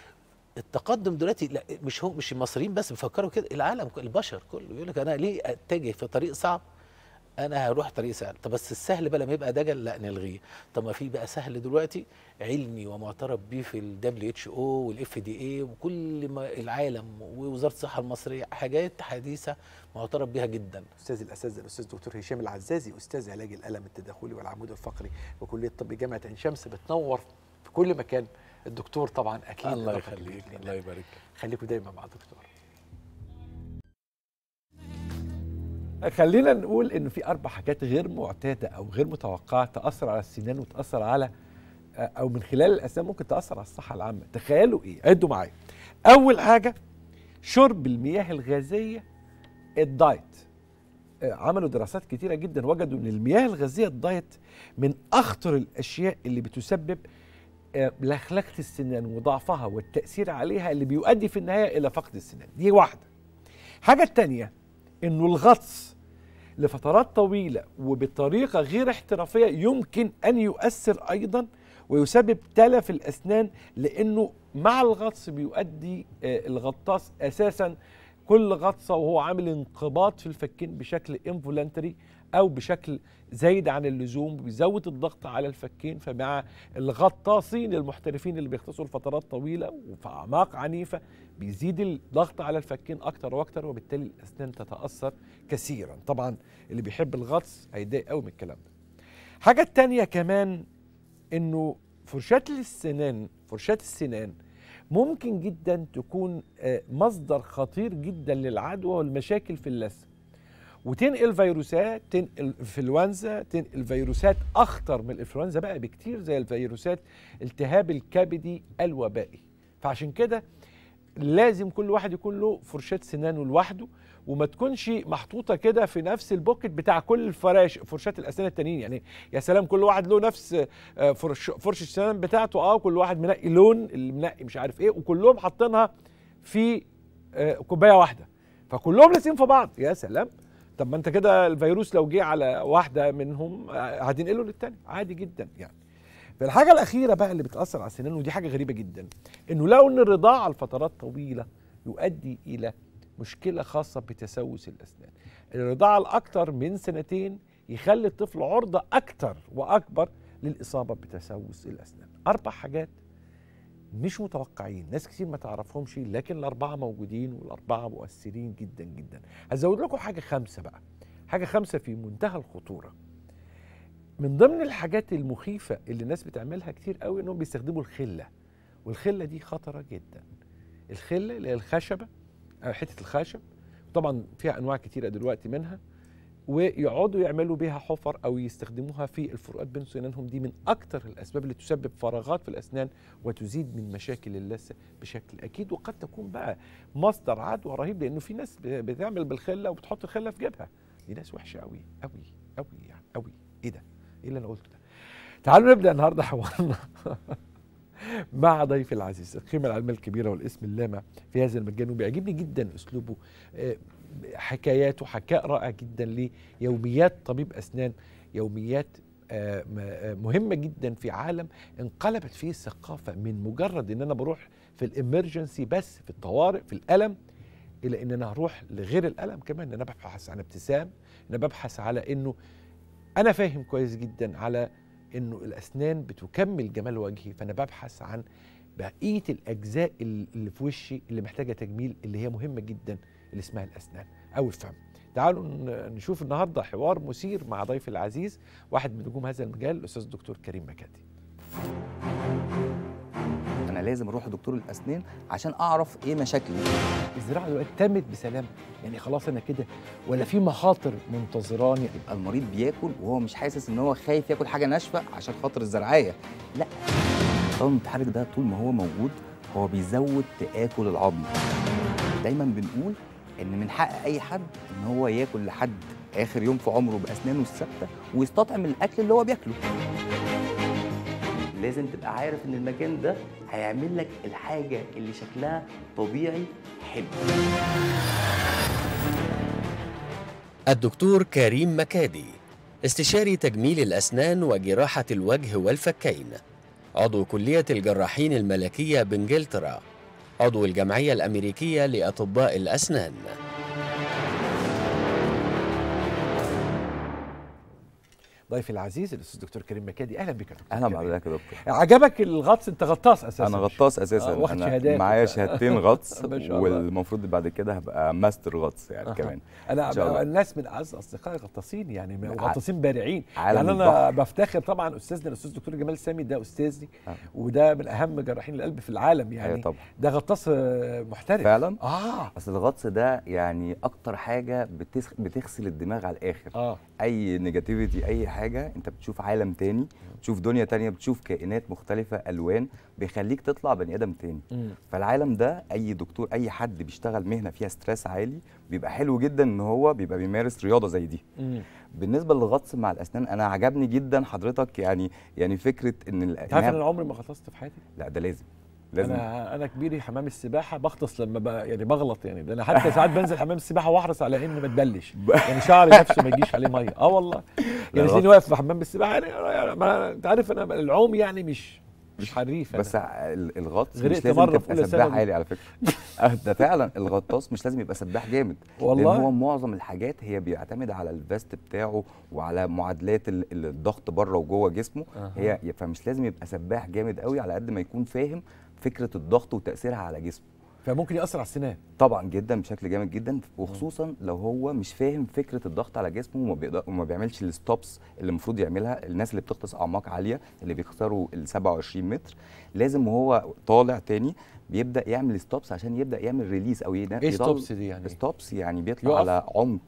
التقدم دلوقتي لا مش هو مش المصريين بس بيفكروا كده، العالم البشر كله يقول لك انا ليه اتجه في طريق صعب؟ انا هروح طريق سهل. طب بس السهل بقى لما يبقى دجل لا نلغيه. طب ما في بقى سهل دلوقتي علمي ومعترف بيه في الدبليو اتش او والاف دي اي وكل ما العالم ووزاره الصحه المصريه، حاجات حديثه معترف بيها جدا. استاذ الاساتذه الاستاذ دكتور هشام العزازي، استاذ علاج الالم التداخلي والعمود الفقري بكليه طب جامعه عين شمس، بتنور في كل مكان. الدكتور طبعا اكيد. الله يخليك، الله يبارك. خليكم دايما مع الدكتور. خلينا نقول ان في اربع حاجات غير معتاده او غير متوقعه تاثر على السنان وتاثر على او من خلال الاسنان ممكن تاثر على الصحه العامه. تخيلوا ايه؟ عدوا معايا. اول حاجه شرب المياه الغازيه الدايت. عملوا دراسات كتيره جدا وجدوا ان المياه الغازيه الدايت من اخطر الاشياء اللي بتسبب لخلخه السنان وضعفها والتاثير عليها اللي بيؤدي في النهايه الى فقد السنان. دي واحده. الحاجه الثانيه انه الغطس لفترات طويله وبطريقه غير احترافيه يمكن ان يؤثر ايضا ويسبب تلف الاسنان، لانه مع الغطس بيؤدي الغطاس اساسا كل غطسه وهو عامل انقباض في الفكين بشكل انفولنتري او بشكل زايد عن اللزوم، بيزود الضغط على الفكين. فمع الغطاسين المحترفين اللي بيغطسوا لفترات طويله وفي اعماق عنيفه بيزيد الضغط على الفكين اكتر واكتر، وبالتالي الاسنان تتاثر كثيرا. طبعا اللي بيحب الغطس هيتضايق قوي من الكلام ده. حاجه تانية كمان انه فرشاه السنان فرشاه السنان ممكن جدا تكون مصدر خطير جدا للعدوى والمشاكل في اللثه. وتنقل فيروسات، تنقل انفلونزا، تنقل فيروسات اخطر من الانفلونزا بقى بكتير زي الفيروسات التهاب الكبدي الوبائي. فعشان كده لازم كل واحد يكون له فرشاه سنانه لوحده، وما تكونش محطوطه كده في نفس البوكت بتاع كل الفراش فرشاه الاسنان التانيين. يعني يا سلام كل واحد له نفس فرش فرشه السنان بتاعته، اه كل واحد منقي لون اللي منقي مش عارف ايه، وكلهم حاطينها في كوبايه واحده، فكلهم لازقين في بعض. يا سلام، طب ما انت كده الفيروس لو جه على واحده منهم هتنقله للتاني عادي جدا يعني. فالحاجه الاخيره بقى اللي بتاثر على السنان، ودي حاجه غريبه جدا، انه لو ان الرضاعه لفترات طويله يؤدي الى مشكله خاصه بتسوس الاسنان. الرضاعه الاكثر من سنتين يخلي الطفل عرضه اكثر واكبر للاصابه بتسوس الاسنان. اربع حاجات مش متوقعين، ناس كتير ما تعرفهمش، لكن الاربعه موجودين والاربعه مؤثرين جدا جدا. هزود لكم حاجه خمسه بقى، حاجه خمسه في منتهى الخطوره. من ضمن الحاجات المخيفه اللي الناس بتعملها كتير قوي انهم بيستخدموا الخله، والخله دي خطره جدا. الخله اللي هي الخشبه، حته الخشب، طبعا فيها انواع كتيره دلوقتي منها، ويقعدوا يعملوا بيها حفر او يستخدموها في الفروقات بين سنانهم. دي من اكتر الاسباب اللي تسبب فراغات في الاسنان وتزيد من مشاكل اللثه بشكل اكيد، وقد تكون بقى مصدر عدوى رهيب، لانه في ناس بتعمل بالخله وبتحط الخله في جيبها. دي ناس وحشه قوي قوي قوي يعني قوي. ايه ده؟ ايه اللي انا قلته ده؟ تعالوا نبدا النهارده حوارنا مع ضيفي العزيز، القيمه العلميه الكبيره والاسم اللامع في هذا المجال، وبيعجبني جدا اسلوبه، حكاياته حكاء رائع جدا ليوميات طبيب اسنان، يوميات مهمه جدا في عالم انقلبت فيه الثقافه من مجرد ان انا بروح في الامرجنسي بس في الطوارئ في الالم، الى ان انا هروح لغير الالم كمان، ان انا ببحث عن ابتسام، ان انا ببحث على انه انا فاهم كويس جدا على انه الاسنان بتكمل جمال وجهي، فانا ببحث عن بقيه الاجزاء اللي في وشي اللي محتاجه تجميل، اللي هي مهمه جدا، اللي اسمها الاسنان او الفم. تعالوا نشوف النهارده حوار مثير مع ضيفي العزيز، واحد من نجوم هذا المجال، الاستاذ الدكتور كريم مكادي. انا لازم اروح لدكتور الاسنان عشان اعرف ايه مشاكلي. الزراعه دلوقتي تمت بسلام، يعني خلاص انا كده ولا في مخاطر منتظراني؟ يبقى المريض بياكل وهو مش حاسس ان هو خايف ياكل حاجه ناشفه عشان خاطر الزرعيه، لا. الطاقم المتحرك ده طول ما هو موجود هو بيزود تآكل العظم. دايما بنقول ان من حق اي حد ان هو ياكل لحد اخر يوم في عمره باسنانه الثابته ويستطعم الاكل اللي هو بياكله. لازم تبقى عارف ان المكان ده هيعمل لك الحاجه اللي شكلها طبيعي حلو. الدكتور كريم مكادي، استشاري تجميل الأسنان وجراحة الوجه والفكين، عضو كلية الجراحين الملكية بإنجلترا، عضو الجمعية الأمريكية لأطباء الأسنان. ضيفي العزيز الاستاذ دكتور كريم مكادي، اهلا بك يا دكتور. اهلا بحضرتك يا دكتور. عجبك الغطس؟ انت غطاس اساسا. انا غطاس اساسا. واخد شهادات. معايا شهادتين غطس والمفروض بعد كده هبقى ماستر غطس يعني. أه. كمان انا الناس من اعز اصدقائي غطاسين يعني، غطاسين بارعين يعني. انا البحر. بفتخر طبعا استاذنا الاستاذ الدكتور جمال سامي، ده استاذي أه. وده من اهم جراحين القلب في العالم يعني. أيوة طبعا. ده غطاس محترف فعلا. اه اصل الغطس ده يعني اكتر حاجه بتخ... بتغسل الدماغ على الاخر. اه اي نيجاتيفيتي اي حاجه انت بتشوف عالم تاني، بتشوف دنيا تانية، بتشوف كائنات مختلفة، ألوان، بيخليك تطلع بني آدم تاني. مم. فالعالم ده أي دكتور أي حد بيشتغل مهنة فيها ستريس عالي بيبقى حلو جدا إن هو بيبقى بيمارس رياضة زي دي. مم. بالنسبة للغطس مع الأسنان أنا عجبني جدا حضرتك يعني يعني فكرة إن أنت عارف أنا عمري ما غطست في حياتي؟ لا ده لازم. لازم. انا انا كبيري حمام السباحه بغطس لما ب... يعني بغلط يعني، ده انا حتى ساعات بنزل حمام السباحه واحرص على اني ما اتبلش يعني شعري نفسه ما يجيش عليه ميه. اه والله يعني تلاقيني واقف في حمام السباحه يعني ما انت عارف انا العوم يعني مش مش حريف. بس الغطس مش لازم تبقى سباح عالي على فكره. ده فعلا الغطاس مش لازم يبقى سباح جامد والله، لان هو معظم الحاجات هي بيعتمد على الفيست بتاعه وعلى معادلات الضغط بره وجوه جسمه. أه. هي فمش لازم يبقى سباح جامد قوي على قد ما يكون فاهم فكره الضغط وتاثيرها على جسمه. فممكن ياثر على السنان طبعا جدا بشكل جامد جدا، وخصوصا لو هو مش فاهم فكره الضغط على جسمه وما بيقدر وما بيعملش الستوبس اللي المفروض يعملها. الناس اللي بتغطس اعماق عاليه اللي بيكسروا ال سبعة وعشرين متر لازم وهو طالع تاني بيبدا يعمل ستوبس عشان يبدا يعمل ريليس او ايه ستوبس دي يعني؟ ستوبس يعني بيطلع يقف. على عمق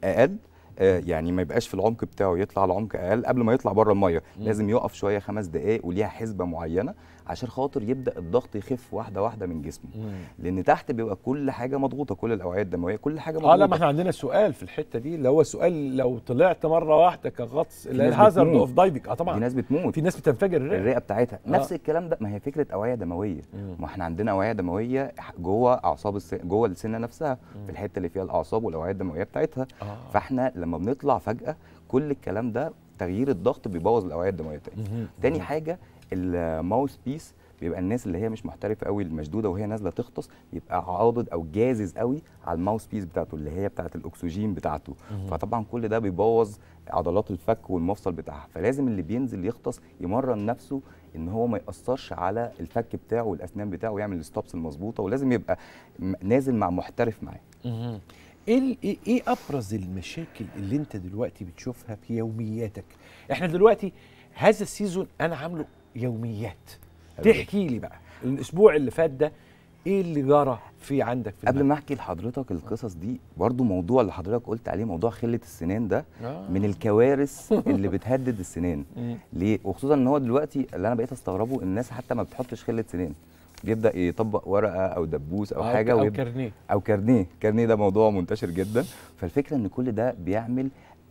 اقل، آه يعني ما يبقاش في العمق بتاعه، يطلع العمق اقل قبل ما يطلع بره الميه. مم. لازم يقف شويه خمس دقائق وليها حسبه معينه عشان خاطر يبدا الضغط يخف واحده واحده من جسمه. مم. لان تحت بيبقى كل حاجه مضغوطه، كل الاوعيه الدمويه كل حاجه مضغوطه. اه لا، ما احنا عندنا سؤال في الحته دي اللي هو سؤال لو طلعت مره واحده كغطس في ناس الهازارد بتموت. اوف دايفنج. اه طبعا في ناس بتموت، في ناس بتنفجر الرئه الرئه بتاعتها. آه. نفس الكلام ده، ما هي فكره اوعيه دمويه. مم. ما احنا عندنا اوعيه دمويه جوه اعصاب الس... جوه السنه نفسها، مم. في الحته اللي فيها الاعصاب والاوعيه الدمويه بتاعتها. آه. فاحنا لما بنطلع فجاه كل الكلام ده تغيير الضغط بيبوظ الاوعيه الدمويه تاني. مم. تاني مم. حاجه الماوس بيس، بيبقى الناس اللي هي مش محترفه قوي المشدوده وهي نازله تغطس يبقى عاضد او جازز قوي على الماوس بيس بتاعته اللي هي بتاعه الاكسجين بتاعته. مم. فطبعا كل ده بيبوظ عضلات الفك والمفصل بتاعها. فلازم اللي بينزل يغطس يمرن نفسه ان هو ما ياثرش على الفك بتاعه والاسنان بتاعه ويعمل الستوبس المظبوطه، ولازم يبقى م- نازل مع محترف معاه. مهم. ايه ال- ايه إيه ابرز المشاكل اللي انت دلوقتي بتشوفها في يومياتك؟ احنا دلوقتي هذا السيزون انا عامله يوميات. تحكي لي بقى الاسبوع اللي فات ده ايه اللي جرى في عندك في قبل ما احكي لحضرتك القصص دي، برضو موضوع اللي حضرتك قلت عليه موضوع خله السنان ده آه. من الكوارث اللي بتهدد السنان. مم. ليه؟ وخصوصا ان هو دلوقتي اللي انا بقيت استغربه الناس حتى ما بتحطش خله سنان، بيبدا يطبق ورقه او دبوس او أو حاجه أو ويب- كارنيه. او كارنيه. كارنيه ده موضوع منتشر جدا. فالفكره ان كل ده بيعمل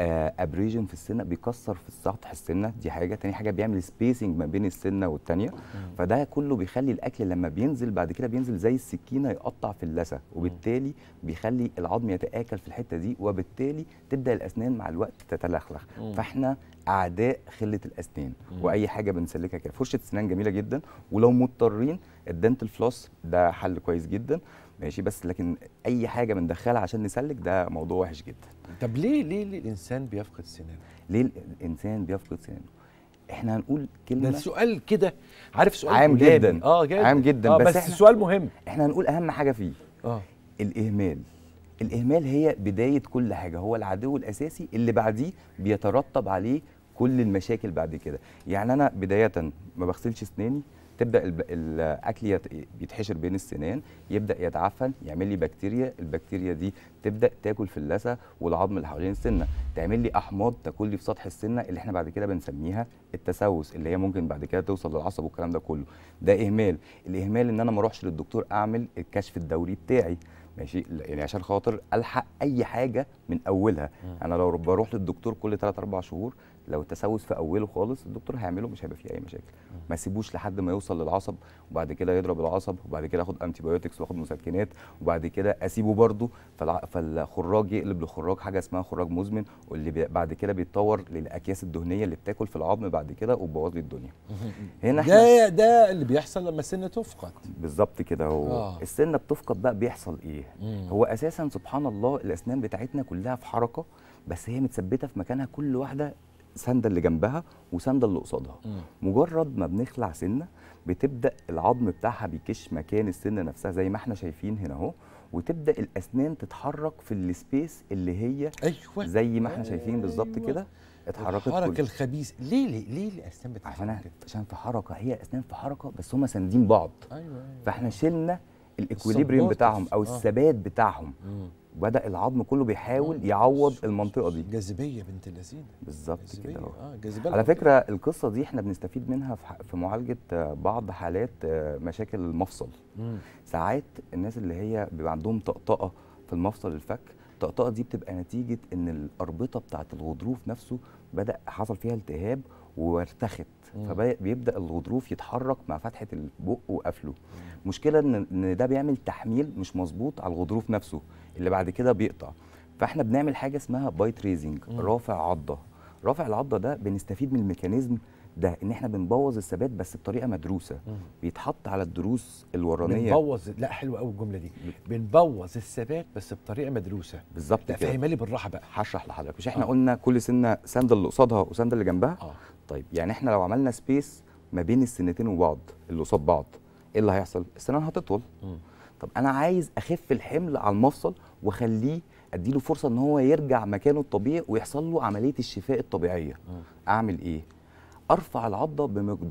ابريجن في السنه، بيكسر في سطح السنه. دي حاجه. تاني حاجه بيعمل سبيسنج ما بين السنه والتانيه. فده كله بيخلي الاكل لما بينزل بعد كده بينزل زي السكينه يقطع في اللثه، وبالتالي بيخلي العظم يتاكل في الحته دي، وبالتالي تبدا الاسنان مع الوقت تتلخلخ. مم. فاحنا اعداء خله الاسنان. مم. واي حاجه بنسلكها كده. فرشه سنان جميله جدا، ولو مضطرين الدنتال فلوس ده حل كويس جدا ماشي. بس لكن اي حاجه بندخلها عشان نسلك ده موضوع وحش جدا. طب ليه ليه ليه الانسان بيفقد سنانه؟ ليه الانسان بيفقد سنانه؟ احنا هنقول كلمه ده سؤال كده، عارف سؤال عام كلامي. جدا. اه جدا عام جدا. آه بس, بس احنا سؤال مهم. احنا هنقول اهم حاجه فيه اه الاهمال. الاهمال هي بدايه كل حاجه، هو العدو الاساسي اللي بعديه بيترتب عليه كل المشاكل بعد كده. يعني انا بدايه ما بغسلش اسناني، تبدا الب- الاكل يت- يتحشر بين السنان، يبدا يتعفن، يعمل لي بكتيريا. البكتيريا دي تبدا تاكل في اللثه والعظم اللي حوالين السنه، تعمل لي احماض تاكل لي في سطح السنه اللي احنا بعد كده بنسميها التسوس، اللي هي ممكن بعد كده توصل للعصب والكلام ده كله. ده اهمال. الاهمال ان انا ما اروحش للدكتور اعمل الكشف الدوري بتاعي ماشي، يعني عشان خاطر الحق اي حاجه من اولها. انا لو بروح للدكتور كل ثلاثة أربعة شهور، لو التسوس في اوله خالص الدكتور هيعمله مش هيبقى فيه اي مشاكل. ما سيبوش لحد ما يوصل للعصب وبعد كده يضرب العصب وبعد كده اخد انتي بايوتكس واخد مسكنات وبعد كده اسيبه برده فالع... فالخراج يقلب لخراج حاجه اسمها خراج مزمن، واللي بي... بعد كده بيتطور للاكياس الدهنيه اللي بتاكل في العظم بعد كده وتبوظ لي الدنيا. هنا احنا ده ده اللي بيحصل لما السن تفقد. بالظبط كده. هو آه. السنه بتفقد بقى بيحصل ايه؟ مم. هو اساسا سبحان الله الاسنان بتاعتنا كلها في حركه، بس هي متثبته في مكانها، كل واحده سنده اللي جنبها وسنده اللي قصادها. مجرد ما بنخلع سنه بتبدا العظم بتاعها بيكش مكان السنه نفسها زي ما احنا شايفين هنا اهو، وتبدا الاسنان تتحرك في السبيس اللي هي ايوه زي ما احنا شايفين بالظبط كده. اتحركت الحركه كل- الخبيث. ليه ليه ليه الاسنان بتتحرك عشان كده؟ عشان في حركه، هي اسنان في حركه بس هم ساندين بعض. ايوه ايوه فاحنا شلنا الاكوليبريم السبورتس. بتاعهم او آه. الثبات بتاعهم. مم. بدا العظم كله بيحاول يعوض المنطقه دي. جاذبيه بنت اللذينه. بالظبط جاذبية، كده اهو. اه جاذبيه على فكره القصه دي احنا بنستفيد منها في ح- في معالجه آه، بعض حالات آه، مشاكل المفصل. مم. ساعات الناس اللي هي بيبقى عندهم طقطقه في المفصل الفك، الطقطقه دي بتبقى نتيجه ان الاربطه بتاعه الغضروف نفسه بدا حصل فيها التهاب وارتخت، مم. فبيبدا الغضروف يتحرك مع فتحه البق وقفله. مشكله ان ان ده بيعمل تحميل مش مظبوط على الغضروف نفسه اللي بعد كده بيقطع. فاحنا بنعمل حاجه اسمها بايت ريزنج، رافع عضه. رافع العضه ده بنستفيد من الميكانيزم ده، ان احنا بنبوظ الثبات بس بطريقه مدروسه. مم. بيتحط على الدروس الورانيه. بنبوظ، لا حلوه قوي الجمله دي، بنبوظ الثبات بس بطريقه مدروسه. بالظبط لا كده. فهمها لي بالراحه بقى. هشرح لحضرتك. مش احنا آه. قلنا كل سنه سنده اللي قصادها وسنده اللي جنبها؟ اه طيب يعني احنا لو عملنا سبيس ما بين السنتين وبعض اللي قصاد بعض، ايه اللي هيحصل؟ السنان هتطول. مم. طب انا عايز اخف الحمل على المفصل واخليه اديله فرصه ان هو يرجع مكانه الطبيعي ويحصل له عمليه الشفاء الطبيعيه. مم. اعمل ايه؟ ارفع العضه بمقدار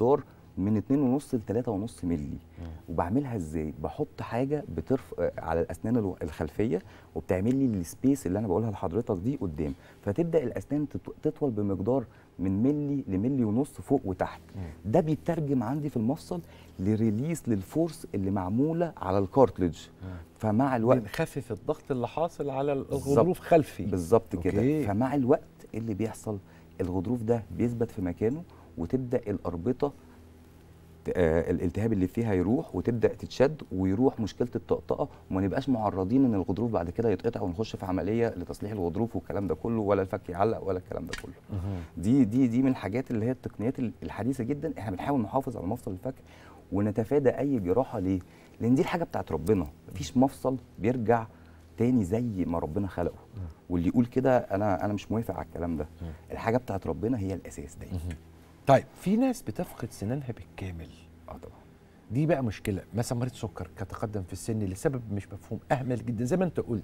من اتنين ونص ل تلاتة ونص مللي. وبعملها ازاي؟ بحط حاجه بترف على الاسنان الو- الخلفيه وبتعمل لي السبيس اللي انا بقولها لحضرتك دي قدام، فتبدا الاسنان تط- تطول بمقدار من ملي لملي ونص فوق وتحت. ده بيترجم عندي في المفصل لريليس للفورس اللي معموله على الكارتلج. فمع الوقت بنخفف الضغط اللي حاصل على بالظبط. الغضروف خلفي. بالظبط أوكي. كده. فمع الوقت إيه اللي بيحصل؟ الغضروف ده بيثبت في مكانه وتبدا الاربطه آه الالتهاب اللي فيها يروح وتبدا تتشد ويروح مشكله الطقطقه وما نبقاش معرضين ان الغضروف بعد كده يتقطع ونخش في عمليه لتصليح الغضروف والكلام ده كله، ولا الفك يعلق ولا الكلام ده كله. دي دي دي من الحاجات اللي هي التقنيات الحديثه جدا. احنا بنحاول نحافظ على مفصل الفك ونتفادى اي جراحه. ليه؟ لان دي الحاجه بتاعت ربنا، مفيش مفصل بيرجع تاني زي ما ربنا خلقه. واللي يقول كده انا انا مش موافق على الكلام ده. الحاجه بتاعت ربنا هي الاساس دايما. طيب في ناس بتفقد سنانها بالكامل. اه طبعا. دي بقى مشكله، مثلا مريض سكر كتقدم في السن لسبب مش مفهوم، اهمل جدا زي ما انت قلت.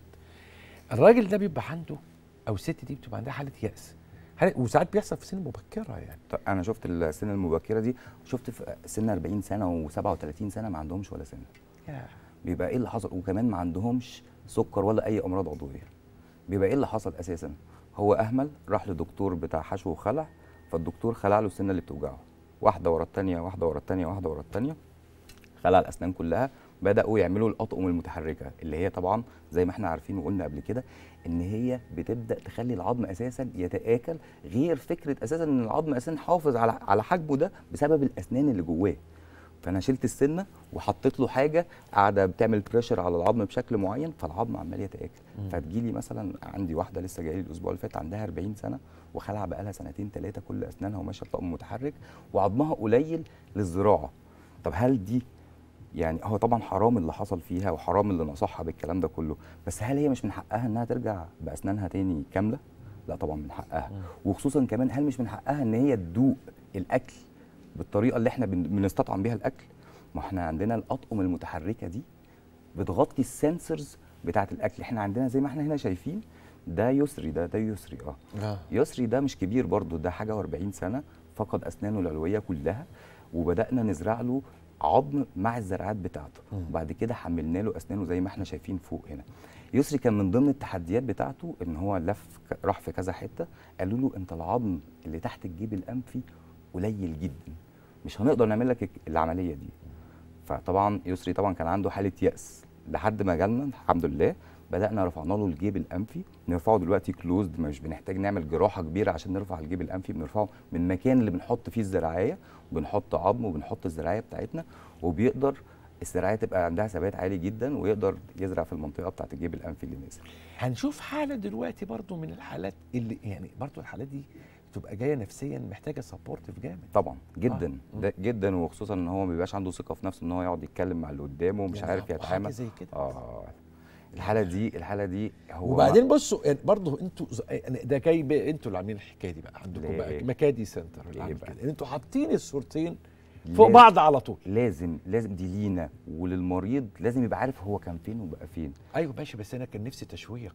الراجل ده بيبقى عنده او الست دي بتبقى عندها حاله يأس، حالة وساعات بيحصل في سن مبكره يعني. طب انا شفت السن المبكره دي، شفت في سن أربعين سنه و37 سنه ما عندهمش ولا سنه. يا. بيبقى ايه اللي حصل؟ وكمان ما عندهمش سكر ولا اي امراض عضويه. بيبقى ايه اللي حصل اساسا؟ هو اهمل، راح لدكتور بتاع حشو وخلع، فالدكتور خلع له السنه اللي بتوجعه واحده ورا الثانيه واحده ورا الثانيه واحده ورا الثانيه، خلع الاسنان كلها. بداوا يعملوا الاطقم المتحركه اللي هي طبعا زي ما احنا عارفين وقلنا قبل كده ان هي بتبدا تخلي العظم اساسا يتاكل، غير فكره اساسا ان العظم اساسا حافظ على على حجمه ده بسبب الاسنان اللي جواه. فانا شلت السنه وحطيت له حاجه قاعده بتعمل بريشر على العظم بشكل معين، فالعظم عمال يتاكل. فتجيلي مثلا عندي واحده لسه جايه لي الاسبوع اللي فات عندها أربعين سنه وخلع بقى لها سنتين ثلاثه كل اسنانها وماشيه بطقم متحرك وعظمها قليل للزراعه. طب هل دي يعني هو طبعا حرام اللي حصل فيها وحرام اللي نصحها بالكلام ده كله، بس هل هي مش من حقها انها ترجع باسنانها تاني كامله؟ لا طبعا من حقها. وخصوصا كمان هل مش من حقها ان هي تدوق الاكل بالطريقه اللي احنا بن- بنستطعم بيها الاكل؟ ما احنا عندنا الاطقم المتحركه دي بتغطي السنسورز بتاعه الاكل. احنا عندنا زي ما احنا هنا شايفين ده يسري، ده ده يسري اه, آه. يسري ده مش كبير برضو، ده حاجه وأربعين سنه، فقد اسنانه العلويه كلها وبدانا نزرع له عظم مع الزرعات بتاعته. وبعد كده حملنا له اسنانه زي ما احنا شايفين فوق هنا. يسري كان من ضمن التحديات بتاعته ان هو لف ك- راح في كذا حته، قالوا له انت العظم اللي تحت الجيب الانفي قليل جدا، مش هنقدر نعمل لك العمليه دي. فطبعا يسري طبعا كان عنده حاله يأس لحد ما جالنا الحمد لله، بدأنا رفعنا له الجيب الأنفي، نرفعه دلوقتي كلوزد، مش بنحتاج نعمل جراحة كبيرة عشان نرفع الجيب الأنفي، بنرفعه من المكان اللي بنحط فيه الزراعية، وبنحط عظم وبنحط الزراعية بتاعتنا، وبيقدر الزراعية تبقى عندها ثبات عالي جدا ويقدر يزرع في المنطقة بتاعت الجيب الأنفي اللي نازل. هنشوف حالة دلوقتي برضو من الحالات اللي يعني برضو الحالات دي تبقى جايه نفسيا محتاجه سبورتيف جامد. طبعا جدا آه. ده جدا، وخصوصا ان هو ما بيبقاش عنده ثقه في نفسه ان هو يقعد يتكلم مع اللي قدامه ومش يعني عارف يتعامل. حاجه زي كده. اه الحاله دي الحاله دي هو وبعدين بصوا يعني برضه انتوا ده جاي بقى انتوا اللي عاملين الحكايه دي بقى عندكم بقى مكادي سنتر اللي عامل كده، انتوا حاطين الصورتين فوق بعض على طول. لازم لازم دي لينا وللمريض، لازم يبقى عارف هو كان فين وبقى فين. ايوه ماشي، بس انا كان نفسي تشويق.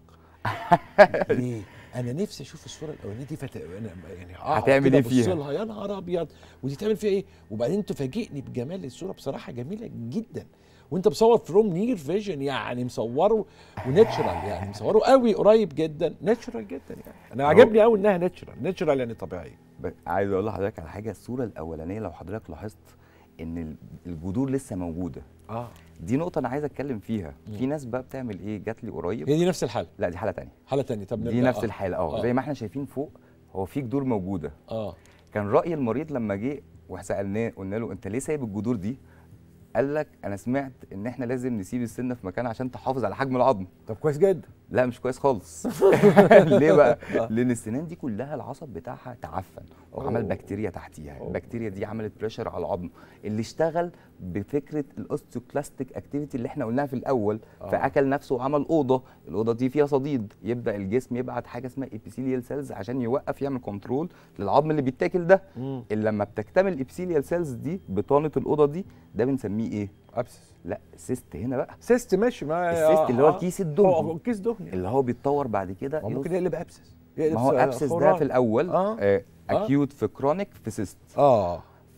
ليه؟ انا نفسي اشوف الصوره الاولانيه دي فت... انا يعني اه هتعمل ايه فيها؟ لها يا نهار ابيض، ودي تعمل فيها ايه؟ وبعدين تفاجئني بجمال الصوره، بصراحه جميله جدا. وانت مصور فروم نير فيجن، يعني مصوره وناتشرال، يعني مصوره قوي قريب جدا، ناتشرال جدا يعني. انا عجبني قوي انها ناتشرال، ناتشرال يعني طبيعيه. عايز اقول لحضرتك على حاجه، الصوره الاولانيه لو حضرتك لاحظت ان الجذور لسه موجوده. اه دي نقطه انا عايز اتكلم فيها. مم. في ناس بقى بتعمل ايه؟ جات لي قريب، هي دي نفس الحاله؟ لا دي حاله ثانيه. حاله ثانيه. طب دي نفس آه. الحاله اه آه. زي ما احنا شايفين فوق هو في جذور موجوده. اه كان راي المريض لما جه وسالناه قلنا له انت ليه سايب الجذور دي؟ قال لك انا سمعت ان احنا لازم نسيب السنه في مكانها عشان تحافظ على حجم العظم. طب كويس جدا. لا مش كويس خالص. ليه بقى؟ لان السنان دي كلها العصب بتاعها تعفن وعمل بكتيريا تحتيها. البكتيريا دي عملت بريشر على العظم اللي اشتغل بفكره الاوستيوكلاستيك اكتيفيتي اللي احنا قلناها في الاول. أوه. فاكل نفسه وعمل اوضه، الاوضه دي فيها صديد، يبدا الجسم يبعت حاجه اسمها ابيثيليال سيلز عشان يوقف يعمل كنترول للعظم اللي بيتاكل ده. مم. اللي لما بتكتمل الابيثيليال سيلز دي بطانه الاوضه دي، ده بنسميه ايه؟ ابسس. لا سيست هنا بقى. سيست ماشي معايا. السيست اللي هو الكيس الدهني. هو الكيس دهني اللي هو بيتطور بعد كده ممكن يقلب ابسس. ما هو ابسس ده في الاول آه. آه. اكيوت في كرونيك في سيست. اه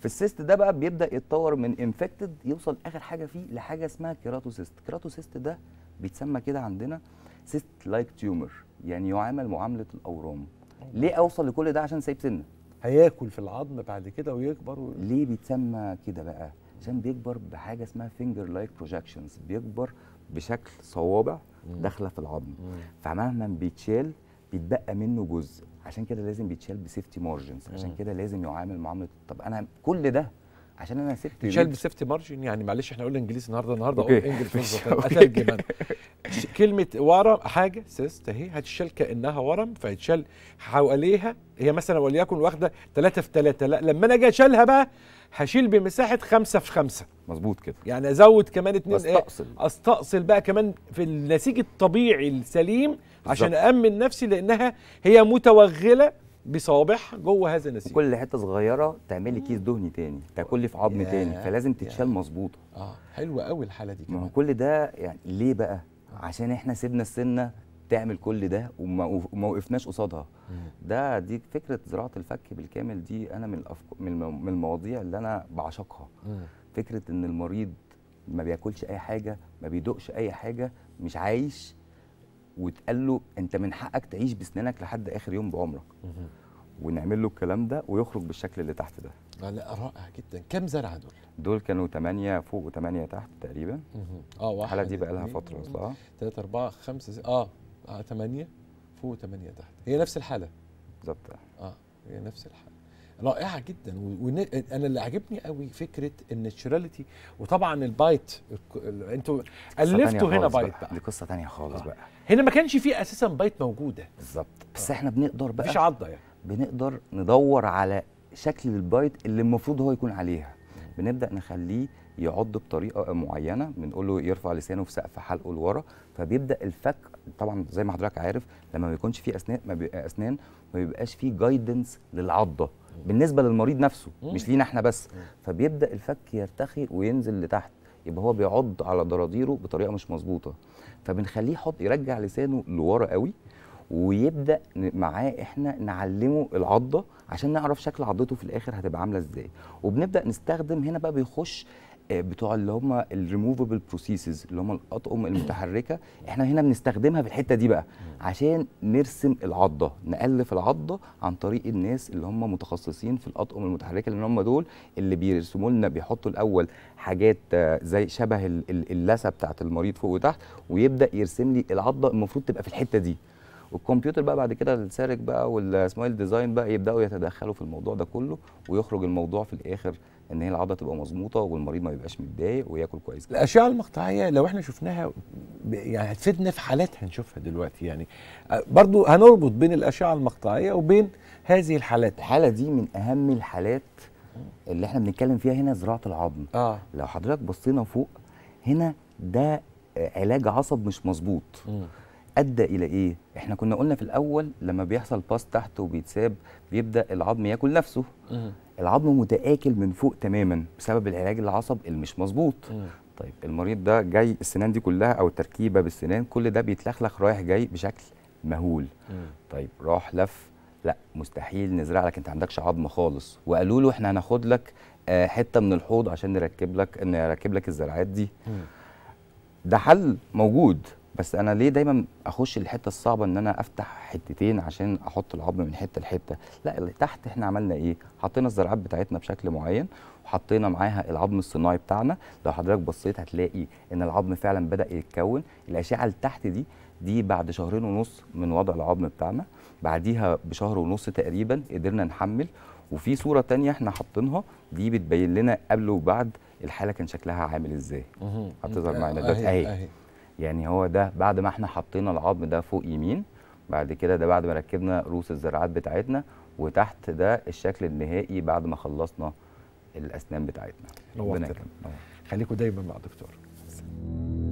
في السيست ده بقى بيبدا يتطور من انفكتد يوصل اخر حاجه فيه لحاجه اسمها كيراتوسيست. كيراتوسيست ده بيتسمى كده عندنا سيست لايك تيومر، يعني يعامل معامله الاورام. ليه اوصل لكل ده؟ عشان سايب سنه هياكل في العظم بعد كده ويكبر و... ليه بيتسمى كده بقى؟ عشان بيكبر بحاجه اسمها فينجر لايك بروجكشنز، بيكبر بشكل صوابع داخله في العظم، فمهما بيتشال بيتبقى منه جزء، عشان كده لازم بيتشال بسيفتي مارجنز، عشان كده لازم يعامل معامله. طب انا كل ده عشان انا سبت بيتشال بسيفتي مارجن، يعني معلش احنا قلنا انجليزي النهارده النهارده أوكي. اقول انجلش اترجم انا. كلمه ورم حاجه سيست اهي هتشال كانها ورم، فيتشال حواليها هي مثلا وليكن واخده ثلاثة في ثلاثة، لا لما انا اجي اشيلها بقى هشيل بمساحه خمسة في خمسة. مظبوط كده، يعني ازود كمان اتنين استأصل ايه استأصل بقى كمان في النسيج الطبيعي السليم عشان أأمن نفسي، لأنها هي متوغلة بصوابعها جوه هذا النسيج. كل حته صغيره تعمل لي كيس دهني تاني، تاكل لي في عظم ياه. تاني، فلازم تتشال ياه. مظبوطه. اه حلوه قوي الحاله دي ما هو كمان. كل ده يعني ليه بقى؟ عشان احنا سيبنا السنه تعمل كل ده وما وما وقفناش قصادها. ده دي فكره زراعه الفك بالكامل، دي انا من الأفك... من الم- من المواضيع اللي انا بعشقها. فكره ان المريض ما بياكلش اي حاجه، ما بيدوقش اي حاجه، مش عايش، وتقال له انت من حقك تعيش بسنانك لحد اخر يوم بعمرك. ونعمل له الكلام ده ويخرج بالشكل اللي تحت ده. آه لا رائع جدا. كم زرعه دول؟ دول كانوا ثمانية فوق وثمانية تحت تقريبا. اه واحد الحاله دي بقى لها فتره اصلا. ثلاثة أربعة خمسة اه اه ثمانية فوق وثمانية تحت، هي نفس الحاله بالظبط. اه هي نفس الحاله. رائعه جدا. وانا اللي عجبني قوي فكره الناتشراليتي، وطبعا البايت ال- انتوا الفتوا هنا بايت بقى. دي قصه ثانيه خالص آه. بقى. هنا ما كانش فيه اساسا بايت موجوده بالظبط، بس احنا بنقدر بقى مفيش عضه يعني، بنقدر ندور على شكل البايت اللي المفروض هو يكون عليها. بنبدا نخليه يعض بطريقه معينه، بنقول له يرفع لسانه في سقف حلقه لورا، فبيبدا الفك. طبعا زي ما حضرتك عارف لما ما بيكونش فيه اسنان ما بيبقى اسنان ما بيبقاش فيه جايدنس للعضه بالنسبه للمريض نفسه، مش لينا احنا بس. فبيبدا الفك يرتخي وينزل لتحت، يبقى هو بيعض على ضراديره بطريقه مش مظبوطه، فبنخليه يحط يرجع لسانه لورا قوي، ويبدا معاه احنا نعلمه العضه عشان نعرف شكل عضته في الاخر هتبقى عامله ازاي. وبنبدا نستخدم هنا بقى بيخش بتوع اللي هم الريموفبل بروسيسز اللي هم الاطقم المتحركه، احنا هنا بنستخدمها في الحته دي بقى عشان نرسم العضه، نالف العضه عن طريق الناس اللي هم متخصصين في الاطقم المتحركه، لان هم دول اللي بيرسموا لنا، بيحطوا الاول حاجات زي شبه اللثه بتاعت المريض فوق وتحت، ويبدا يرسم لي العضه المفروض تبقى في الحته دي. والكمبيوتر بقى بعد كده السارك بقى والسمايل ديزاين بقى يبداوا يتدخلوا في الموضوع ده كله، ويخرج الموضوع في الاخر ان هي العضله تبقى مظبوطه والمريض ما يبقاش متضايق وياكل كويس. الاشعه المقطعيه لو احنا شفناها يعني هتفيدنا في حالات هنشوفها دلوقتي، يعني برضو هنربط بين الاشعه المقطعيه وبين هذه الحالات. الحاله دي من اهم الحالات اللي احنا بنتكلم فيها هنا، زراعه العظم. اه لو حضرتك بصينا فوق هنا ده علاج عصب مش مظبوط. ادى الى ايه؟ احنا كنا قلنا في الاول لما بيحصل باس تحت وبيتساب بيبدا العظم ياكل نفسه. مم. العظم متآكل من فوق تماما بسبب العلاج العصب اللي مش مظبوط. طيب المريض ده جاي السنان دي كلها او التركيبه بالسنان كل ده بيتلخلخ رايح جاي بشكل مهول. مم. طيب راح لف، لا مستحيل نزرع لك، انت عندكش عظم خالص، وقالوا له احنا هناخد لك آه حته من الحوض عشان نركب لك نركب لك الزراعات دي. مم. ده حل موجود، بس انا ليه دايما اخش الحته الصعبه ان انا افتح حتتين عشان احط العظم من حته لحته؟ لا اللي تحت احنا عملنا ايه؟ حطينا الزرعات بتاعتنا بشكل معين، وحطينا معاها العظم الصناعي بتاعنا. لو حضرتك بصيت هتلاقي ان العظم فعلا بدا يتكون. الاشعه اللي تحت دي دي بعد شهرين ونص من وضع العظم بتاعنا، بعديها بشهر ونص تقريبا قدرنا نحمل. وفي صوره تانية احنا حاطينها دي بتبين لنا قبل وبعد الحاله كان شكلها عامل ازاي. هتظهر معانا دلوقتي اهي. يعني هو ده بعد ما احنا حطينا العظم ده فوق يمين، بعد كده ده بعد ما ركبنا رؤوس الزراعات بتاعتنا، وتحت ده الشكل النهائي بعد ما خلصنا الاسنان بتاعتنا. ربنا يكرمك. خليكم دايما مع الدكتور.